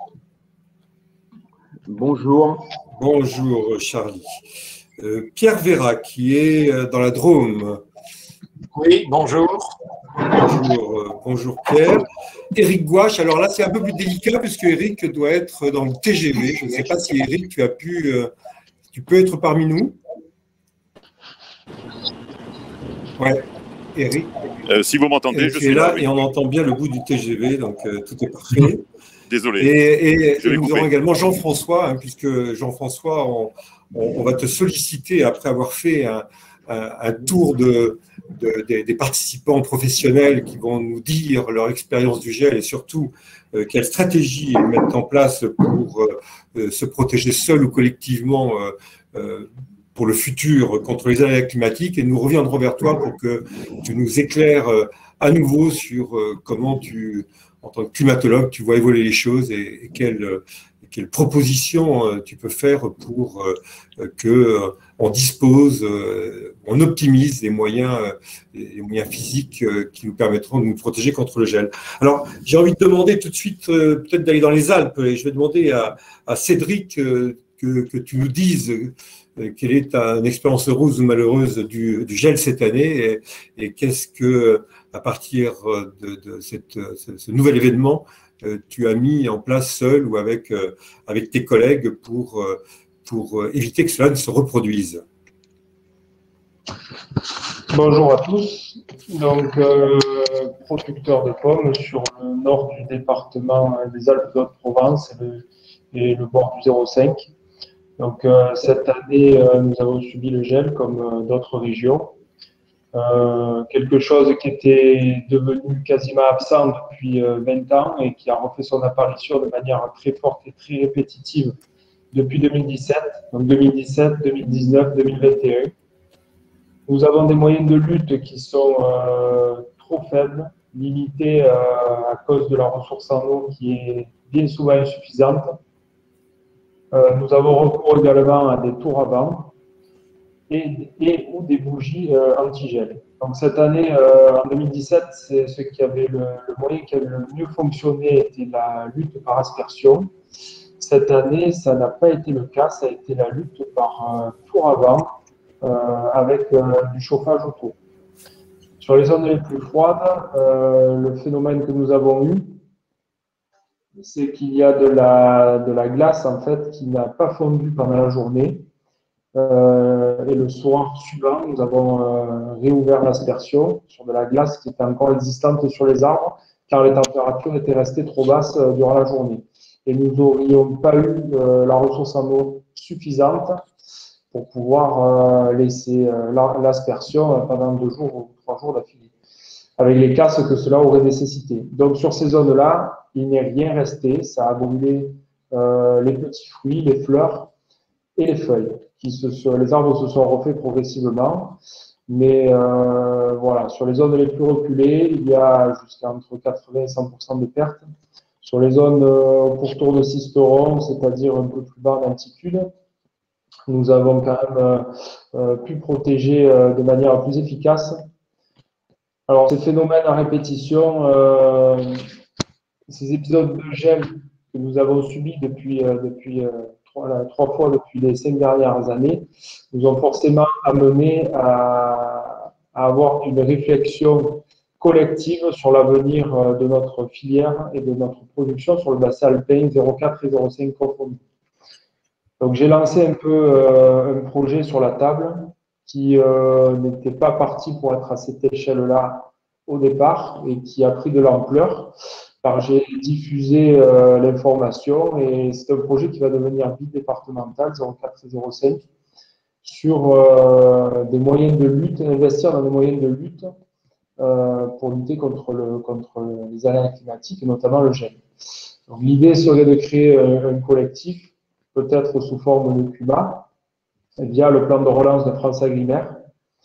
Bonjour. Bonjour Charlie. Euh, Pierre Véra qui est euh, dans la Drôme. Oui, bonjour. Bonjour, euh, bonjour Pierre. Éric Gouache, alors là c'est un peu plus délicat puisque Éric doit être dans le T G V. Je ne sais pas si Éric, tu as pu, euh, tu peux être parmi nous. Ouais, Éric. Euh, si vous m'entendez, je suis là. là oui. Et on entend bien le bout du T G V, donc euh, tout est parfait. Désolé. Et, et, et nous couper. aurons également Jean-François, hein, puisque Jean-François, on, on, on va te solliciter après avoir fait un, un, un tour de, de, de, des participants professionnels qui vont nous dire leur expérience du gel et surtout euh, quelle stratégie ils mettent en place pour euh, se protéger seul ou collectivement euh, euh, pour le futur contre les aléas climatiques. Et nous reviendrons vers toi pour que tu nous éclaires euh, à nouveau sur euh, comment tu, en tant que climatologue, tu vois évoluer les choses et, et quelles, quelles propositions euh, tu peux faire pour euh, que euh, on dispose, euh, on optimise les moyens, euh, les moyens physiques euh, qui nous permettront de nous protéger contre le gel. Alors, j'ai envie de demander tout de suite, euh, peut-être d'aller dans les Alpes, et je vais demander à, à Cédric euh, que, que tu nous dises euh, quelle est ta expérience heureuse ou malheureuse du, du gel cette année et, et qu'est-ce que, à partir de, de cette, ce, ce nouvel événement, euh, tu as mis en place seul ou avec, euh, avec tes collègues pour, euh, pour éviter que cela ne se reproduise. Bonjour à tous. Donc, euh, producteur de pommes sur le nord du département des Alpes-de-Haute-Provence et le, et le bord du zéro cinq. Donc, euh, cette année, euh, nous avons subi le gel comme euh, d'autres régions. Euh, quelque chose qui était devenu quasiment absent depuis euh, vingt ans et qui a refait son apparition de manière très forte et très répétitive depuis deux mille dix-sept. Donc, deux mille dix-sept, deux mille dix-neuf, deux mille vingt et un. Nous avons des moyens de lutte qui sont euh, trop faibles, limités euh, à cause de la ressource en eau qui est bien souvent insuffisante. Euh, nous avons recours également à des tours à vent et, et ou des bougies euh, anti-gel. Donc cette année, euh, en deux mille dix-sept, c'est ce qui avait le, le moyen qui avait le mieux fonctionné était la lutte par aspersion. Cette année, ça n'a pas été le cas, ça a été la lutte par euh, tour à vent euh, avec euh, du chauffage autour. Sur les zones les plus froides, euh, le phénomène que nous avons eu, c'est qu'il y a de la, de la glace en fait qui n'a pas fondu pendant la journée. Euh, et le soir suivant, nous avons euh, réouvert l'aspersion sur de la glace qui était encore existante sur les arbres, car les températures étaient restées trop basses euh, durant la journée. Et nous n'aurions pas eu euh, la ressource en eau suffisante pour pouvoir euh, laisser euh, l'aspersion pendant deux jours ou trois jours d'affilée, avec les casses que cela aurait nécessité. Donc sur ces zones-là, il n'est rien resté, ça a brûlé euh, les petits fruits, les fleurs et les feuilles. Qui se sont, les arbres se sont refaits progressivement, mais euh, voilà, sur les zones les plus reculées, il y a jusqu'à entre quatre-vingts et cent pour cent de pertes. Sur les zones euh, au pourtour de Sisteron, c'est-à-dire un peu plus bas en altitude, nous avons quand même euh, pu protéger euh, de manière plus efficace. Alors, ces phénomènes à répétition, euh, ces épisodes de gel que nous avons subis depuis, euh, depuis euh, trois, trois fois depuis les cinq dernières années, nous ont forcément amené à, à avoir une réflexion collective sur l'avenir de notre filière et de notre production sur le bassin alpin zéro quatre et zéro cinq confondus. Donc j'ai lancé un peu euh, un projet sur la table qui euh, n'était pas parti pour être à cette échelle-là au départ et qui a pris de l'ampleur. Alors j'ai diffusé euh, l'information et c'est un projet qui va devenir bidépartemental zéro quatre et zéro cinq sur euh, des moyens de lutte, investir dans des moyens de lutte euh, pour lutter contre, le, contre les aléas climatiques et notamment le gel. L'idée serait de créer un, un collectif, peut-être sous forme de CUMA, via le plan de relance de France Agrimaire,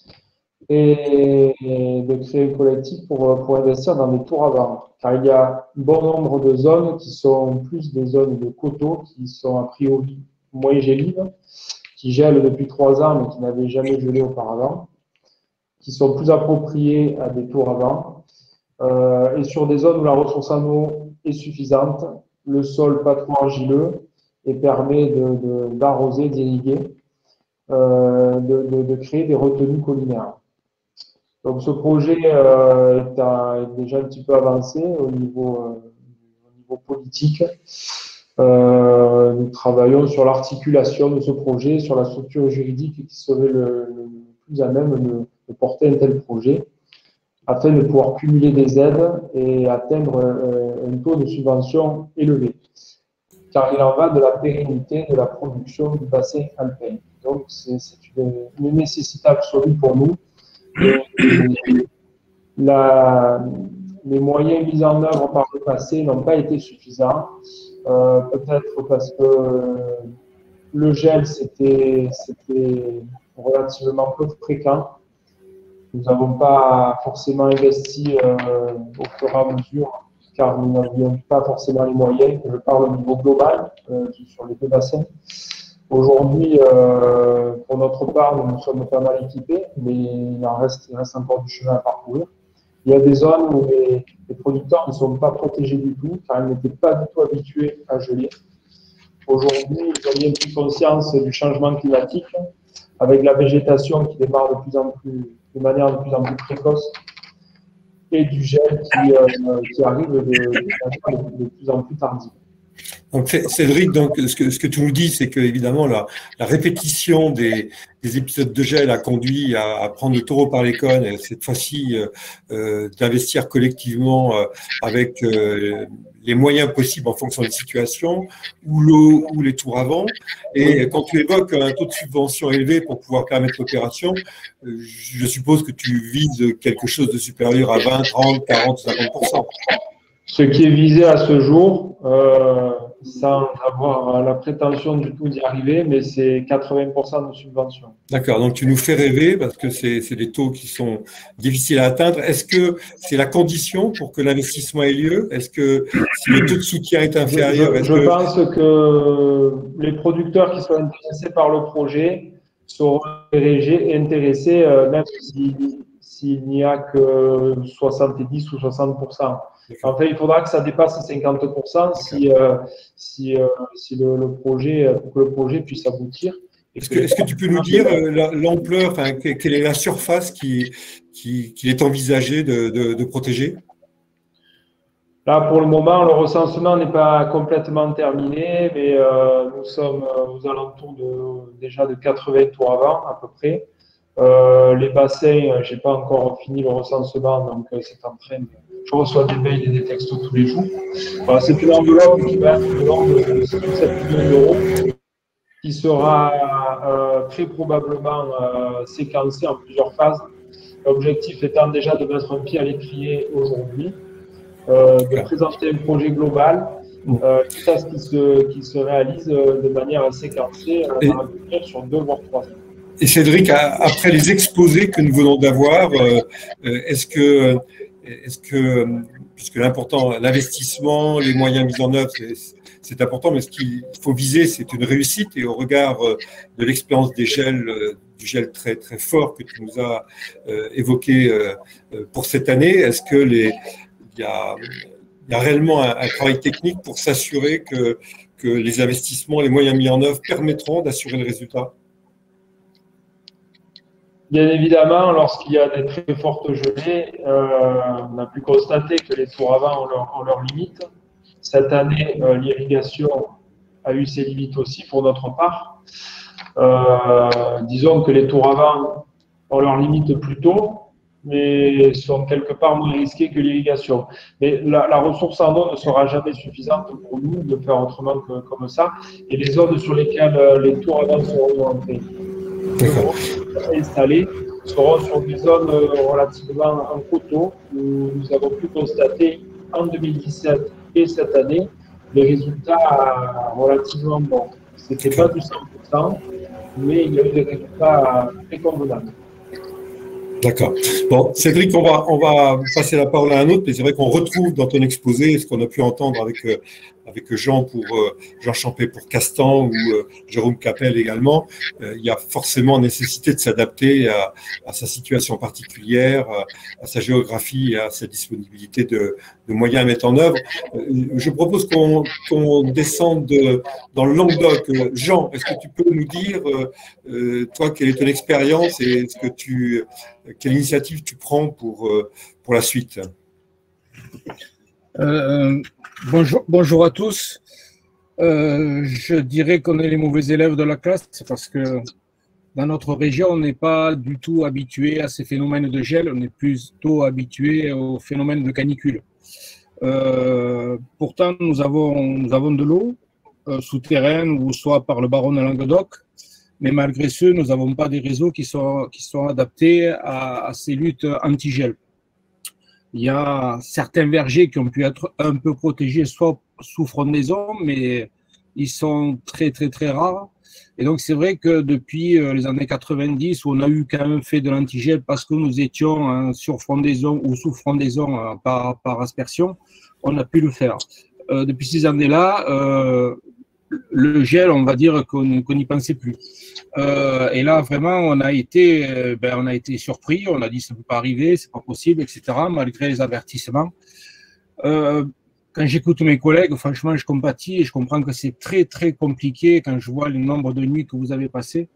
et de créer un collectif pour, pour investir dans des tours à vent. Car il y a un bon nombre de zones qui sont plus des zones de coteaux, qui sont a priori moins gélives, qui gèlent depuis trois ans mais qui n'avaient jamais gelé auparavant, qui sont plus appropriées à des tours à vent, euh, et sur des zones où la ressource en eau est suffisante, le sol pas trop argileux, et permet d'arroser, de, de, d'irriguer, euh, de, de, de créer des retenues collinaires. Donc ce projet euh, est, à, est déjà un petit peu avancé au niveau, euh, au niveau politique. Euh, nous travaillons sur l'articulation de ce projet, sur la structure juridique qui serait le, le plus à même de, de porter un tel projet, afin de pouvoir cumuler des aides et atteindre euh, un taux de subvention élevé. Car il en va de la pérennité de la production du bassin alpin. Donc, c'est une, une nécessité absolue pour nous. Et la, les moyens mis en œuvre par le passé n'ont pas été suffisants. Euh, Peut-être parce que le gel, c'était relativement peu fréquent. Nous n'avons pas forcément investi euh, au fur et à mesure, car nous n'avions pas forcément les moyens, je parle au niveau global, euh, sur les deux bassins. Aujourd'hui, euh, pour notre part, nous nous sommes pas mal équipés, mais il en reste, il reste encore du chemin à parcourir. Il y a des zones où les, les producteurs ne sont pas protégés du tout, car ils n'étaient pas du tout habitués à geler. Aujourd'hui, ils ont bien pris conscience du changement climatique, avec la végétation qui démarre de plus en plus, de manière de plus en plus précoce, et du gel qui, euh, qui arrive de, de, de plus en plus tardif. Donc, Cédric, donc, ce, que, ce que tu nous dis, c'est que évidemment la, la répétition des, des épisodes de gel a conduit à, à prendre le taureau par les cornes, et cette fois-ci euh, euh, d'investir collectivement euh, avec euh, les moyens possibles en fonction des situations, ou l'eau ou les tours à vent. Et quand tu évoques un taux de subvention élevé pour pouvoir permettre l'opération, euh, je suppose que tu vises quelque chose de supérieur à vingt, trente, quarante, cinquante pour cent. Ce qui est visé à ce jour, euh, sans avoir la prétention du tout d'y arriver, mais c'est quatre-vingts pour cent de subvention. D'accord, donc tu nous fais rêver parce que c'est des taux qui sont difficiles à atteindre. Est-ce que c'est la condition pour que l'investissement ait lieu? Est-ce que si le taux de soutien est inférieur? Je, je, je que... pense que les producteurs qui sont intéressés par le projet seront dirigés et intéressés, euh, même s'il si, n'y a que soixante-dix ou soixante pour cent. En fait, il faudra que ça dépasse cinquante pour cent si, euh, si, euh, si le, le projet, pour que le projet puisse aboutir. Est-ce que, est-ce que tu peux nous dire l'ampleur, enfin, quelle est la surface qui, qui, qui est envisagée de, de, de protéger? Là, pour le moment, le recensement n'est pas complètement terminé, mais euh, nous sommes aux alentours de, déjà de quatre-vingts tours avant, à peu près. Euh, les bassins, je n'ai pas encore fini le recensement, donc euh, c'est en train de... Je reçois des mails et des textos tous les jours. Voilà, c'est une enveloppe qui va être de l'ordre de six ou sept millions d'euros, qui sera euh, très probablement euh, séquencée en plusieurs phases. L'objectif étant déjà de mettre un pied à l'étrier aujourd'hui, euh, de présenter un projet global, euh, quitte à ce qui se, qui se réalise euh, de manière séquencée euh, sur deux voire trois ans. Et Cédric, après les exposés que nous venons d'avoir, euh, est-ce que, est-ce que, puisque l'important, l'investissement, les moyens mis en œuvre, c'est important, mais ce qu'il faut viser, c'est une réussite. Et au regard de l'expérience des gels, du gel très très fort que tu nous as euh, évoqué euh, pour cette année, est-ce que les, il y a, il y a réellement un, un travail technique pour s'assurer que que les investissements, les moyens mis en œuvre permettront d'assurer le résultat? Bien évidemment, lorsqu'il y a des très fortes gelées, euh, on a pu constater que les tours avant ont leurs ont leur limites. Cette année, euh, l'irrigation a eu ses limites aussi pour notre part. Euh, disons que les tours avant ont leurs limites plus tôt, mais sont quelque part moins risqués que l'irrigation. Mais la, la ressource en eau ne sera jamais suffisante pour nous de faire autrement que comme ça. Et les zones sur lesquelles les tours avant seront entrés, installés seront sur des zones relativement en coteaux où nous avons pu constater en deux mille dix-sept et cette année des résultats relativement bons. Ce n'était pas du cent pour cent, mais il y a eu des résultats très convenables. D'accord. Bon, Cédric, on va, on va passer la parole à un autre, mais c'est vrai qu'on retrouve dans ton exposé ce qu'on a pu entendre avec, euh, avec Jean pour euh, Jean Champé pour Castan ou euh, Jérôme Capel également. Euh, il y a forcément nécessité de s'adapter à, à sa situation particulière, à, à sa géographie et à sa disponibilité de, de moyens à mettre en œuvre. Euh, je propose qu'on qu'on descende de, dans le Languedoc. Euh, Jean, est-ce que tu peux nous dire, euh, euh, toi, quelle est ton expérience et est-ce que tu quelle initiative tu prends pour, pour la suite? euh, bonjour, bonjour à tous. Euh, je dirais qu'on est les mauvais élèves de la classe parce que dans notre région, on n'est pas du tout habitué à ces phénomènes de gel, on est plutôt habitué aux phénomènes de canicule. Euh, pourtant, nous avons, nous avons de l'eau euh, souterraine ou soit par le baron de Languedoc. Mais malgré ce, nous n'avons pas des réseaux qui sont, qui sont adaptés à, à ces luttes anti-gel. Il y a certains vergers qui ont pu être un peu protégés, soit sous frondaison, mais ils sont très, très, très rares. Et donc, c'est vrai que depuis les années quatre-vingt-dix, où on a eu quand même fait de l'anti-gel parce que nous étions hein, sur frondaison ou sous frondaison euh, par, par aspersion, on a pu le faire. Euh, depuis ces années-là, euh, le gel, on va dire qu'on qu'on n'y pensait plus. Euh, et là, vraiment, on a été, euh, ben, on a été surpris. On a dit ça ne peut pas arriver, c'est pas possible, et cetera. Malgré les avertissements. Euh, quand j'écoute mes collègues, franchement, je compatis et je comprends que c'est très très compliqué quand je vois le nombre de nuits que vous avez passées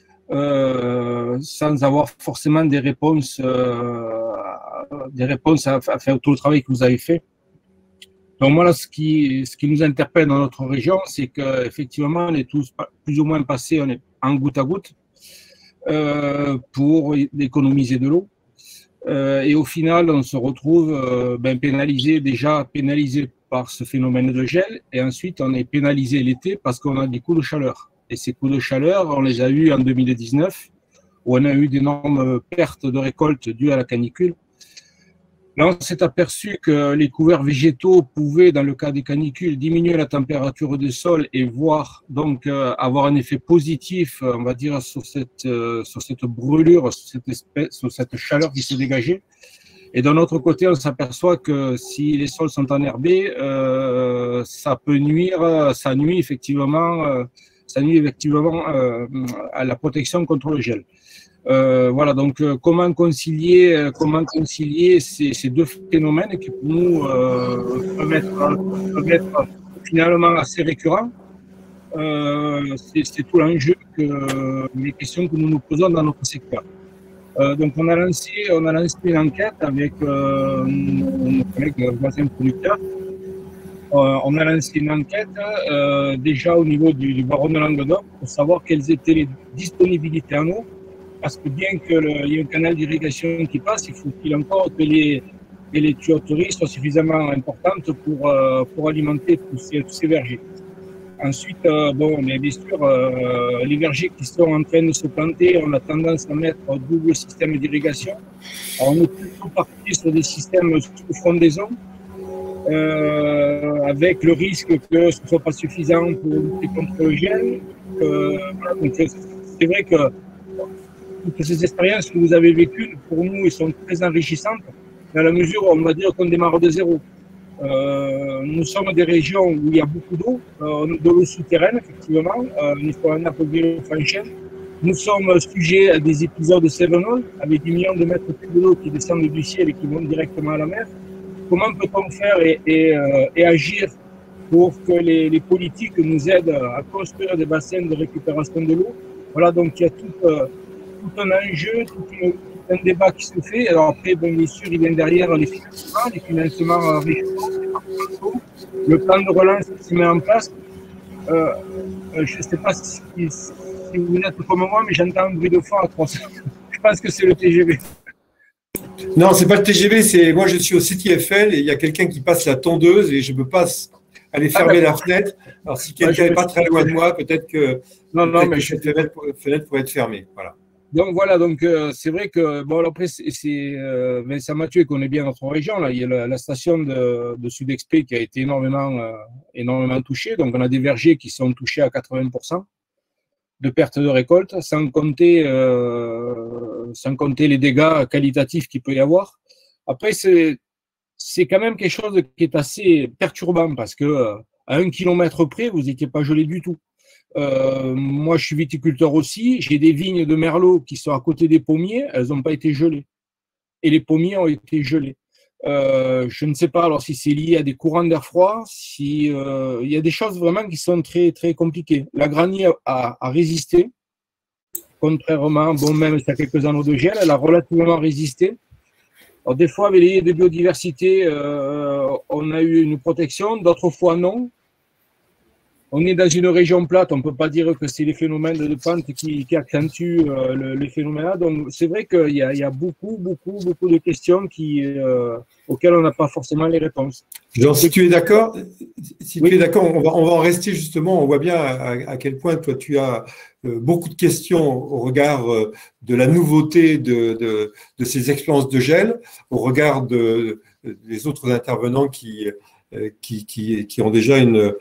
euh, sans avoir forcément des réponses, euh, des réponses à, à faire tout le travail que vous avez fait. Donc voilà, ce qui, ce qui nous interpelle dans notre région, c'est qu'effectivement, on est tous plus ou moins passés on est en goutte à goutte euh, pour économiser de l'eau. Euh, et au final, on se retrouve euh, ben, pénalisé, déjà pénalisé par ce phénomène de gel, et ensuite on est pénalisé l'été parce qu'on a des coups de chaleur. Et ces coups de chaleur, on les a eus en deux mille dix-neuf, où on a eu d'énormes pertes de récolte dues à la canicule. Là, on s'est aperçu que les couverts végétaux pouvaient, dans le cas des canicules, diminuer la température du sol et voire donc euh, avoir un effet positif, on va dire, sur cette, euh, sur cette brûlure, sur cette, espèce, sur cette chaleur qui s'est dégagée. Et d'un autre côté, on s'aperçoit que si les sols sont enherbés, euh, ça peut nuire, ça nuit effectivement, euh, ça nuit effectivement euh, à la protection contre le gel. Euh, voilà, donc euh, comment concilier, euh, comment concilier ces, ces deux phénomènes qui pour nous euh, peuvent, être, peuvent être finalement assez récurrents. Euh, c'est tout l'enjeu que les questions que nous nous posons dans notre secteur. Euh, donc on a lancé, on a lancé une enquête avec euh, nos collègues voisins producteurs euh, on a lancé une enquête euh, déjà au niveau du, du baron de Languedoc pour savoir quelles étaient les disponibilités en eau. Parce que bien qu'il y ait un canal d'irrigation qui passe, il faut-il encore que les, que les tuyauteries soient suffisamment importantes pour, euh, pour alimenter tous ces, tous ces vergers. Ensuite, euh, bon, mais bien sûr, euh, les vergers qui sont en train de se planter, on a tendance à mettre un double système d'irrigation. On est plutôt parti sur des systèmes sous frondaison, euh, avec le risque que ce ne soit pas suffisant pour lutter contre le gel. Euh, voilà, donc c'est vrai que toutes ces expériences que vous avez vécues, pour nous, elles sont très enrichissantes, dans la mesure où on va dire qu'on démarre de zéro. Euh, nous sommes des régions où il y a beaucoup d'eau, euh, de l'eau souterraine, effectivement, euh, il faut un Apogée-Franchel. Nous sommes sujets à des épisodes sévenneux, avec des millions de mètres cubes de l'eau qui descendent du ciel et qui vont directement à la mer. Comment peut-on faire et, et, euh, et agir pour que les, les politiques nous aident à construire des bassins de récupération de l'eau? Voilà, donc il y a tout, euh, tout un enjeu, tout, une, tout un débat qui se fait. Alors après, bon, bien sûr, il vient derrière les financements, les financements régionaux, le plan de relance qui se met en place. Euh, je ne sais pas si, si vous êtes comme moi, mais j'entends un bruit de fond à trois cents. Je pense que c'est le T G V. Non, c'est pas le T G V, c'est moi je suis au C T F L et il y a quelqu'un qui passe la tondeuse et je ne peux pas aller fermer ah, la fenêtre. Alors si quelqu'un n'est pas très loin de moi, peut-être que, non, non, peut mais que je... cette fenêtre, fenêtre pourrait être fermée. Voilà. Donc voilà, donc euh, c'est vrai que bon après c'est euh, Vincent Mathieu connaît bien notre région là. Il y a la, la station de, de Sud-Expé qui a été énormément euh, énormément touchée. Donc on a des vergers qui sont touchés à quatre-vingts pour cent de perte de récolte, sans compter euh, sans compter les dégâts qualitatifs qu'il peut y avoir. Après c'est c'est quand même quelque chose qui est assez perturbant parce que euh, à un kilomètre près vous n'étiez pas gelé du tout. Euh, moi, je suis viticulteur aussi. J'ai des vignes de merlot qui sont à côté des pommiers. Elles n'ont pas été gelées. Et les pommiers ont été gelés. Euh, je ne sais pas alors si c'est lié à des courants d'air froid. Si, euh, il y a des choses vraiment qui sont très, très compliquées. La granier a, a résisté. Contrairement, bon, même s'il y a quelques anneaux de gel, elle a relativement résisté. Alors, des fois, avec les liens de biodiversité, euh, on a eu une protection. D'autres fois, non. On est dans une région plate, on ne peut pas dire que c'est les phénomènes de pente qui, qui accentuent euh, le, les phénomènes-là. Donc, c'est vrai qu'il y, y a beaucoup, beaucoup, beaucoup de questions qui, euh, auxquelles on n'a pas forcément les réponses. Jean, si tu es d'accord, si oui. tu es d'accord, on va, on va en rester justement. On voit bien à, à quel point toi tu as euh, beaucoup de questions au regard euh, de la nouveauté de, de, de ces expériences de gel, au regard de, de, des autres intervenants qui, euh, qui, qui, qui ont déjà une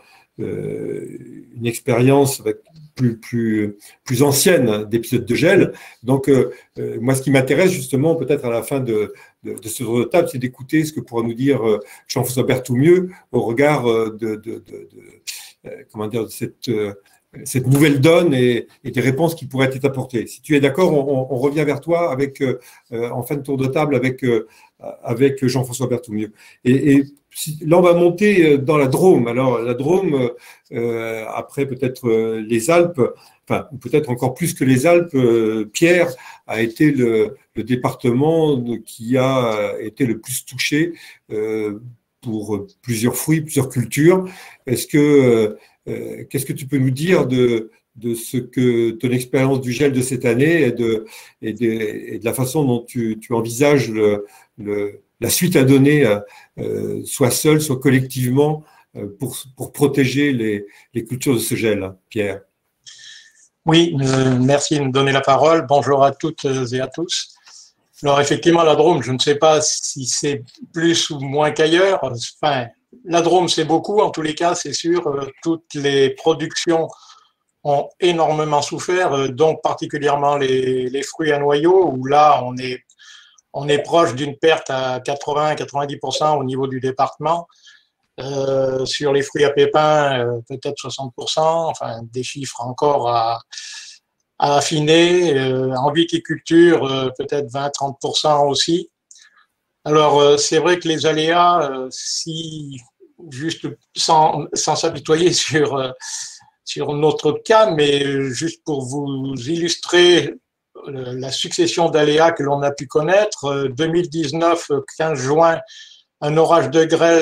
une expérience plus, plus, plus ancienne d'épisodes de gel. Donc, euh, moi, ce qui m'intéresse justement, peut-être à la fin de, de, de ce tour de table, c'est d'écouter ce que pourra nous dire euh, Jean-François Berthoumieux au regard de, de, de, de euh, comment dire, de cette, euh, cette nouvelle donne et, et des réponses qui pourraient être apportées. Si tu es d'accord, on, on revient vers toi avec, euh, en fin de tour de table avec, euh, avec Jean-François Berthoumieux. Et, et là, on va monter dans la Drôme. Alors, la Drôme, euh, après peut-être euh, les Alpes, enfin, peut-être encore plus que les Alpes, euh, Pierre a été le, le département qui a été le plus touché euh, pour plusieurs fruits, plusieurs cultures. Est-ce que, euh, qu'est-ce que tu peux nous dire de, de ce que ton expérience du gel de cette année et de, et de, et de la façon dont tu, tu envisages le, le la suite à donner, euh, soit seule, soit collectivement, euh, pour, pour protéger les, les cultures de ce gel, Pierre. Oui, euh, merci de me donner la parole. Bonjour à toutes et à tous. Alors effectivement, la Drôme, je ne sais pas si c'est plus ou moins qu'ailleurs. Enfin, la Drôme, c'est beaucoup, en tous les cas, c'est sûr. Toutes les productions ont énormément souffert, donc particulièrement les, les fruits à noyaux, où là, on est On est proche d'une perte à quatre-vingts à quatre-vingt-dix pour cent au niveau du département. Euh, sur les fruits à pépins, euh, peut-être soixante pour cent, enfin des chiffres encore à, à affiner. Euh, en viticulture, euh, peut-être vingt à trente pour cent aussi. Alors, euh, c'est vrai que les aléas, euh, si, juste sans, sans s'apitoyer sur, euh, sur notre cas, mais juste pour vous illustrer la succession d'aléas que l'on a pu connaître. deux mille dix-neuf, quinze juin, un orage de grêle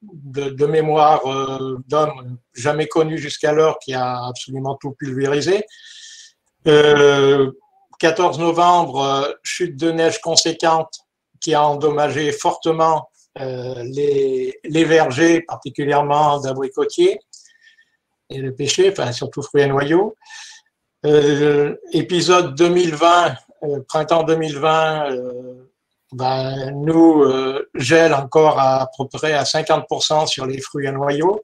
de, de mémoire euh, d'homme jamais connu jusqu'alors qui a absolument tout pulvérisé. Euh, quatorze novembre, chute de neige conséquente qui a endommagé fortement euh, les, les vergers, particulièrement d'abricotiers et le pêcher, enfin surtout fruits et noyaux. Euh, épisode deux mille vingt, euh, printemps deux mille vingt, euh, ben, nous, euh, gel encore à, à peu près à cinquante pour cent sur les fruits et noyaux.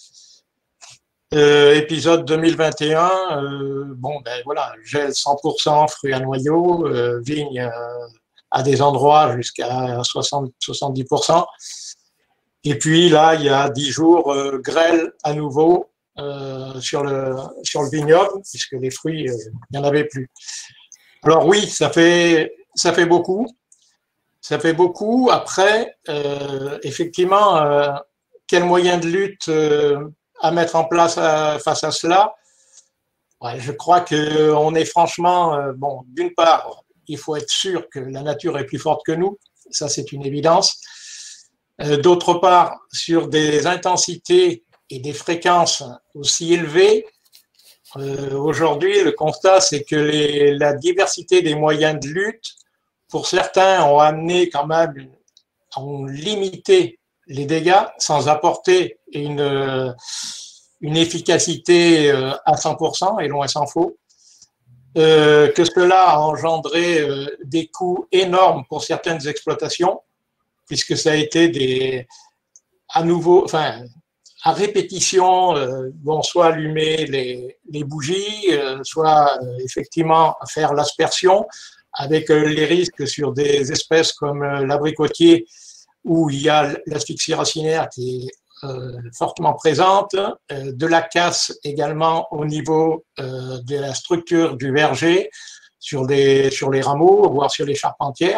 Euh, épisode deux mille vingt et un, euh, bon, ben voilà, gel cent pour cent fruits à noyaux, euh, vigne euh, à des endroits jusqu'à soixante à soixante-dix pour cent. Et puis là, il y a dix jours, euh, grêle à nouveau euh, sur, le, sur le vignoble, puisque les fruits, euh, il n'y en avait plus. Alors oui, ça fait, ça fait beaucoup. Ça fait beaucoup. Après, euh, effectivement, euh, quel moyen de lutte euh, à mettre en place à, face à cela? Ouais, je crois qu'on est franchement, euh, bon, d'une part, il faut être sûr que la nature est plus forte que nous, ça c'est une évidence. Euh, D'autre part, sur des intensités et des fréquences aussi élevées, euh, aujourd'hui, le constat, c'est que les, la diversité des moyens de lutte, pour certains, ont amené quand même, ont limité les dégâts sans apporter une, une efficacité à cent pour cent, et loin s'en faut. Euh, que cela a engendré euh, des coûts énormes pour certaines exploitations, puisque ça a été des, à nouveau, enfin, à répétition, euh, bon, soit allumer les, les bougies, euh, soit euh, effectivement faire l'aspersion, avec euh, les risques sur des espèces comme euh, l'abricotier, où il y a l'asphyxie racinaire qui est euh, fortement présente, euh, de la casse également au niveau euh, de la structure du verger, sur, des, sur les rameaux, voire sur les charpentières.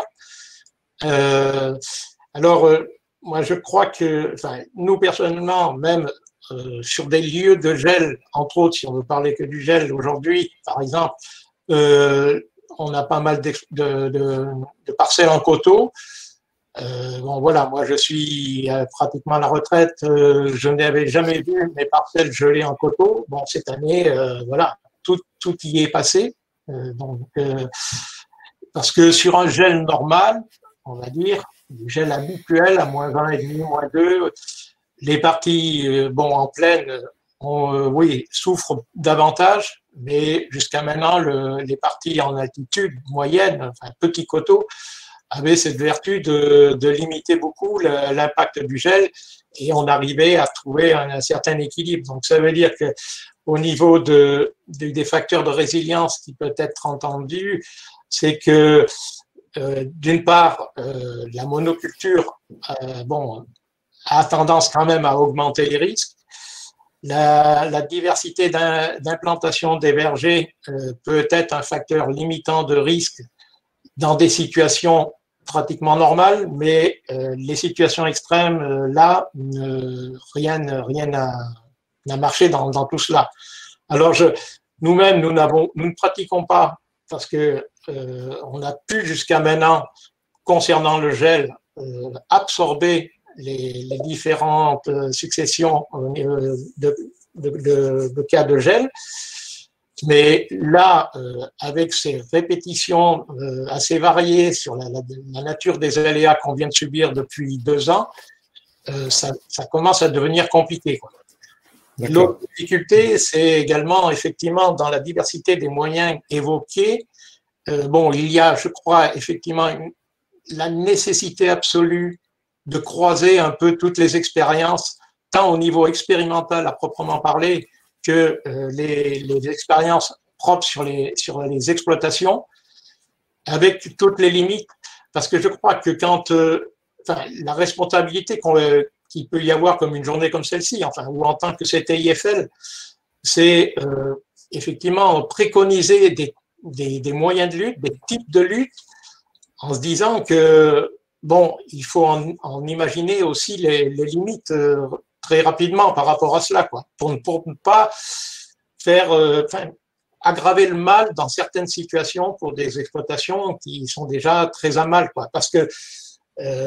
Euh, alors, euh, moi je crois que, enfin, nous personnellement, même euh, sur des lieux de gel, entre autres, si on veut parler que du gel aujourd'hui, par exemple, euh, on a pas mal de, de, de, de parcelles en coteaux. Euh, bon, voilà, moi je suis euh, pratiquement à la retraite, euh, je n'avais jamais vu mes parcelles gelées en coteaux. Bon, cette année, euh, voilà, tout, tout y est passé. Euh, donc, euh, parce que sur un gel normal, on va dire, du gel habituel à moins vingt et demi, moins deux, les parties euh, bon, en pleine, on, euh, oui, souffrent davantage, mais jusqu'à maintenant, le, les parties en altitude moyenne, enfin petits coteaux, avait cette vertu de, de limiter beaucoup l'impact du gel, et on arrivait à trouver un, un certain équilibre. Donc ça veut dire que au niveau de, de, des facteurs de résilience qui peut être entendu, c'est que euh, d'une part, euh, la monoculture euh, bon, a tendance quand même à augmenter les risques. La, la diversité d'implantation des vergers euh, peut être un facteur limitant de risque dans des situations pratiquement normales, mais euh, les situations extrêmes, euh, là, ne, rien rien n'a marché dans, dans tout cela. Alors, nous-mêmes, nous, nous, nous ne pratiquons pas, parce que euh, on a pu jusqu'à maintenant, concernant le gel, euh, absorber les, les différentes successions euh, de, de, de, de cas de gel. Mais là, euh, avec ces répétitions euh, assez variées sur la, la, la nature des aléas qu'on vient de subir depuis deux ans, euh, ça, ça commence à devenir compliqué, quoi. L'autre difficulté, c'est également effectivement dans la diversité des moyens évoqués. Euh, bon, il y a, je crois, effectivement une, la nécessité absolue de croiser un peu toutes les expériences, tant au niveau expérimental à proprement parler, que euh, les, les expériences propres sur les, sur les exploitations, avec toutes les limites, parce que je crois que quand euh, enfin, la responsabilité qu'on, euh, qu'il peut y avoir comme une journée comme celle-ci, enfin, ou en tant que C T I F L, c'est euh, effectivement préconiser des, des, des moyens de lutte, des types de lutte, en se disant que, bon, il faut en, en imaginer aussi les, les limites euh, très rapidement par rapport à cela, quoi, pour ne, pour ne pas faire, euh, enfin, aggraver le mal dans certaines situations pour des exploitations qui sont déjà très à mal, quoi, parce que euh,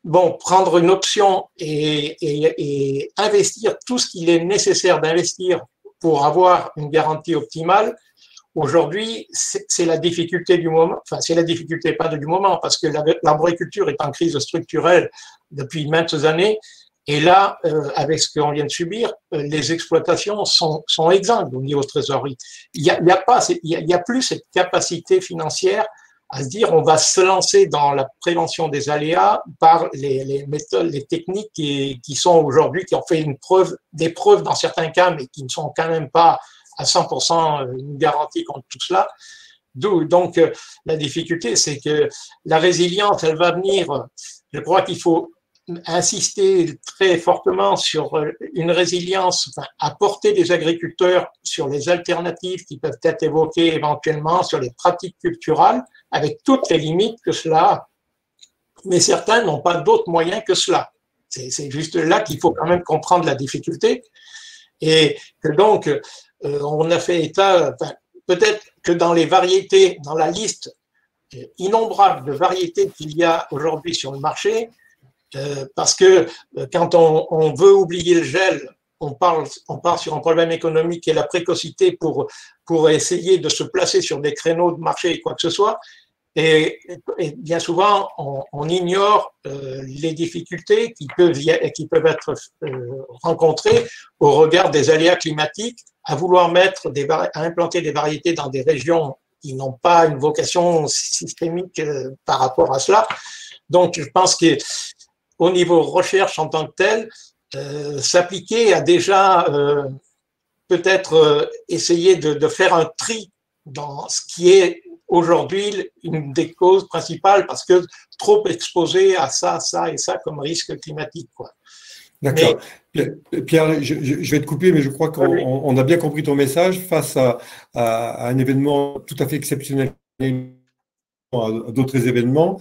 bon, prendre une option et, et, et investir tout ce qu'il est nécessaire d'investir pour avoir une garantie optimale, aujourd'hui, c'est la difficulté du moment, enfin, c'est la difficulté pas du moment, parce que l'arboriculture est en crise structurelle depuis maintes années, et là, euh, avec ce qu'on vient de subir, euh, les exploitations sont, sont exsangues au niveau trésorerie. Il y a, il y a pas, il y a, il y a plus cette capacité financière à se dire on va se lancer dans la prévention des aléas par les, les méthodes, les techniques qui, qui sont aujourd'hui, qui ont fait une preuve, des preuves dans certains cas, mais qui ne sont quand même pas à cent pour cent une garantie contre tout cela. D'où donc la difficulté, c'est que la résilience, elle va venir. Je crois qu'il faut insister très fortement sur une résilience, enfin, apporter des agriculteurs sur les alternatives qui peuvent être évoquées éventuellement, sur les pratiques culturales, avec toutes les limites que cela a. Mais certains n'ont pas d'autres moyens que cela. C'est juste là qu'il faut quand même comprendre la difficulté. Et que donc, euh, on a fait état, enfin, peut-être que dans les variétés, dans la liste innombrable de variétés qu'il y a aujourd'hui sur le marché, Euh, parce que euh, quand on, on veut oublier le gel, on parle, on part sur un problème économique et la précocité pour, pour essayer de se placer sur des créneaux de marché, quoi que ce soit. Et, et bien souvent, on, on ignore euh, les difficultés qui peuvent, qui peuvent être euh, rencontrées au regard des aléas climatiques, à vouloir mettre des, à implanter des variétés dans des régions qui n'ont pas une vocation systémique euh, par rapport à cela. Donc, je pense que au niveau recherche en tant que tel, euh, s'appliquer à déjà euh, peut-être euh, essayer de, de faire un tri dans ce qui est aujourd'hui une des causes principales, parce que trop exposé à ça, ça et ça comme risque climatique, quoi. D'accord. Mais... Pierre, je, je vais te couper, mais je crois qu'on oui. on a bien compris ton message face à, à, à un événement tout à fait exceptionnel, à d'autres événements.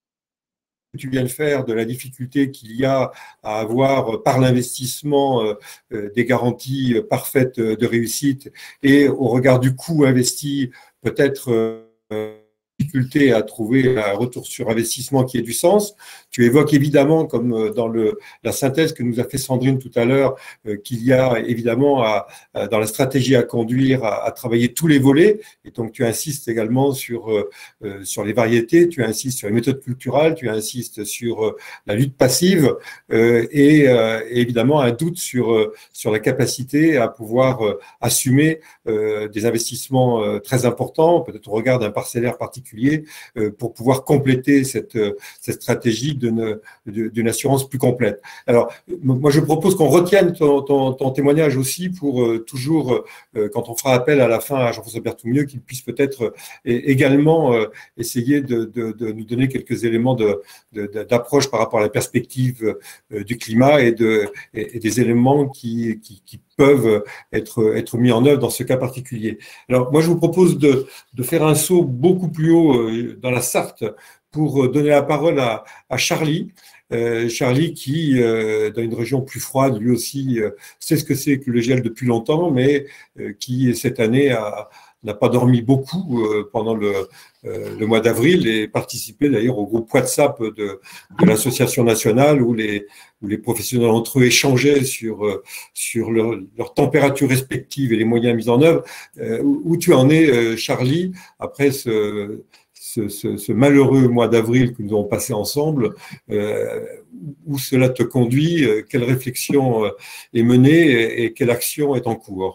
Tu viens de faire de la difficulté qu'il y a à avoir par l'investissement euh, des garanties parfaites de réussite et au regard du coût investi, peut-être euh, difficulté à trouver un retour sur investissement qui ait du sens. Tu évoques évidemment, comme dans le, la synthèse que nous a fait Sandrine tout à l'heure, euh, qu'il y a évidemment à, à, dans la stratégie à conduire, à, à travailler tous les volets. Et donc tu insistes également sur, euh, sur les variétés, tu insistes sur les méthodes culturelles, tu insistes sur euh, la lutte passive euh, et, euh, et évidemment un doute sur, euh, sur la capacité à pouvoir euh, assumer euh, des investissements euh, très importants, peut-être au regard d'un parcellaire particulier, euh, pour pouvoir compléter cette, euh, cette stratégie d'une assurance plus complète. Alors, moi, je propose qu'on retienne ton, ton, ton témoignage aussi pour euh, toujours, euh, quand on fera appel à la fin à Jean-François Berthoumieux, qu'il puisse peut-être euh, également euh, essayer de, de, de nous donner quelques éléments d'approche de, de, par rapport à la perspective euh, du climat et, de, et, et des éléments qui, qui, qui peuvent être, être mis en œuvre dans ce cas particulier. Alors, moi, je vous propose de, de faire un saut beaucoup plus haut euh, dans la Sarthe pour donner la parole à, à Charlie. Euh, Charlie qui, euh, dans une région plus froide, lui aussi, euh, sait ce que c'est que le gel depuis longtemps, mais euh, qui, cette année, n'a pas dormi beaucoup euh, pendant le, euh, le mois d'avril et participé d'ailleurs au groupe WhatsApp de, de l'association nationale où les, où les professionnels entre eux échangeaient sur, euh, sur leur, leur température respective et les moyens mis en œuvre. Euh, où, où tu en es, euh, Charlie, après ce... Ce, ce, ce malheureux mois d'avril que nous avons passé ensemble, euh, où cela te conduit, euh, quelle réflexion euh, est menée et, et quelle action est en cours?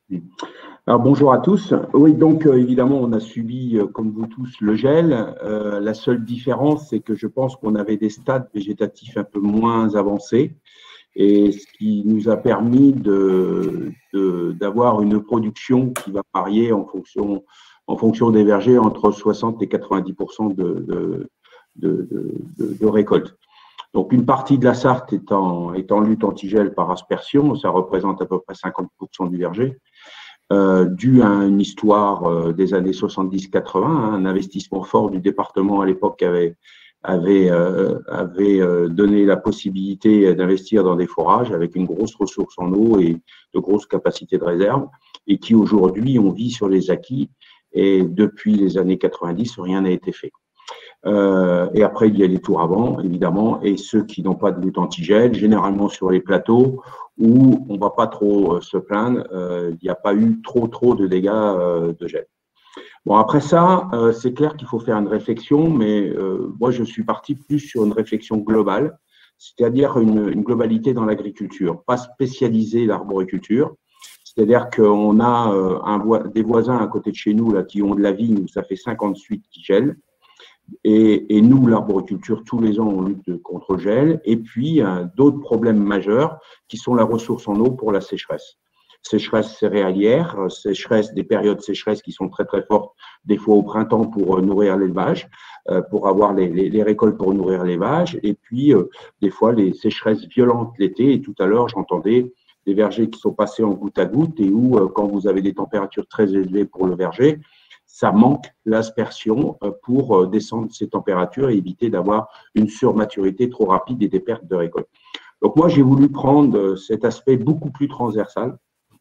Alors bonjour à tous. Oui, donc euh, évidemment, on a subi, euh, comme vous tous, le gel. Euh, la seule différence, c'est que je pense qu'on avait des stades végétatifs un peu moins avancés, et ce qui nous a permis de, de, d'avoir une production qui va varier en fonction en fonction des vergers, entre soixante et quatre-vingt-dix pour cent de, de, de, de, de récolte. Donc, une partie de la Sarthe est en, est en lutte antigel par aspersion, ça représente à peu près cinquante pour cent du verger, euh, dû à une histoire euh, des années soixante-dix quatre-vingt, hein, un investissement fort du département à l'époque avait, avait, euh, avait euh, donné la possibilité d'investir dans des forages avec une grosse ressource en eau et de grosses capacités de réserve, et qui aujourd'hui, on vit sur les acquis. Et depuis les années quatre-vingt-dix, rien n'a été fait. Euh, et après, il y a les tours avant, évidemment, et ceux qui n'ont pas de lutte anti-gel, généralement sur les plateaux où on ne va pas trop euh, se plaindre, euh, il n'y a pas eu trop, trop de dégâts euh, de gel. Bon, après ça, euh, c'est clair qu'il faut faire une réflexion, mais euh, moi, je suis parti plus sur une réflexion globale, c'est-à-dire une, une globalité dans l'agriculture, pas spécialiser l'arboriculture. C'est-à-dire qu'on a euh, un vo des voisins à côté de chez nous là, qui ont de la vigne où ça fait cinquante-huit qui gèlent. Et, et nous, l'arboriculture, tous les ans, on lutte contre le gel. Et puis, euh, d'autres problèmes majeurs qui sont la ressource en eau pour la sécheresse. Sécheresse céréalière, sécheresse des périodes sécheresse qui sont très très fortes, des fois au printemps pour euh, nourrir l'élevage, euh, pour avoir les, les, les récoltes pour nourrir l'élevage. Et puis, euh, des fois, les sécheresses violentes l'été. Et tout à l'heure, j'entendais des vergers qui sont passés en goutte à goutte et où, euh, quand vous avez des températures très élevées pour le verger, ça manque l'aspersion pour descendre ces températures et éviter d'avoir une surmaturité trop rapide et des pertes de récolte. Donc moi, j'ai voulu prendre cet aspect beaucoup plus transversal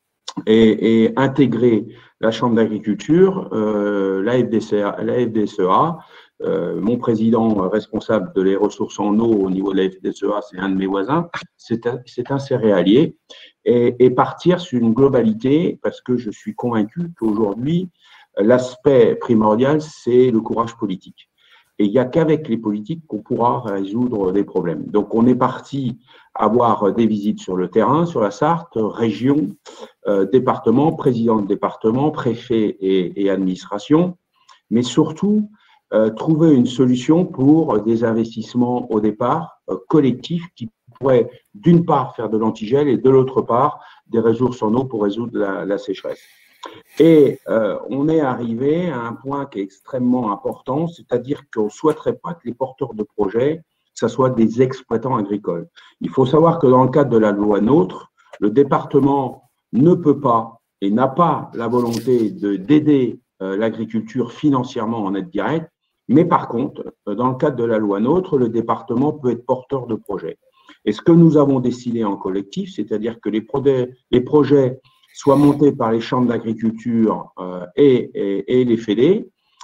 et, et intégrer la Chambre d'agriculture, euh, la F D C A, la F D C A, euh, mon président responsable de les ressources en eau au niveau de la F D C A, c'est un de mes voisins, c'est un, c'est un céréalier, et, et partir sur une globalité parce que je suis convaincu qu'aujourd'hui, l'aspect primordial, c'est le courage politique. Et il n'y a qu'avec les politiques qu'on pourra résoudre des problèmes. Donc, on est parti avoir des visites sur le terrain, sur la Sarthe, région, euh, département, président de département, préfet et, et administration, mais surtout euh, trouver une solution pour des investissements au départ euh, collectifs qui pourraient d'une part faire de l'antigel et de l'autre part des ressources en eau pour résoudre la, la sécheresse. Et euh, on est arrivé à un point qui est extrêmement important, c'est-à-dire qu'on ne souhaiterait pas que les porteurs de projets, que ce soit des exploitants agricoles. Il faut savoir que dans le cadre de la loi NOTRe, le département ne peut pas et n'a pas la volonté de d'aider euh, l'agriculture financièrement en aide directe, mais par contre, dans le cadre de la loi NOTRe, le département peut être porteur de projets. Et ce que nous avons décidé en collectif, c'est-à-dire que les, projets, les projets soient montés par les chambres d'agriculture euh, et, et, et les fédés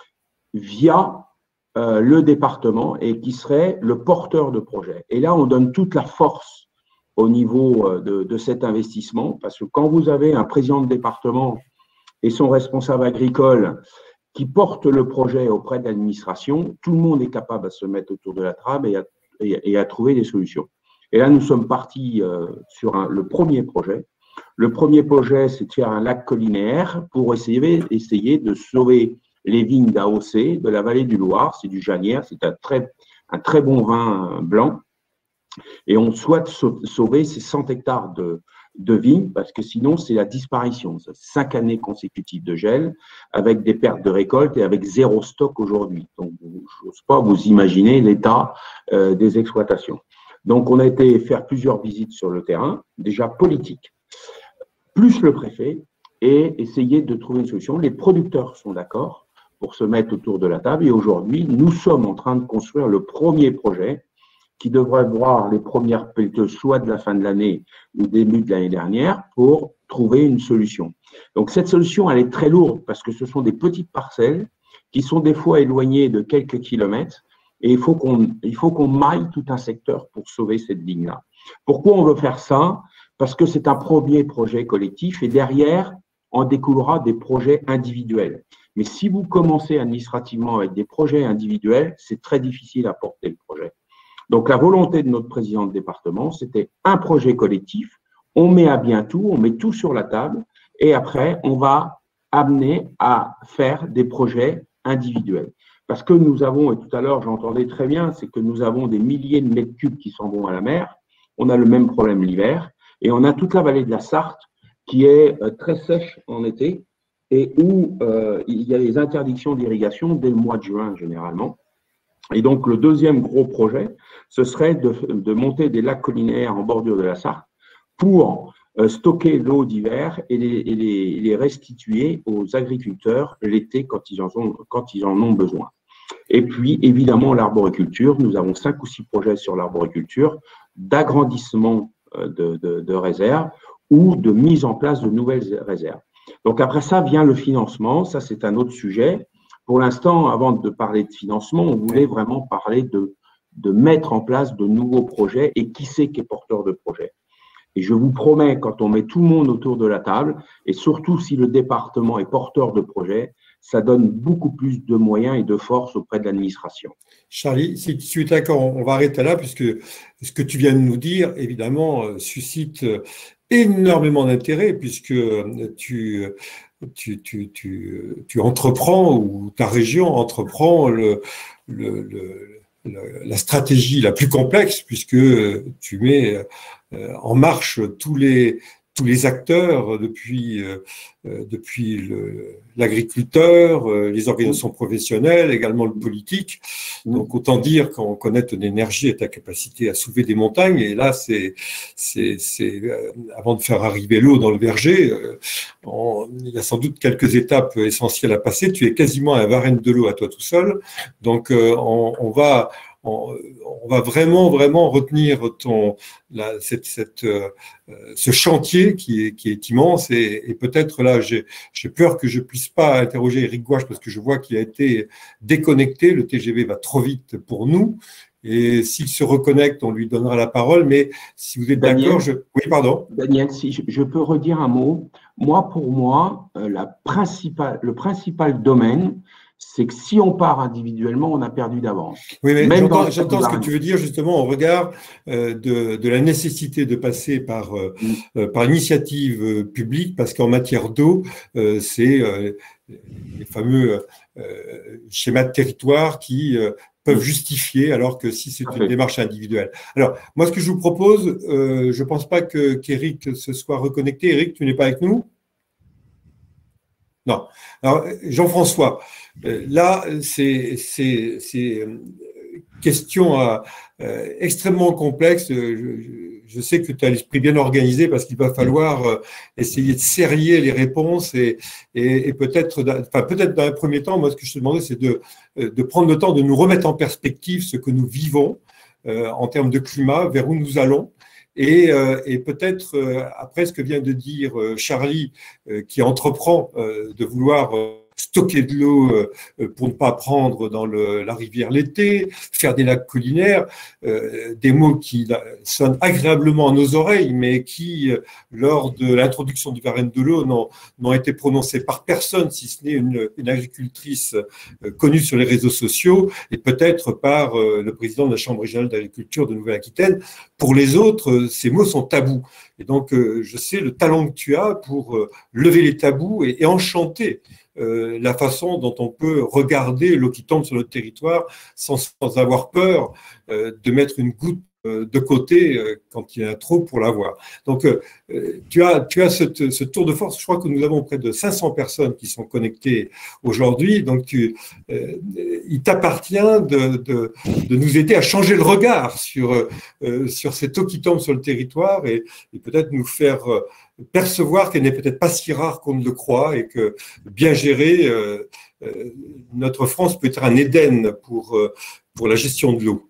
via euh, le département et qui serait le porteur de projet. Et là, on donne toute la force au niveau de, de cet investissement parce que quand vous avez un président de département et son responsable agricole qui porte le projet auprès de l'administration, tout le monde est capable de se mettre autour de la table et à, et, et à trouver des solutions. Et là, nous sommes partis euh, sur un, le premier projet. Le premier projet, c'est de faire un lac collinaire pour essayer, essayer de sauver les vignes d'A O C de la vallée du Loir. C'est du Janière, c'est un très, un très bon vin blanc. Et on souhaite sauver ces cent hectares de, de vignes parce que sinon, c'est la disparition. C'est cinq années consécutives de gel avec des pertes de récolte et avec zéro stock aujourd'hui. Donc, je n'ose pas vous imaginer l'état euh, des exploitations. Donc, on a été faire plusieurs visites sur le terrain, déjà politiques, plus le préfet, et essayer de trouver une solution. Les producteurs sont d'accord pour se mettre autour de la table. Et aujourd'hui, nous sommes en train de construire le premier projet qui devrait voir les premières pelleteuses soit de la fin de l'année ou début de l'année dernière pour trouver une solution. Donc, cette solution, elle est très lourde parce que ce sont des petites parcelles qui sont des fois éloignées de quelques kilomètres. Et il faut qu'on il faut qu'on maille tout un secteur pour sauver cette ligne-là. Pourquoi on veut faire ça? Parce que c'est un premier projet collectif et derrière, en découlera des projets individuels. Mais si vous commencez administrativement avec des projets individuels, c'est très difficile à porter le projet. Donc, la volonté de notre président de département, c'était un projet collectif. On met à bien tout, on met tout sur la table et après, on va amener à faire des projets individuels. Parce que nous avons, et tout à l'heure j'entendais très bien, c'est que nous avons des milliers de mètres cubes qui s'en vont à la mer. On a le même problème l'hiver. Et on a toute la vallée de la Sarthe qui est très sèche en été et où euh, il y a les interdictions d'irrigation dès le mois de juin généralement. Et donc, le deuxième gros projet, ce serait de, de monter des lacs collinaires en bordure de la Sarthe pour euh, stocker l'eau d'hiver et, les, et les, les restituer aux agriculteurs l'été quand ils en ont, quand ils en ont besoin. Et puis, évidemment, l'arboriculture. Nous avons cinq ou six projets sur l'arboriculture d'agrandissement de, de, de réserves ou de mise en place de nouvelles réserves. Donc, après ça vient le financement. Ça, c'est un autre sujet. Pour l'instant, avant de parler de financement, on voulait vraiment parler de, de mettre en place de nouveaux projets et qui c'est qui est porteur de projets. Et je vous promets, quand on met tout le monde autour de la table, et surtout si le département est porteur de projets, ça donne beaucoup plus de moyens et de force auprès de l'administration. Charlie, si tu es d'accord, on va arrêter là, puisque ce que tu viens de nous dire, évidemment, suscite énormément d'intérêt, puisque tu, tu, tu, tu, tu entreprends, ou ta région entreprend le, le, le, la stratégie la plus complexe, puisque tu mets en marche tous les, tous les acteurs, depuis, depuis l'agriculteur, les organisations professionnelles, également le politique. Donc, autant dire qu'on connaît ton énergie et ta capacité à soulever des montagnes. Et là, c'est, c'est, c'est avant de faire arriver l'eau dans le verger, on, il y a sans doute quelques étapes essentielles à passer. Tu es quasiment à un Varenne de l'eau à toi tout seul. Donc, on, on va... on va vraiment, vraiment retenir ton, la, cette, cette, euh, ce chantier qui est, qui est immense et, et peut-être là, j'ai, j'ai peur que je puisse pas interroger Éric Gouache parce que je vois qu'il a été déconnecté. Le T G V va trop vite pour nous et s'il se reconnecte, on lui donnera la parole. Mais si vous êtes d'accord, je... Oui, pardon. Daniel, si je, je peux redire un mot. Moi, pour moi, euh, la principale, le principal domaine, c'est que si on part individuellement, on a perdu d'avance. Oui, mais j'entends, j'entends ce que tu veux dire justement au regard euh, de, de la nécessité de passer par, euh, mm. euh, par initiative euh, publique, parce qu'en matière d'eau, euh, c'est euh, les fameux euh, schémas de territoire qui euh, peuvent justifier, alors que si c'est une okay. démarche individuelle. Alors, moi, ce que je vous propose, euh, je ne pense pas que, qu'Éric se soit reconnecté. Éric, tu n'es pas avec nous ? Non. Alors, Jean-François, là, c'est, c'est, c'est question à, euh, extrêmement complexe. Je, je sais que tu as l'esprit bien organisé parce qu'il va falloir essayer de serrer les réponses et, et, et peut-être, enfin, peut-être dans un premier temps, moi, ce que je te demandais, c'est de, de prendre le temps de nous remettre en perspective ce que nous vivons euh, en termes de climat, vers où nous allons. Et, euh, et peut-être, euh, après ce que vient de dire euh, Charlie, euh, qui entreprend euh, de vouloir euh, stocker de l'eau euh, pour ne pas prendre dans le, la rivière l'été, faire des lacs collinaires, euh, des mots qui sonnent agréablement à nos oreilles, mais qui, euh, lors de l'introduction du Varenne de l'eau, n'ont, n'ont été prononcés par personne, si ce n'est une, une agricultrice euh, connue sur les réseaux sociaux, et peut-être par euh, le président de la Chambre régionale d'agriculture de Nouvelle-Aquitaine. Pour les autres, euh, ces mots sont tabous. Et donc, euh, je sais le talent que tu as pour euh, lever les tabous et, et enchanter Euh, la façon dont on peut regarder l'eau qui tombe sur notre territoire sans, sans avoir peur euh, de mettre une goutte euh, de côté euh, quand il y en a trop pour l'avoir. Donc, euh, tu as, tu as ce, ce tour de force. Je crois que nous avons près de cinq cents personnes qui sont connectées aujourd'hui. Donc, tu, euh, il t'appartient de, de, de nous aider à changer le regard sur, euh, sur cette eau qui tombe sur le territoire et, et peut-être nous faire euh, percevoir qu'elle n'est peut-être pas si rare qu'on ne le croit et que bien gérée, euh, euh, notre France peut être un Éden pour, euh, pour la gestion de l'eau.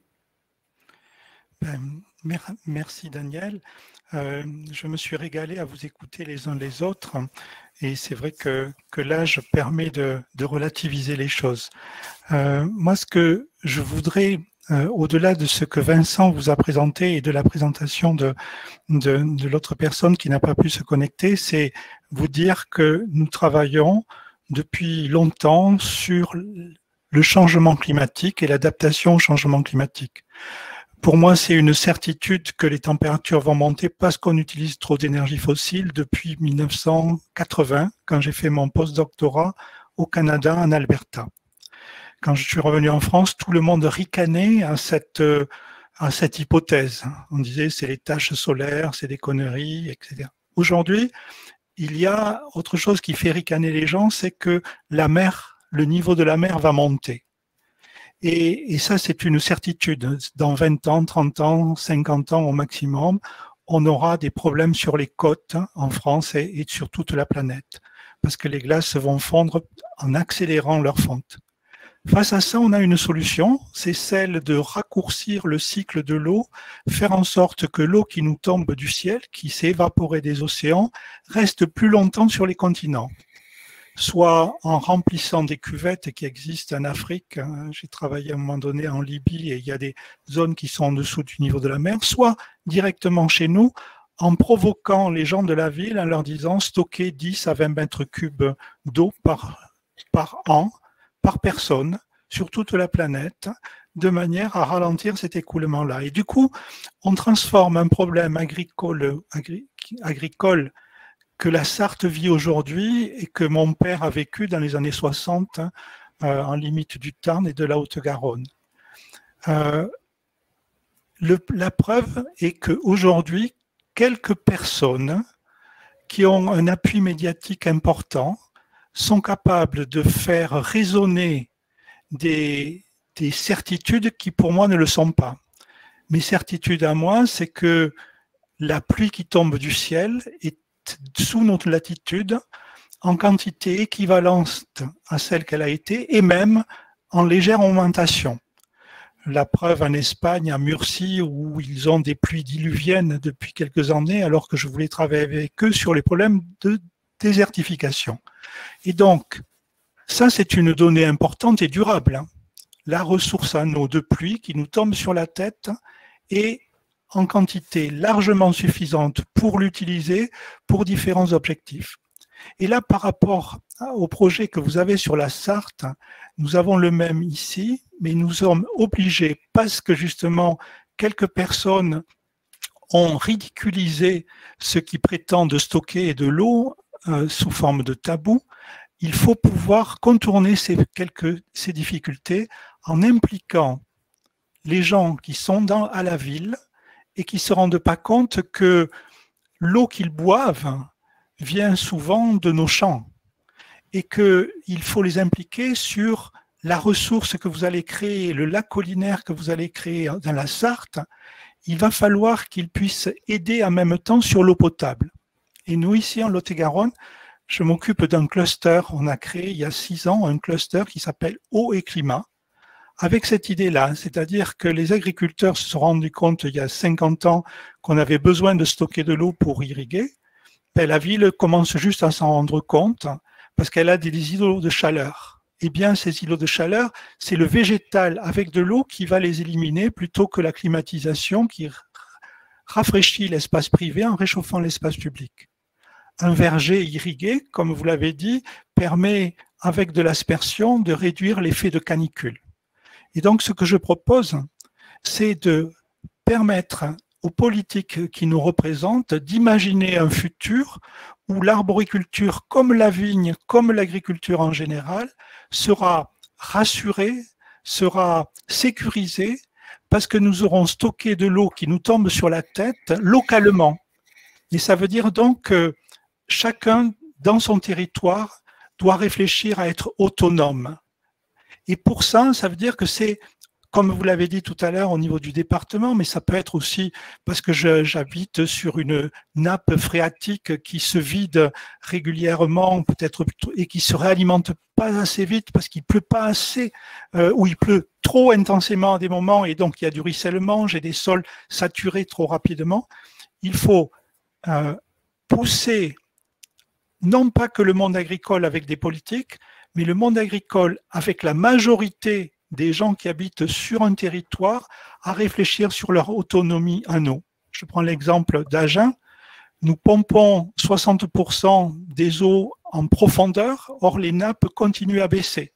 Merci Daniel. Euh, je me suis régalé à vous écouter les uns les autres et c'est vrai que, que l'âge permet de, de relativiser les choses. Euh, moi, ce que je voudrais Euh, au-delà de ce que Vincent vous a présenté et de la présentation de, de, de l'autre personne qui n'a pas pu se connecter, c'est vous dire que nous travaillons depuis longtemps sur le changement climatique et l'adaptation au changement climatique. Pour moi, c'est une certitude que les températures vont monter parce qu'on utilise trop d'énergie fossile depuis mille neuf cent quatre-vingts, quand j'ai fait mon post-doctorat au Canada, en Alberta. Quand je suis revenu en France, tout le monde ricanait à cette, à cette hypothèse. On disait c'est les taches solaires, c'est des conneries, et cetera. Aujourd'hui, il y a autre chose qui fait ricaner les gens, c'est que la mer, le niveau de la mer va monter. Et, et ça, c'est une certitude. Dans vingt ans, trente ans, cinquante ans au maximum, on aura des problèmes sur les côtes en France et, et sur toute la planète, parce que les glaces vont fondre en accélérant leur fonte. Face à ça, on a une solution, c'est celle de raccourcir le cycle de l'eau, faire en sorte que l'eau qui nous tombe du ciel, qui s'est évaporée des océans, reste plus longtemps sur les continents. soit en remplissant des cuvettes qui existent en Afrique. J'ai travaillé à un moment donné en Libye et il y a des zones qui sont en dessous du niveau de la mer, soit directement chez nous, en provoquant les gens de la ville en leur disant stocker dix à vingt mètres cubes d'eau par, par an, par personne, sur toute la planète, de manière à ralentir cet écoulement-là. Et du coup, on transforme un problème agricole, agri, agricole que la Sarthe vit aujourd'hui et que mon père a vécu dans les années soixante, euh, en limite du Tarn et de la Haute-Garonne. Euh, le, la preuve est qu'aujourd'hui, quelques personnes qui ont un appui médiatique important sont capables de faire résonner des, des certitudes qui pour moi ne le sont pas. Mes certitudes à moi, c'est que la pluie qui tombe du ciel est sous notre latitude en quantité équivalente à celle qu'elle a été et même en légère augmentation. La preuve en Espagne, à Murcie, où ils ont des pluies diluviennes depuis quelques années, alors que je voulais travailler avec eux sur les problèmes de désertification. Et donc, ça c'est une donnée importante et durable. La ressource en eau de pluie qui nous tombe sur la tête est en quantité largement suffisante pour l'utiliser pour différents objectifs. Et là, par rapport au projet que vous avez sur la Sarthe, nous avons le même ici, mais nous sommes obligés, parce que justement, quelques personnes ont ridiculisé ceux qui prétendent stocker de l'eau euh, sous forme de tabou, il faut pouvoir contourner ces, quelques, ces difficultés en impliquant les gens qui sont dans, à la ville, et qui ne se rendent pas compte que l'eau qu'ils boivent vient souvent de nos champs et qu'il faut les impliquer sur la ressource que vous allez créer, le lac collinaire que vous allez créer dans la Sarthe. Il va falloir qu'ils puissent aider en même temps sur l'eau potable. Et nous, ici en Lot-et-Garonne, je m'occupe d'un cluster. On a créé il y a six ans un cluster qui s'appelle Eau et Climat, avec cette idée-là, c'est-à-dire que les agriculteurs se sont rendus compte il y a cinquante ans qu'on avait besoin de stocker de l'eau pour irriguer. Ben, la ville commence juste à s'en rendre compte parce qu'elle a des îlots de chaleur. Eh bien, ces îlots de chaleur, c'est le végétal avec de l'eau qui va les éliminer plutôt que la climatisation qui rafraîchit l'espace privé en réchauffant l'espace public. Un verger irrigué, comme vous l'avez dit, permet, avec de l'aspersion, de réduire l'effet de canicule. Et donc, ce que je propose, c'est de permettre aux politiques qui nous représentent d'imaginer un futur où l'arboriculture, comme la vigne, comme l'agriculture en général, sera rassurée, sera sécurisée, parce que nous aurons stocké de l'eau qui nous tombe sur la tête localement. Et ça veut dire donc que chacun, dans son territoire, doit réfléchir à être autonome. Et pour ça, ça veut dire que c'est, comme vous l'avez dit tout à l'heure, au niveau du département, mais ça peut être aussi parce que j'habite sur une nappe phréatique qui se vide régulièrement, peut-être, et qui se réalimente pas assez vite parce qu'il pleut pas assez, euh, ou il pleut trop intensément à des moments, et donc il y a du ruissellement, j'ai des sols saturés trop rapidement. Il faut euh, pousser, non pas que le monde agricole avec des politiques, mais le monde agricole, avec la majorité des gens qui habitent sur un territoire, à réfléchir sur leur autonomie en eau. Je prends l'exemple d'Agen. Nous pompons soixante pour cent des eaux en profondeur, or les nappes continuent à baisser.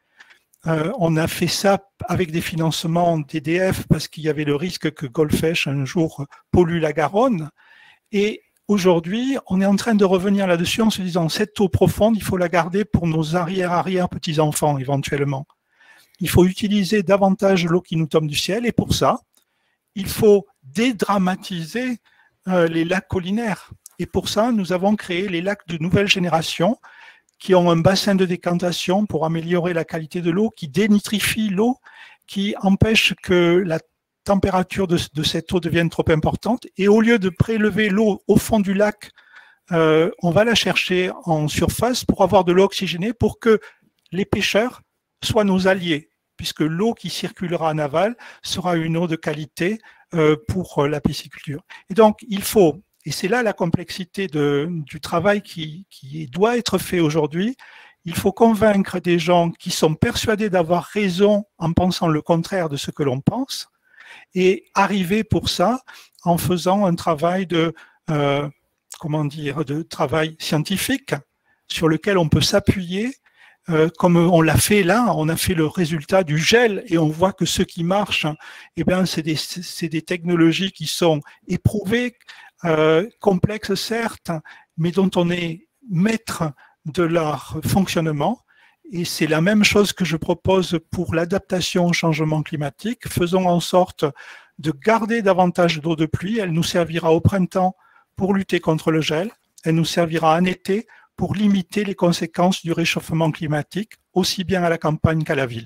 Euh, on a fait ça avec des financements d'E D F parce qu'il y avait le risque que Golfech un jour pollue la Garonne. Et aujourd'hui, on est en train de revenir là-dessus en se disant cette eau profonde, il faut la garder pour nos arrière-arrière-petits-enfants éventuellement. Il faut utiliser davantage l'eau qui nous tombe du ciel et pour ça, il faut dédramatiser euh, les lacs collinaires. Et pour ça, nous avons créé les lacs de nouvelle génération qui ont un bassin de décantation pour améliorer la qualité de l'eau, qui dénitrifie l'eau, qui empêche que la température de, de cette eau devienne trop importante. Et au lieu de prélever l'eau au fond du lac, euh, on va la chercher en surface pour avoir de l'eau oxygénée pour que les pêcheurs soient nos alliés, puisque l'eau qui circulera en aval sera une eau de qualité euh, pour la pisciculture. Et donc, il faut, et c'est là la complexité de, du travail qui, qui doit être fait aujourd'hui, Il faut convaincre des gens qui sont persuadés d'avoir raison en pensant le contraire de ce que l'on pense, et arriver pour ça en faisant un travail de, euh, comment dire, de travail scientifique sur lequel on peut s'appuyer. Euh, comme on l'a fait là, on a fait le résultat du gel et on voit que ce qui marche, eh bien, c'est des, c'est des technologies qui sont éprouvées, euh, complexes certes, mais dont on est maître de leur fonctionnement. Et c'est la même chose que je propose pour l'adaptation au changement climatique. Faisons en sorte de garder davantage d'eau de pluie. Elle nous servira au printemps pour lutter contre le gel. Elle nous servira en été pour limiter les conséquences du réchauffement climatique, aussi bien à la campagne qu'à la ville.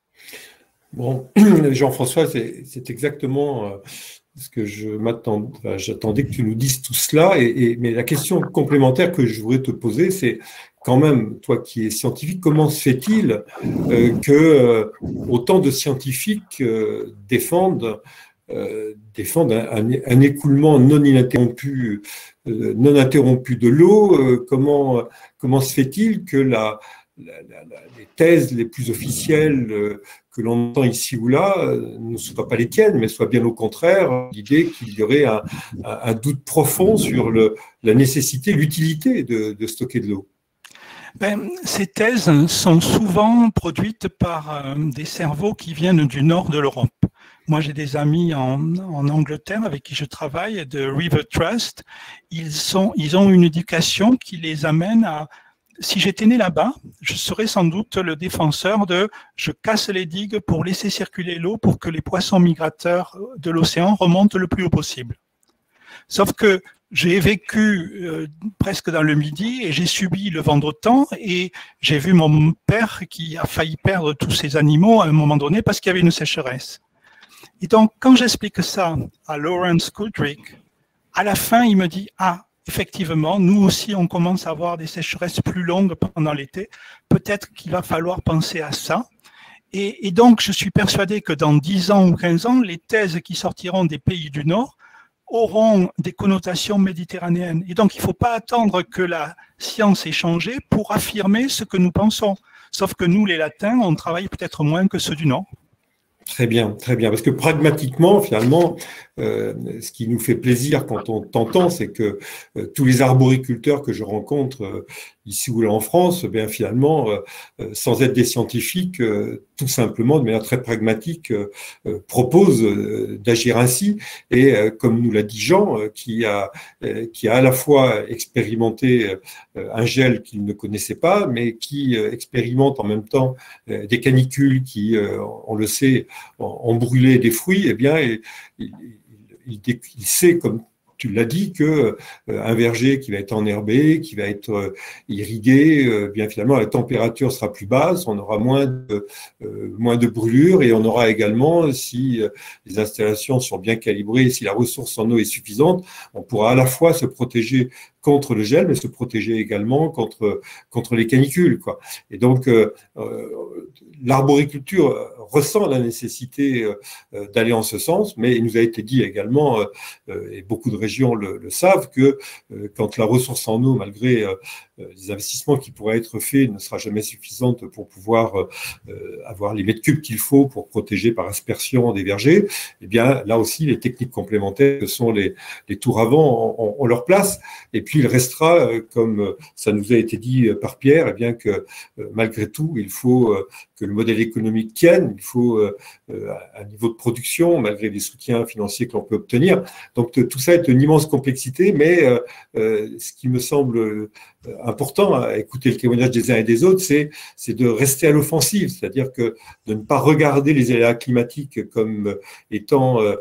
Bon, Jean-François, c'est exactement ce que je m'attendais, enfin, j'attendais que tu nous dises tout cela. Et, et, mais la question complémentaire que je voudrais te poser, c'est quand même, toi qui es scientifique, comment se fait-il euh, que euh, autant de scientifiques euh, défendent Euh, défendent un, un, un écoulement non ininterrompu, euh, non interrompu de l'eau. Euh, comment, comment se fait-il que la, la, la, la, les thèses les plus officielles euh, que l'on entend ici ou là euh, ne soient pas les tiennes, mais soient bien au contraire l'idée qu'il y aurait un, un, un doute profond sur le, la nécessité, l'utilité de, de stocker de l'eau? Ben, ces thèses sont souvent produites par euh, des cerveaux qui viennent du nord de l'Europe. Moi, j'ai des amis en, en Angleterre avec qui je travaille, de River Trust. Ils, sont, ils ont une éducation qui les amène à... Si j'étais né là-bas, je serais sans doute le défenseur de « je casse les digues pour laisser circuler l'eau pour que les poissons migrateurs de l'océan remontent le plus haut possible ». Sauf que j'ai vécu euh, presque dans le Midi et j'ai subi le vent d'OTAN et j'ai vu mon père qui a failli perdre tous ses animaux à un moment donné parce qu'il y avait une sécheresse. Et donc, quand j'explique ça à Lawrence Goodrick, à la fin, il me dit « Ah, effectivement, nous aussi, on commence à avoir des sécheresses plus longues pendant l'été. Peut-être qu'il va falloir penser à ça. » Et, et donc, je suis persuadé que dans dix ans ou quinze ans, les thèses qui sortiront des pays du Nord auront des connotations méditerranéennes. Et donc, il ne faut pas attendre que la science ait changé pour affirmer ce que nous pensons. Sauf que nous, les Latins, on travaille peut-être moins que ceux du Nord. Très bien, très bien. Parce que pragmatiquement, finalement, euh, ce qui nous fait plaisir quand on t'entend, c'est que euh, tous les arboriculteurs que je rencontre euh, ici ou là en France, eh bien finalement, euh, sans être des scientifiques, euh, tout simplement, de manière très pragmatique, euh, euh, proposent euh, d'agir ainsi. Et euh, comme nous l'a dit Jean, euh, qui a euh, qui a à la fois expérimenté euh, un gel qu'il ne connaissait pas, mais qui euh, expérimente en même temps euh, des canicules qui, euh, on le sait, ont brûlé des fruits, eh bien, il, il, il, il sait, comme tu l'as dit, que euh, un verger qui va être enherbé, qui va être euh, irrigué, euh, bien finalement la température sera plus basse, on aura moins de euh, moins de brûlures et on aura également, si euh, les installations sont bien calibrées, si la ressource en eau est suffisante, on pourra à la fois se protéger contre le gel, mais se protéger également contre contre les canicules, quoi. Et donc euh, euh, l'arboriculture ressent la nécessité euh, d'aller en ce sens, mais il nous a été dit également, euh, et beaucoup de régions le, le savent, que euh, quand la ressource en eau, malgré euh, les investissements qui pourraient être faits, ne sera jamais suffisante pour pouvoir euh, avoir les mètres cubes qu'il faut pour protéger par aspersion des vergers, eh bien là aussi les techniques complémentaires que sont les, les tours à vent ont, ont leur place. Et puis il restera, comme ça nous a été dit par Pierre, eh bien que malgré tout, il faut que le modèle économique tienne, il faut un niveau de production, malgré les soutiens financiers que l'on peut obtenir. Donc tout ça est une immense complexité, mais ce qui me semble important à écouter le témoignage des uns et des autres, c'est c'est de rester à l'offensive, c'est-à-dire que de ne pas regarder les aléas climatiques comme étant euh,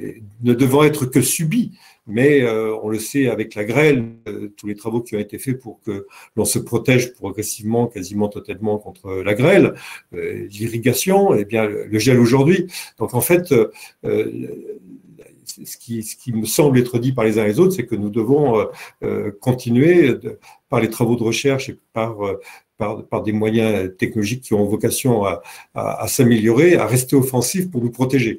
ne devant être que subis, mais euh, on le sait avec la grêle, euh, tous les travaux qui ont été faits pour que l'on se protège progressivement, quasiment totalement contre la grêle, euh, l'irrigation, et bien le gel aujourd'hui. Donc en fait, euh, ce qui, ce qui me semble être dit par les uns et les autres, c'est que nous devons euh, continuer de, par les travaux de recherche et par, par, par des moyens technologiques qui ont vocation à, à, à s'améliorer, à rester offensifs pour nous protéger.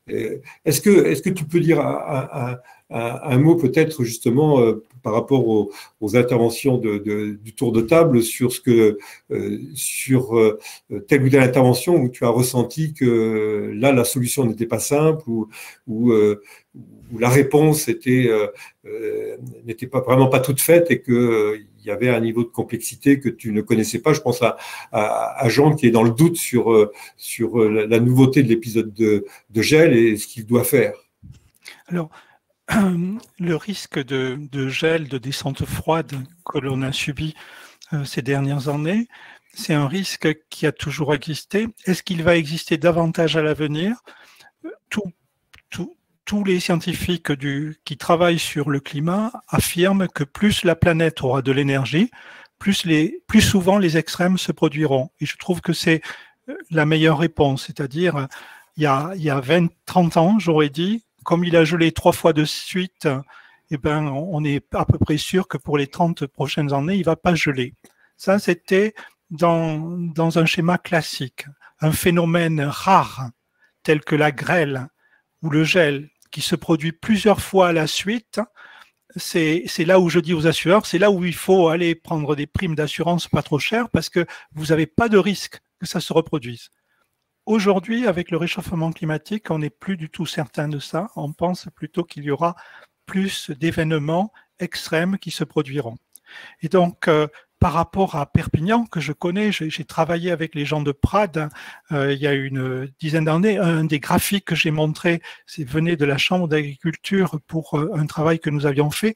Est-ce que, est-ce que tu peux dire un, un, un, un mot peut-être justement euh, par rapport aux, aux interventions de, de, du tour de table sur ce que euh, sur euh, telle ou telle intervention où tu as ressenti que là la solution n'était pas simple ou, ou, euh, où la réponse était euh, euh, n'était pas vraiment pas toute faite et que euh, il y avait un niveau de complexité que tu ne connaissais pas. Je pense à, à, à Jean qui est dans le doute sur, euh, sur la, la nouveauté de l'épisode de, de gel et ce qu'il doit faire. Alors, euh, le risque de, de gel, de descente froide que l'on a subi euh, ces dernières années, c'est un risque qui a toujours existé. Est-ce qu'il va exister davantage à l'avenir? Tout, tout, Tous les scientifiques du, qui travaillent sur le climat affirment que plus la planète aura de l'énergie, plus, les, plus souvent les extrêmes se produiront. Et je trouve que c'est la meilleure réponse. C'est-à-dire, il y a, il y a vingt, trente ans, j'aurais dit, comme il a gelé trois fois de suite, eh ben, on est à peu près sûr que pour les trente prochaines années, il ne va pas geler. Ça, c'était dans, dans un schéma classique. Un phénomène rare, tel que la grêle ou le gel, qui se produit plusieurs fois à la suite, c'est là où je dis aux assureurs, c'est là où il faut aller prendre des primes d'assurance pas trop chères parce que vous n'avez pas de risque que ça se reproduise. Aujourd'hui, avec le réchauffement climatique, on n'est plus du tout certain de ça. On pense plutôt qu'il y aura plus d'événements extrêmes qui se produiront. Et donc, euh, par rapport à Perpignan, que je connais, j'ai travaillé avec les gens de Prades euh, il y a une dizaine d'années. Un des graphiques que j'ai montré venait de la Chambre d'agriculture pour euh, un travail que nous avions fait.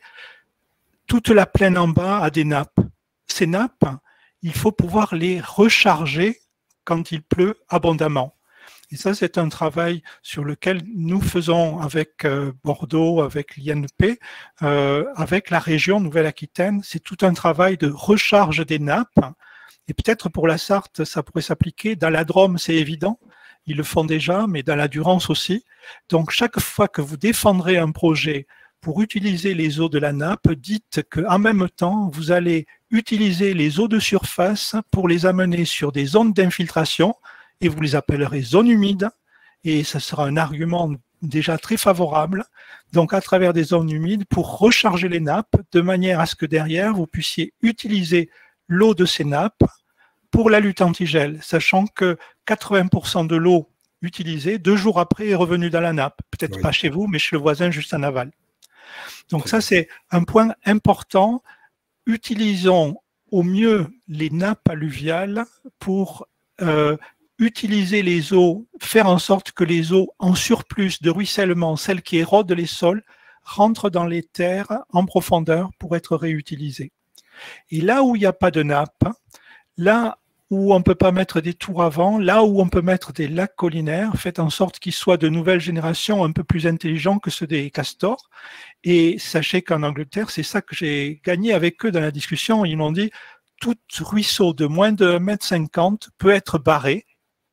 Toute la plaine en bas a des nappes. Ces nappes, il faut pouvoir les recharger quand il pleut abondamment. Et ça, c'est un travail sur lequel nous faisons avec euh, Bordeaux, avec l'I N P, euh, avec la région Nouvelle-Aquitaine. C'est tout un travail de recharge des nappes. Et peut-être pour la Sarthe, ça pourrait s'appliquer. Dans la Drôme, c'est évident. Ils le font déjà, mais dans la Durance aussi. Donc, chaque fois que vous défendrez un projet pour utiliser les eaux de la nappe, dites qu'en même temps, vous allez utiliser les eaux de surface pour les amener sur des zones d'infiltration et vous les appellerez zones humides et ça sera un argument déjà très favorable. Donc, à travers des zones humides pour recharger les nappes de manière à ce que derrière, vous puissiez utiliser l'eau de ces nappes pour la lutte anti-gel, sachant que quatre-vingts pour cent de l'eau utilisée, deux jours après, est revenue dans la nappe. Peut-être oui. Pas chez vous, mais chez le voisin juste en aval. Donc ça, c'est un point important. Utilisons au mieux les nappes alluviales pour euh, utiliser les eaux, faire en sorte que les eaux en surplus de ruissellement, celles qui érodent les sols, rentrent dans les terres en profondeur pour être réutilisées. Et là où il n'y a pas de nappe, là où on ne peut pas mettre des tours avant, là où on peut mettre des lacs collinaires, faites en sorte qu'ils soient de nouvelle génération un peu plus intelligents que ceux des castors. Et sachez qu'en Angleterre, c'est ça que j'ai gagné avec eux dans la discussion. Ils m'ont dit, tout ruisseau de moins de un mètre cinquante peut être barré.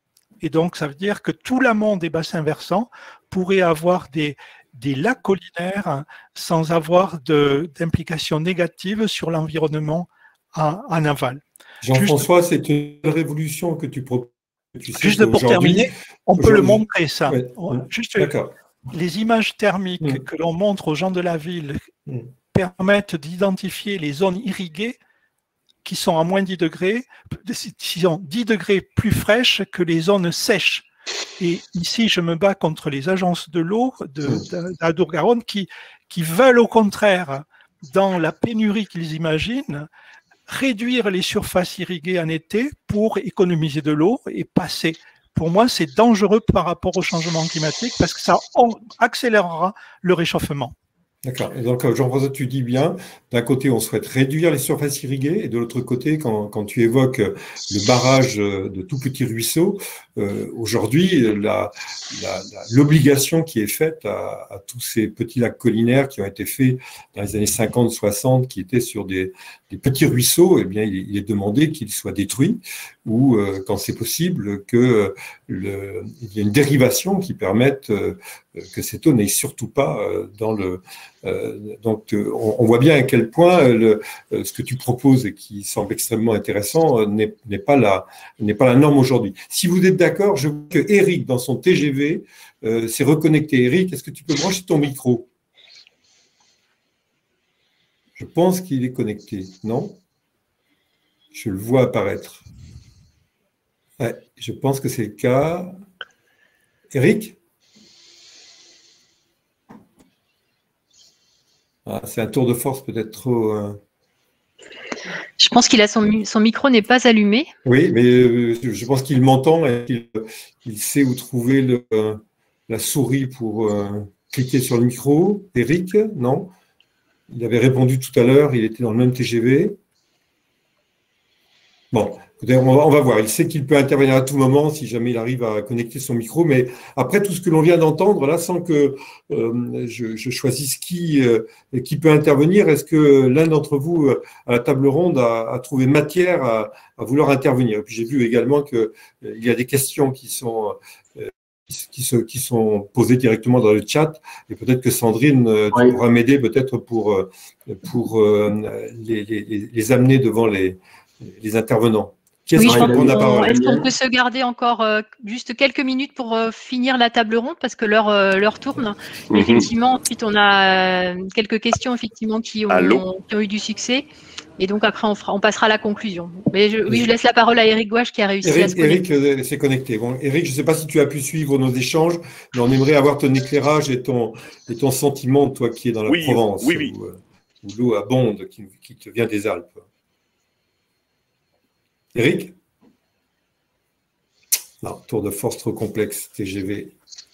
Et donc, ça veut dire que tout l'amont des bassins versants pourrait avoir des, des lacs collinaires sans avoir d'implications négatives sur l'environnement en, en aval. Jean-François, c'est une révolution que tu proposes. Tu sais juste pour terminer, on peut le montrer, ça. Ouais. Juste les images thermiques mmh. que l'on montre aux gens de la ville mmh. permettent d'identifier les zones irriguées qui sont à moins dix degrés, qui sont dix degrés plus fraîches que les zones sèches. Et ici, je me bats contre les agences de l'eau de, de, d'Adour-Garonne qui, qui veulent au contraire, dans la pénurie qu'ils imaginent, réduire les surfaces irriguées en été pour économiser de l'eau et passer. Pour moi, c'est dangereux par rapport au changement climatique parce que ça accélérera le réchauffement. D'accord. Et donc, Jean-François, tu dis bien, d'un côté, on souhaite réduire les surfaces irriguées, et de l'autre côté, quand, quand tu évoques le barrage de tout petits ruisseaux, euh, aujourd'hui, l'obligation qui est faite à, à tous ces petits lacs collinaires qui ont été faits dans les années cinquante soixante, qui étaient sur des, des petits ruisseaux, eh bien, il, il est demandé qu'ils soient détruits ou euh, quand c'est possible, que le, il y ait une dérivation qui permette euh, que cette eau n'aille surtout pas euh, dans le. Euh, donc, euh, on, on voit bien à quel point le, euh, ce que tu proposes et qui semble extrêmement intéressant euh, n'est n'est pas la n'est pas la norme aujourd'hui. Si vous êtes d'accord, je vois que Eric dans son T G V euh, s'est reconnecté. Eric, est-ce que tu peux brancher ton micro? Je pense qu'il est connecté, non? Je le vois apparaître. Ouais, je pense que c'est le cas. Eric? Ah, c'est un tour de force peut-être trop... Euh... Je pense qu'il a son, son micro n'est pas allumé. Oui, mais euh, je pense qu'il m'entend et qu'il il sait où trouver le, euh, la souris pour euh, cliquer sur le micro. Eric, non? Il avait répondu tout à l'heure, il était dans le même T G V. Bon, on va, on va voir. Il sait qu'il peut intervenir à tout moment si jamais il arrive à connecter son micro. Mais après tout ce que l'on vient d'entendre, là, sans que euh, je, je choisisse qui, euh, qui peut intervenir, est-ce que l'un d'entre vous, euh, à la table ronde, a, a trouvé matière à, à vouloir intervenir? Et puis j'ai vu également qu'il euh, y a des questions qui sont... Euh, Qui, se, qui sont posées directement dans le chat, et peut-être que Sandrine euh, tu oui. pourras m'aider peut-être pour, pour euh, les, les, les amener devant les, les intervenants. Qui est-ce oui, qui je va pense prendre la parole? Est-ce qu'on peut se garder encore euh, juste quelques minutes pour euh, finir la table ronde parce que l'heure euh, l'heure tourne. Mm-hmm. Effectivement, ensuite on a euh, quelques questions effectivement qui ont, qui ont eu du succès. Et donc après, on, fera, on passera à la conclusion. Mais je, oui, je laisse la parole à Eric Gouache qui a réussi Eric, à se connecter. Eric s'est connecté. Bon, Eric, je ne sais pas si tu as pu suivre nos échanges, mais on aimerait avoir ton éclairage et ton, et ton sentiment, toi qui es dans la oui, Provence, oui, oui. où, où l'eau abonde, qui, qui te vient des Alpes. Eric? Non, tour de force trop complexe, T G V.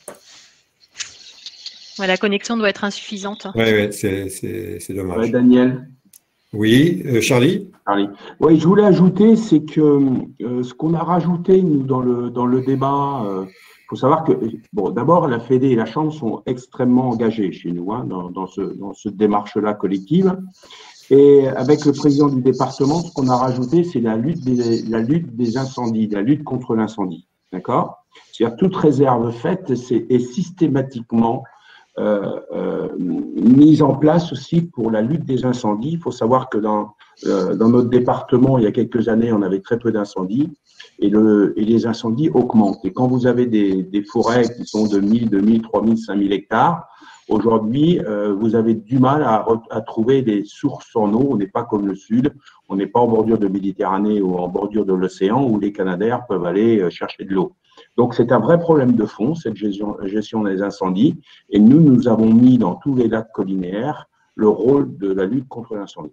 Ouais, la connexion doit être insuffisante. Oui, ouais, c'est dommage. Ouais, Daniel? Oui, euh, Charlie? Charlie. Oui, je voulais ajouter, c'est que euh, ce qu'on a rajouté, nous, dans le, dans le débat, il euh, faut savoir que, bon, d'abord, la Fédé et la Chambre sont extrêmement engagés chez nous, hein, dans, dans, ce, dans cette démarche-là collective. Et avec le président du département, ce qu'on a rajouté, c'est la lutte des, la lutte des incendies, la lutte contre l'incendie. D'accord? C'est-à-dire toute réserve faite est systématiquement Euh, euh, mise en place aussi pour la lutte des incendies. Il faut savoir que dans, euh, dans notre département, il y a quelques années, on avait très peu d'incendies et, le, et les incendies augmentent. Et quand vous avez des, des forêts qui sont de mille, deux mille, trois mille, cinq mille hectares, aujourd'hui, euh, vous avez du mal à, à trouver des sources en eau. On n'est pas comme le Sud, on n'est pas en bordure de Méditerranée ou en bordure de l'océan où les Canadaires peuvent aller chercher de l'eau. Donc, c'est un vrai problème de fond, cette gestion, gestion des incendies. Et nous, nous avons mis dans tous les lacs collinaires le rôle de la lutte contre l'incendie.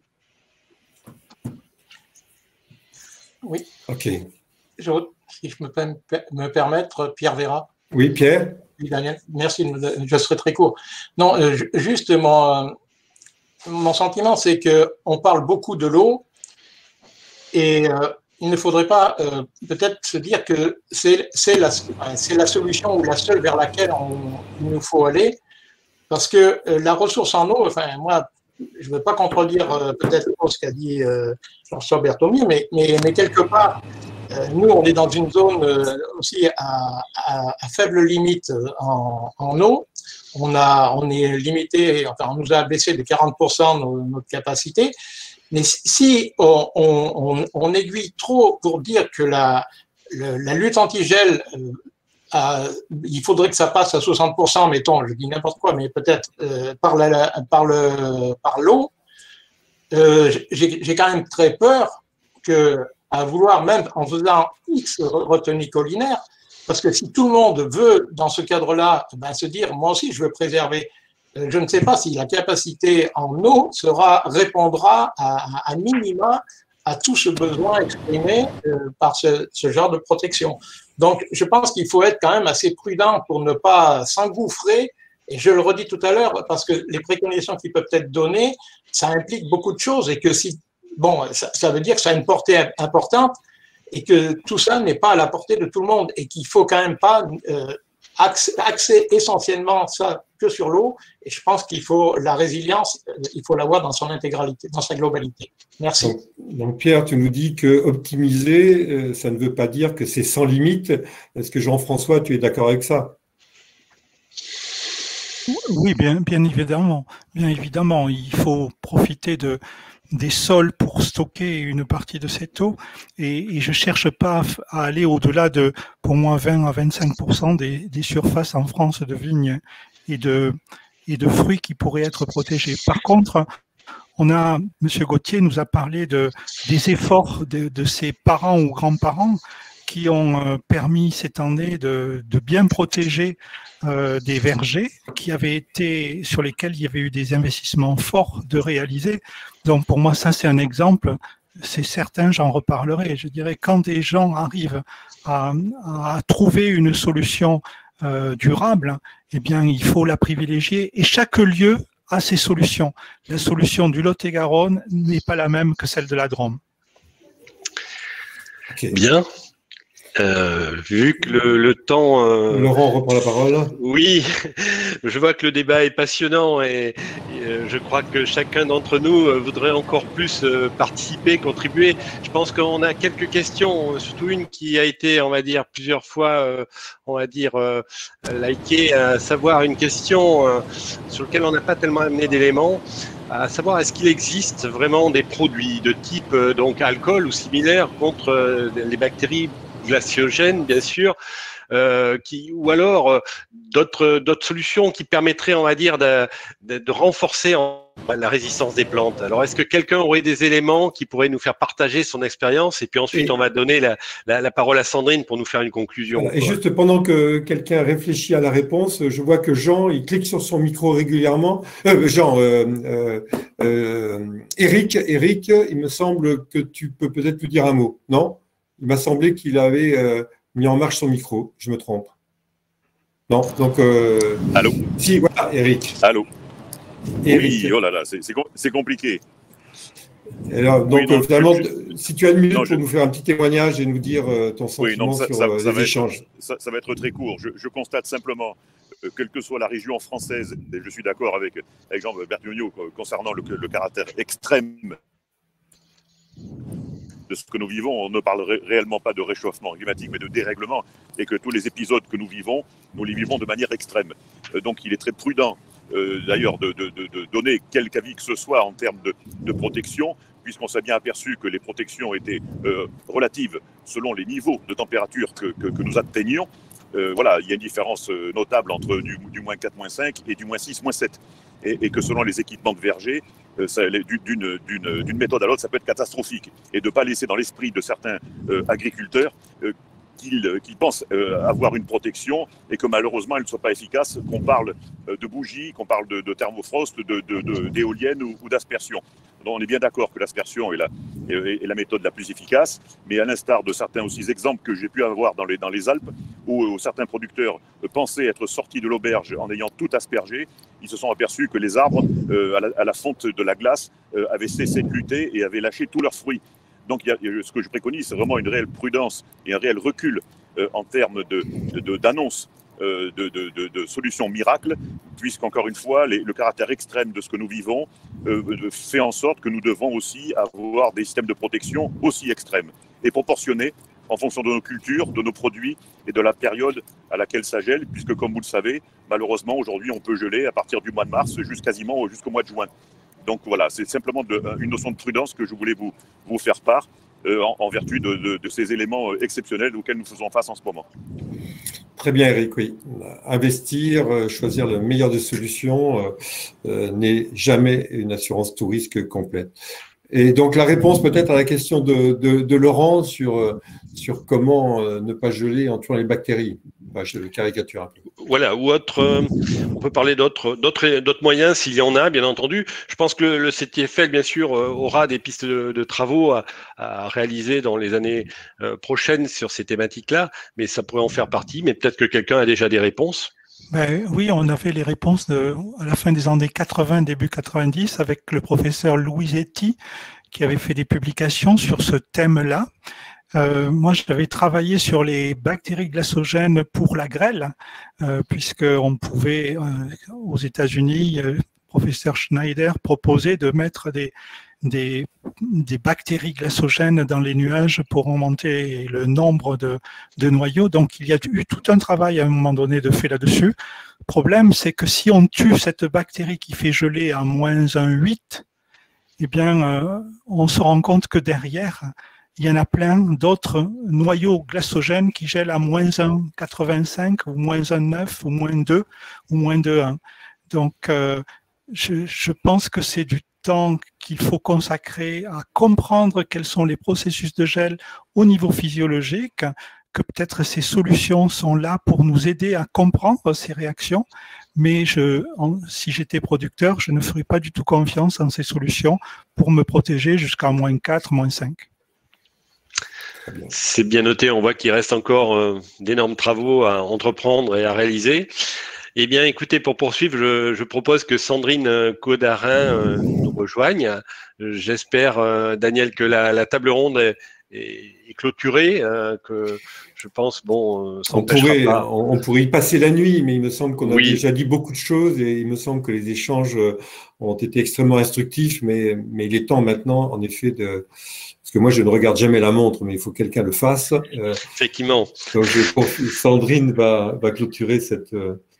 Oui. OK. Je, si je me peux me permettre, Pierre Véra. Oui, Pierre. Oui, Daniel. Merci, je serai très court. Non, euh, juste mon, mon sentiment, c'est qu'on parle beaucoup de l'eau et euh, il ne faudrait pas euh, peut-être se dire que c'est la, la solution ou la seule vers laquelle on, il nous faut aller, parce que euh, la ressource en eau, enfin moi, je ne veux pas contredire euh, peut-être ce qu'a dit euh, Jean-François Berthomier, mais, mais, mais quelque part, euh, nous, on est dans une zone euh, aussi à, à, à faible limite en, en eau. On, a, on est limité, enfin on nous a baissé de quarante pour cent nos, notre capacité. Mais si on, on, on aiguille trop pour dire que la, la lutte anti-gel, euh, il faudrait que ça passe à soixante pour cent, mettons, je dis n'importe quoi, mais peut-être euh, par la, par le, par l'eau, euh, j'ai quand même très peur que, à vouloir, même en faisant X retenues collinaires, parce que si tout le monde veut, dans ce cadre-là, ben, se dire, moi aussi, je veux préserver. Je ne sais pas si la capacité en eau sera, répondra à, à minima à tout ce besoin exprimé euh, par ce, ce genre de protection. Donc, je pense qu'il faut être quand même assez prudent pour ne pas s'engouffrer. Et je le redis tout à l'heure, parce que les préconisations qui peuvent être données, ça implique beaucoup de choses et que si, bon, ça, ça veut dire que ça a une portée importante et que tout ça n'est pas à la portée de tout le monde et qu'il faut quand même pas euh, axer, axer essentiellement ça que sur l'eau. Et je pense qu'il faut la résilience, il faut l'avoir dans son intégralité, dans sa globalité. Merci. Donc, donc Pierre, tu nous dis que optimiser, euh, ça ne veut pas dire que c'est sans limite. Est-ce que Jean-François, tu es d'accord avec ça? Oui, bien, bien évidemment. Bien évidemment, il faut profiter de, des sols pour stocker une partie de cette eau et, et je cherche pas à aller au-delà de, pour moi, vingt à vingt-cinq pour cent des, des surfaces en France de vignes et de, et de fruits qui pourraient être protégés. Par contre, on a, Monsieur Gauthier nous a parlé de, des efforts de, de ses parents ou grands-parents qui ont permis cette année de, de bien protéger euh, des vergers qui avaient été, sur lesquels il y avait eu des investissements forts de réaliser. Donc pour moi, ça c'est un exemple, c'est certain, j'en reparlerai. Je dirais quand des gens arrivent à, à trouver une solution euh, durable, eh bien il faut la privilégier et chaque lieu a ses solutions. La solution du Lot-et-Garonne n'est pas la même que celle de la Drôme. Okay. Bien. Euh, vu que le, le temps… Euh, Laurent reprend la parole. Oui, je vois que le débat est passionnant et, et euh, je crois que chacun d'entre nous euh, voudrait encore plus euh, participer, contribuer. Je pense qu'on a quelques questions, surtout une qui a été, on va dire, plusieurs fois, euh, on va dire, euh, likée, à savoir une question euh, sur laquelle on n'a pas tellement amené d'éléments, à savoir est-ce qu'il existe vraiment des produits de type euh, donc alcool ou similaire contre euh, les bactéries glaciogènes, bien sûr, euh, qui, ou alors euh, d'autres d'autres solutions qui permettraient, on va dire, de, de, de renforcer en, la résistance des plantes. Alors, est-ce que quelqu'un aurait des éléments qui pourraient nous faire partager son expérience? Et puis ensuite, et on va donner la, la, la parole à Sandrine pour nous faire une conclusion. Voilà. Et juste pendant que quelqu'un réfléchit à la réponse, je vois que Jean, il clique sur son micro régulièrement. Euh, Jean, euh, euh, euh, Eric, Eric, il me semble que tu peux peut-être nous dire un mot, non? Il m'a semblé qu'il avait euh, mis en marche son micro. Je me trompe. Non, donc… Euh... Allô? Si, voilà, Eric. Allô? Eric. Oui, oh là là, c'est compliqué. Alors, donc, oui, non, finalement, je, si tu as une minute non, pour je, nous faire un petit témoignage et nous dire euh, ton sentiment oui, non, ça, sur ça, euh, ça les va échanges. Être, ça, ça va être très court. Je, je constate simplement, euh, quelle que soit la région française, et je suis d'accord avec, avec Jean Bertugno concernant le, le caractère extrême de ce que nous vivons, on ne parle ré réellement pas de réchauffement climatique, mais de dérèglement, et que tous les épisodes que nous vivons, nous les vivons de manière extrême. Euh, donc il est très prudent, euh, d'ailleurs, de, de, de, de donner quelque avis que ce soit en termes de, de protection, puisqu'on s'est bien aperçu que les protections étaient euh, relatives selon les niveaux de température que, que, que nous atteignions. Euh, voilà, il y a une différence notable entre du, du moins quatre, moins cinq et du moins six, moins sept. Et, et que selon les équipements de verger, euh, d'une méthode à l'autre, ça peut être catastrophique. Et de ne pas laisser dans l'esprit de certains euh, agriculteurs euh, qu'ils euh, qu'ils pensent euh, avoir une protection et que malheureusement elle ne soit pas efficace, qu'on parle euh, de bougies, qu'on parle de, de thermofrost, d'éoliennes de, de, ou, ou d'aspersion. Donc on est bien d'accord que l'aspersion est la, est, est la méthode la plus efficace, mais à l'instar de certains aussi exemples que j'ai pu avoir dans les, dans les Alpes, où, où certains producteurs pensaient être sortis de l'auberge en ayant tout aspergé, ils se sont aperçus que les arbres, euh, à, la, à la fonte de la glace, euh, avaient cessé de lutter et avaient lâché tous leurs fruits. Donc il y a, ce que je préconise, c'est vraiment une réelle prudence et un réel recul euh, en termes d'annonce de, de, de, de, de, de solutions miracles, puisqu'encore une fois, les, le caractère extrême de ce que nous vivons euh, fait en sorte que nous devons aussi avoir des systèmes de protection aussi extrêmes et proportionnés en fonction de nos cultures, de nos produits et de la période à laquelle ça gèle, puisque comme vous le savez, malheureusement, aujourd'hui, on peut geler à partir du mois de mars jusqu'à quasiment jusqu'au mois de juin. Donc voilà, c'est simplement de, une notion de prudence que je voulais vous, vous faire part euh, en, en vertu de, de, de ces éléments exceptionnels auxquels nous faisons face en ce moment. Très bien, Eric, oui. Investir, euh, choisir la meilleure des solutions euh, euh, n'est jamais une assurance tout risque complète. Et donc la réponse peut-être à la question de, de, de Laurent sur, euh, sur comment euh, ne pas geler en tuant les bactéries. Bah, je caricature un peu. Voilà, ou autre, euh, on peut parler d'autres d'autres moyens s'il y en a, bien entendu. Je pense que le, le C T F L, bien sûr, euh, aura des pistes de, de travaux à, à réaliser dans les années euh, prochaines sur ces thématiques-là, mais ça pourrait en faire partie, mais peut-être que quelqu'un a déjà des réponses. Ben, oui, on avait les réponses de, à la fin des années quatre-vingt, début quatre-vingt-dix, avec le professeur Louisetti, qui avait fait des publications sur ce thème-là. Euh, moi, j'avais travaillé sur les bactéries glaçogènes pour la grêle, euh, puisqu'on pouvait, euh, aux États-Unis, euh, professeur Schneider proposait de mettre des, des, des bactéries glaçogènes dans les nuages pour augmenter le nombre de, de noyaux. Donc, il y a eu tout un travail à un moment donné de fait là-dessus. Le problème, c'est que si on tue cette bactérie qui fait geler à moins un virgule huit, eh bien, euh, on se rend compte que derrière, il y en a plein d'autres noyaux glaçogènes qui gèlent à moins un virgule quatre-vingt-cinq ou moins un virgule neuf ou moins deux ou moins deux virgule un. Donc, euh, je, je pense que c'est du temps qu'il faut consacrer à comprendre quels sont les processus de gel au niveau physiologique, que peut-être ces solutions sont là pour nous aider à comprendre ces réactions, mais je, en, si j'étais producteur, je ne ferais pas du tout confiance en ces solutions pour me protéger jusqu'à moins quatre, moins cinq. C'est bien noté, on voit qu'il reste encore euh, d'énormes travaux à entreprendre et à réaliser. Eh bien, écoutez, pour poursuivre, je, je propose que Sandrine Codarin euh, nous rejoigne. J'espère, euh, Daniel, que la, la table ronde est, est, est clôturée, euh, que je pense, bon, euh, ça on pourrait, pas. On, on pourrait y passer la nuit, mais il me semble qu'on a oui. déjà dit beaucoup de choses et il me semble que les échanges ont été extrêmement instructifs, mais, mais il est temps maintenant, en effet, de... Parce que moi, je ne regarde jamais la montre, mais il faut que quelqu'un le fasse. Euh, Effectivement. Donc, je, Sandrine va, va clôturer cette...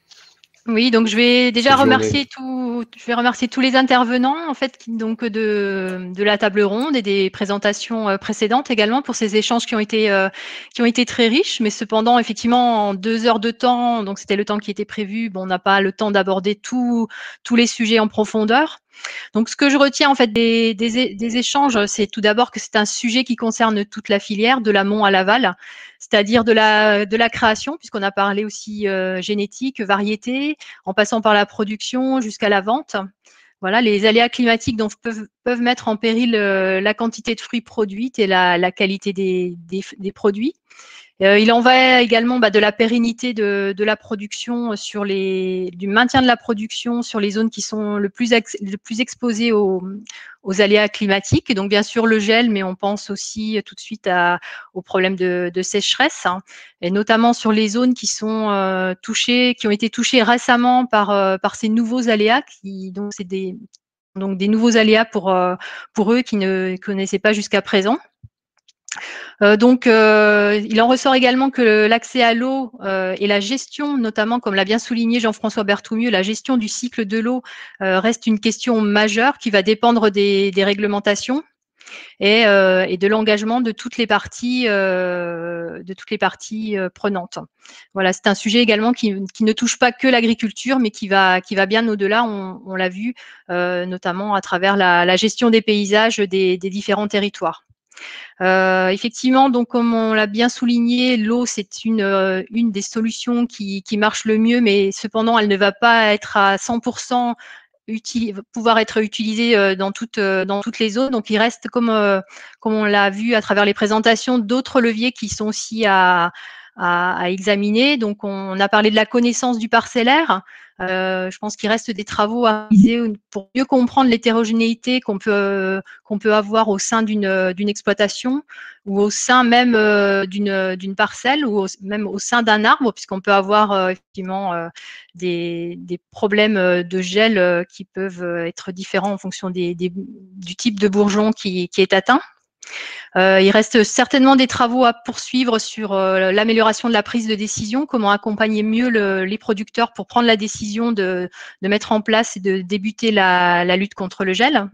Oui, donc je vais déjà remercier tout, je vais remercier tous les intervenants en fait donc de de la table ronde et des présentations précédentes également pour ces échanges qui ont été euh, qui ont été très riches, mais cependant effectivement en deux heures de temps, donc c'était le temps qui était prévu, bon, on n'a pas le temps d'aborder tous tous les sujets en profondeur. Donc, ce que je retiens en fait des, des, des échanges, c'est tout d'abord que c'est un sujet qui concerne toute la filière, de l'amont à l'aval, c'est-à-dire de la, de la création, puisqu'on a parlé aussi euh, génétique, variété, en passant par la production jusqu'à la vente. Voilà, les aléas climatiques donc, peuvent, peuvent mettre en péril euh, la quantité de fruits produites et la, la qualité des, des, des produits. Euh, il en va également bah, de la pérennité de, de la production, sur les, du maintien de la production sur les zones qui sont le plus, le plus exposées aux, aux aléas climatiques. Et donc, bien sûr, le gel, mais on pense aussi tout de suite à, aux problèmes de, de sécheresse, hein, et notamment sur les zones qui sont euh, touchées, qui ont été touchées récemment par, euh, par ces nouveaux aléas, qui, donc, c'est des, donc des nouveaux aléas pour, euh, pour eux qui ne connaissaient pas jusqu'à présent. Euh, donc, euh, il en ressort également que l'accès à l'eau euh, et la gestion, notamment, comme l'a bien souligné Jean-François Berthoumieux, la gestion du cycle de l'eau euh, reste une question majeure qui va dépendre des, des réglementations et, euh, et de l'engagement de toutes les parties, euh, de toutes les parties euh, prenantes. Voilà, c'est un sujet également qui, qui ne touche pas que l'agriculture, mais qui va, qui va bien au-delà. On, on l'a vu, euh, notamment à travers la, la gestion des paysages des, des différents territoires. Euh, effectivement, donc comme on l'a bien souligné, l'eau c'est une euh, une des solutions qui qui marche le mieux, mais cependant elle ne va pas être à cent pour cent utile, pouvoir être utilisée euh, dans toutes euh, dans toutes les zones. Donc il reste, comme euh, comme on l'a vu à travers les présentations, d'autres leviers qui sont aussi à à, à examiner. Donc on a parlé de la connaissance du parcellaire. Euh, je pense qu'il reste des travaux à réaliser pour mieux comprendre l'hétérogénéité qu'on peut qu'on peut avoir au sein d'une d'une exploitation ou au sein même euh, d'une d'une parcelle ou au, même au sein d'un arbre, puisqu'on peut avoir euh, effectivement euh, des des problèmes de gel euh, qui peuvent être différents en fonction des, des du type de bourgeon qui qui est atteint. Euh, il reste certainement des travaux à poursuivre sur euh, l'amélioration de la prise de décision, comment accompagner mieux le, les producteurs pour prendre la décision de, de mettre en place et de débuter la, la lutte contre le gel.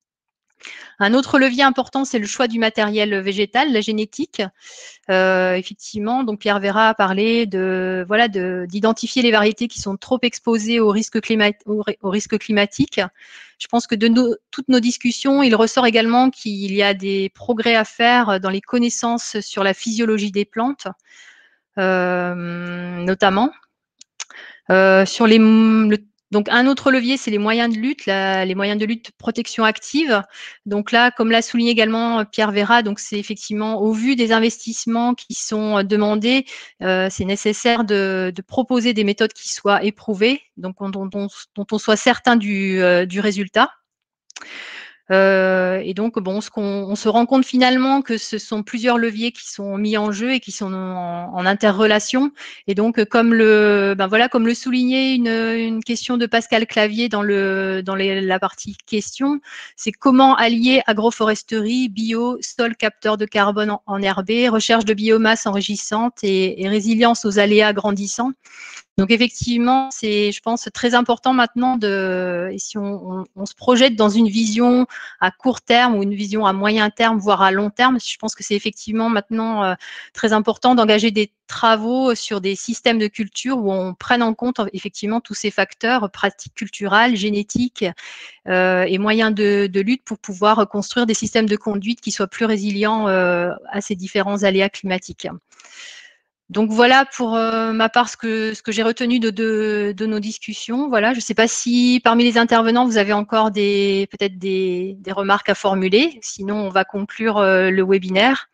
Un autre levier important, c'est le choix du matériel végétal, la génétique. Euh, effectivement, donc Pierre Vera a parlé de voilà de d'identifier les variétés qui sont trop exposées au risque climat au, au risque climatique. Je pense que de nos, toutes nos discussions, il ressort également qu'il y a des progrès à faire dans les connaissances sur la physiologie des plantes, euh, notamment euh, sur les le, donc un autre levier, c'est les moyens de lutte, la, les moyens de lutte protection active. Donc là, comme l'a souligné également Pierre Vera, donc c'est effectivement au vu des investissements qui sont demandés, euh, c'est nécessaire de, de proposer des méthodes qui soient éprouvées, donc dont, dont, dont on soit certain du, euh, du résultat. Euh, et donc, bon, ce qu'on, on se rend compte finalement que ce sont plusieurs leviers qui sont mis en jeu et qui sont en, en interrelation. Et donc, comme le, ben voilà, comme le soulignait une, une question de Pascal Clavier dans le, dans les, la partie question, c'est comment allier agroforesterie, bio, sol capteur de carbone en, en herbé, recherche de biomasse enrichissante et, et résilience aux aléas grandissants. Donc effectivement, c'est, je pense, très important maintenant de, et si on, on, on se projette dans une vision à court terme ou une vision à moyen terme, voire à long terme, je pense que c'est effectivement maintenant euh, très important d'engager des travaux sur des systèmes de culture où on prenne en compte effectivement tous ces facteurs, pratiques culturelles, génétiques euh, et moyens de, de lutte pour pouvoir construire des systèmes de conduite qui soient plus résilients euh, à ces différents aléas climatiques. Donc voilà pour euh, ma part ce que, ce que j'ai retenu de, de, de nos discussions. Voilà, je ne sais pas si parmi les intervenants vous avez encore des peut-être des, des remarques à formuler. Sinon, on va conclure euh, le webinaire.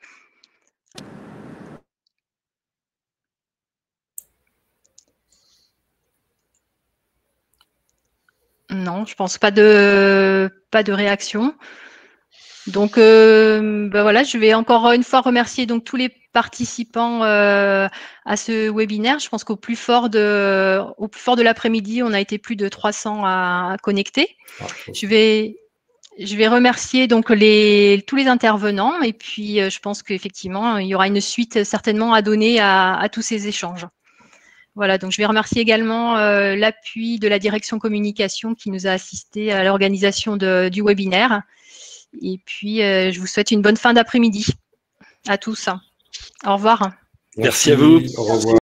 Non, je pense pas de pas de réaction. Donc euh, ben voilà, je vais encore une fois remercier donc tous les participants euh, à ce webinaire. Je pense qu'au plus fort de au plus fort de l'après-midi, on a été plus de trois cents à, à connecter. Je vais je vais remercier donc les tous les intervenants et puis euh, je pense qu'effectivement il y aura une suite certainement à donner à, à tous ces échanges. Voilà, donc je vais remercier également euh, l'appui de la direction communication qui nous a assisté à l'organisation du webinaire. Et puis, euh, je vous souhaite une bonne fin d'après-midi à tous. Au revoir. Merci, Merci à vous. Au revoir.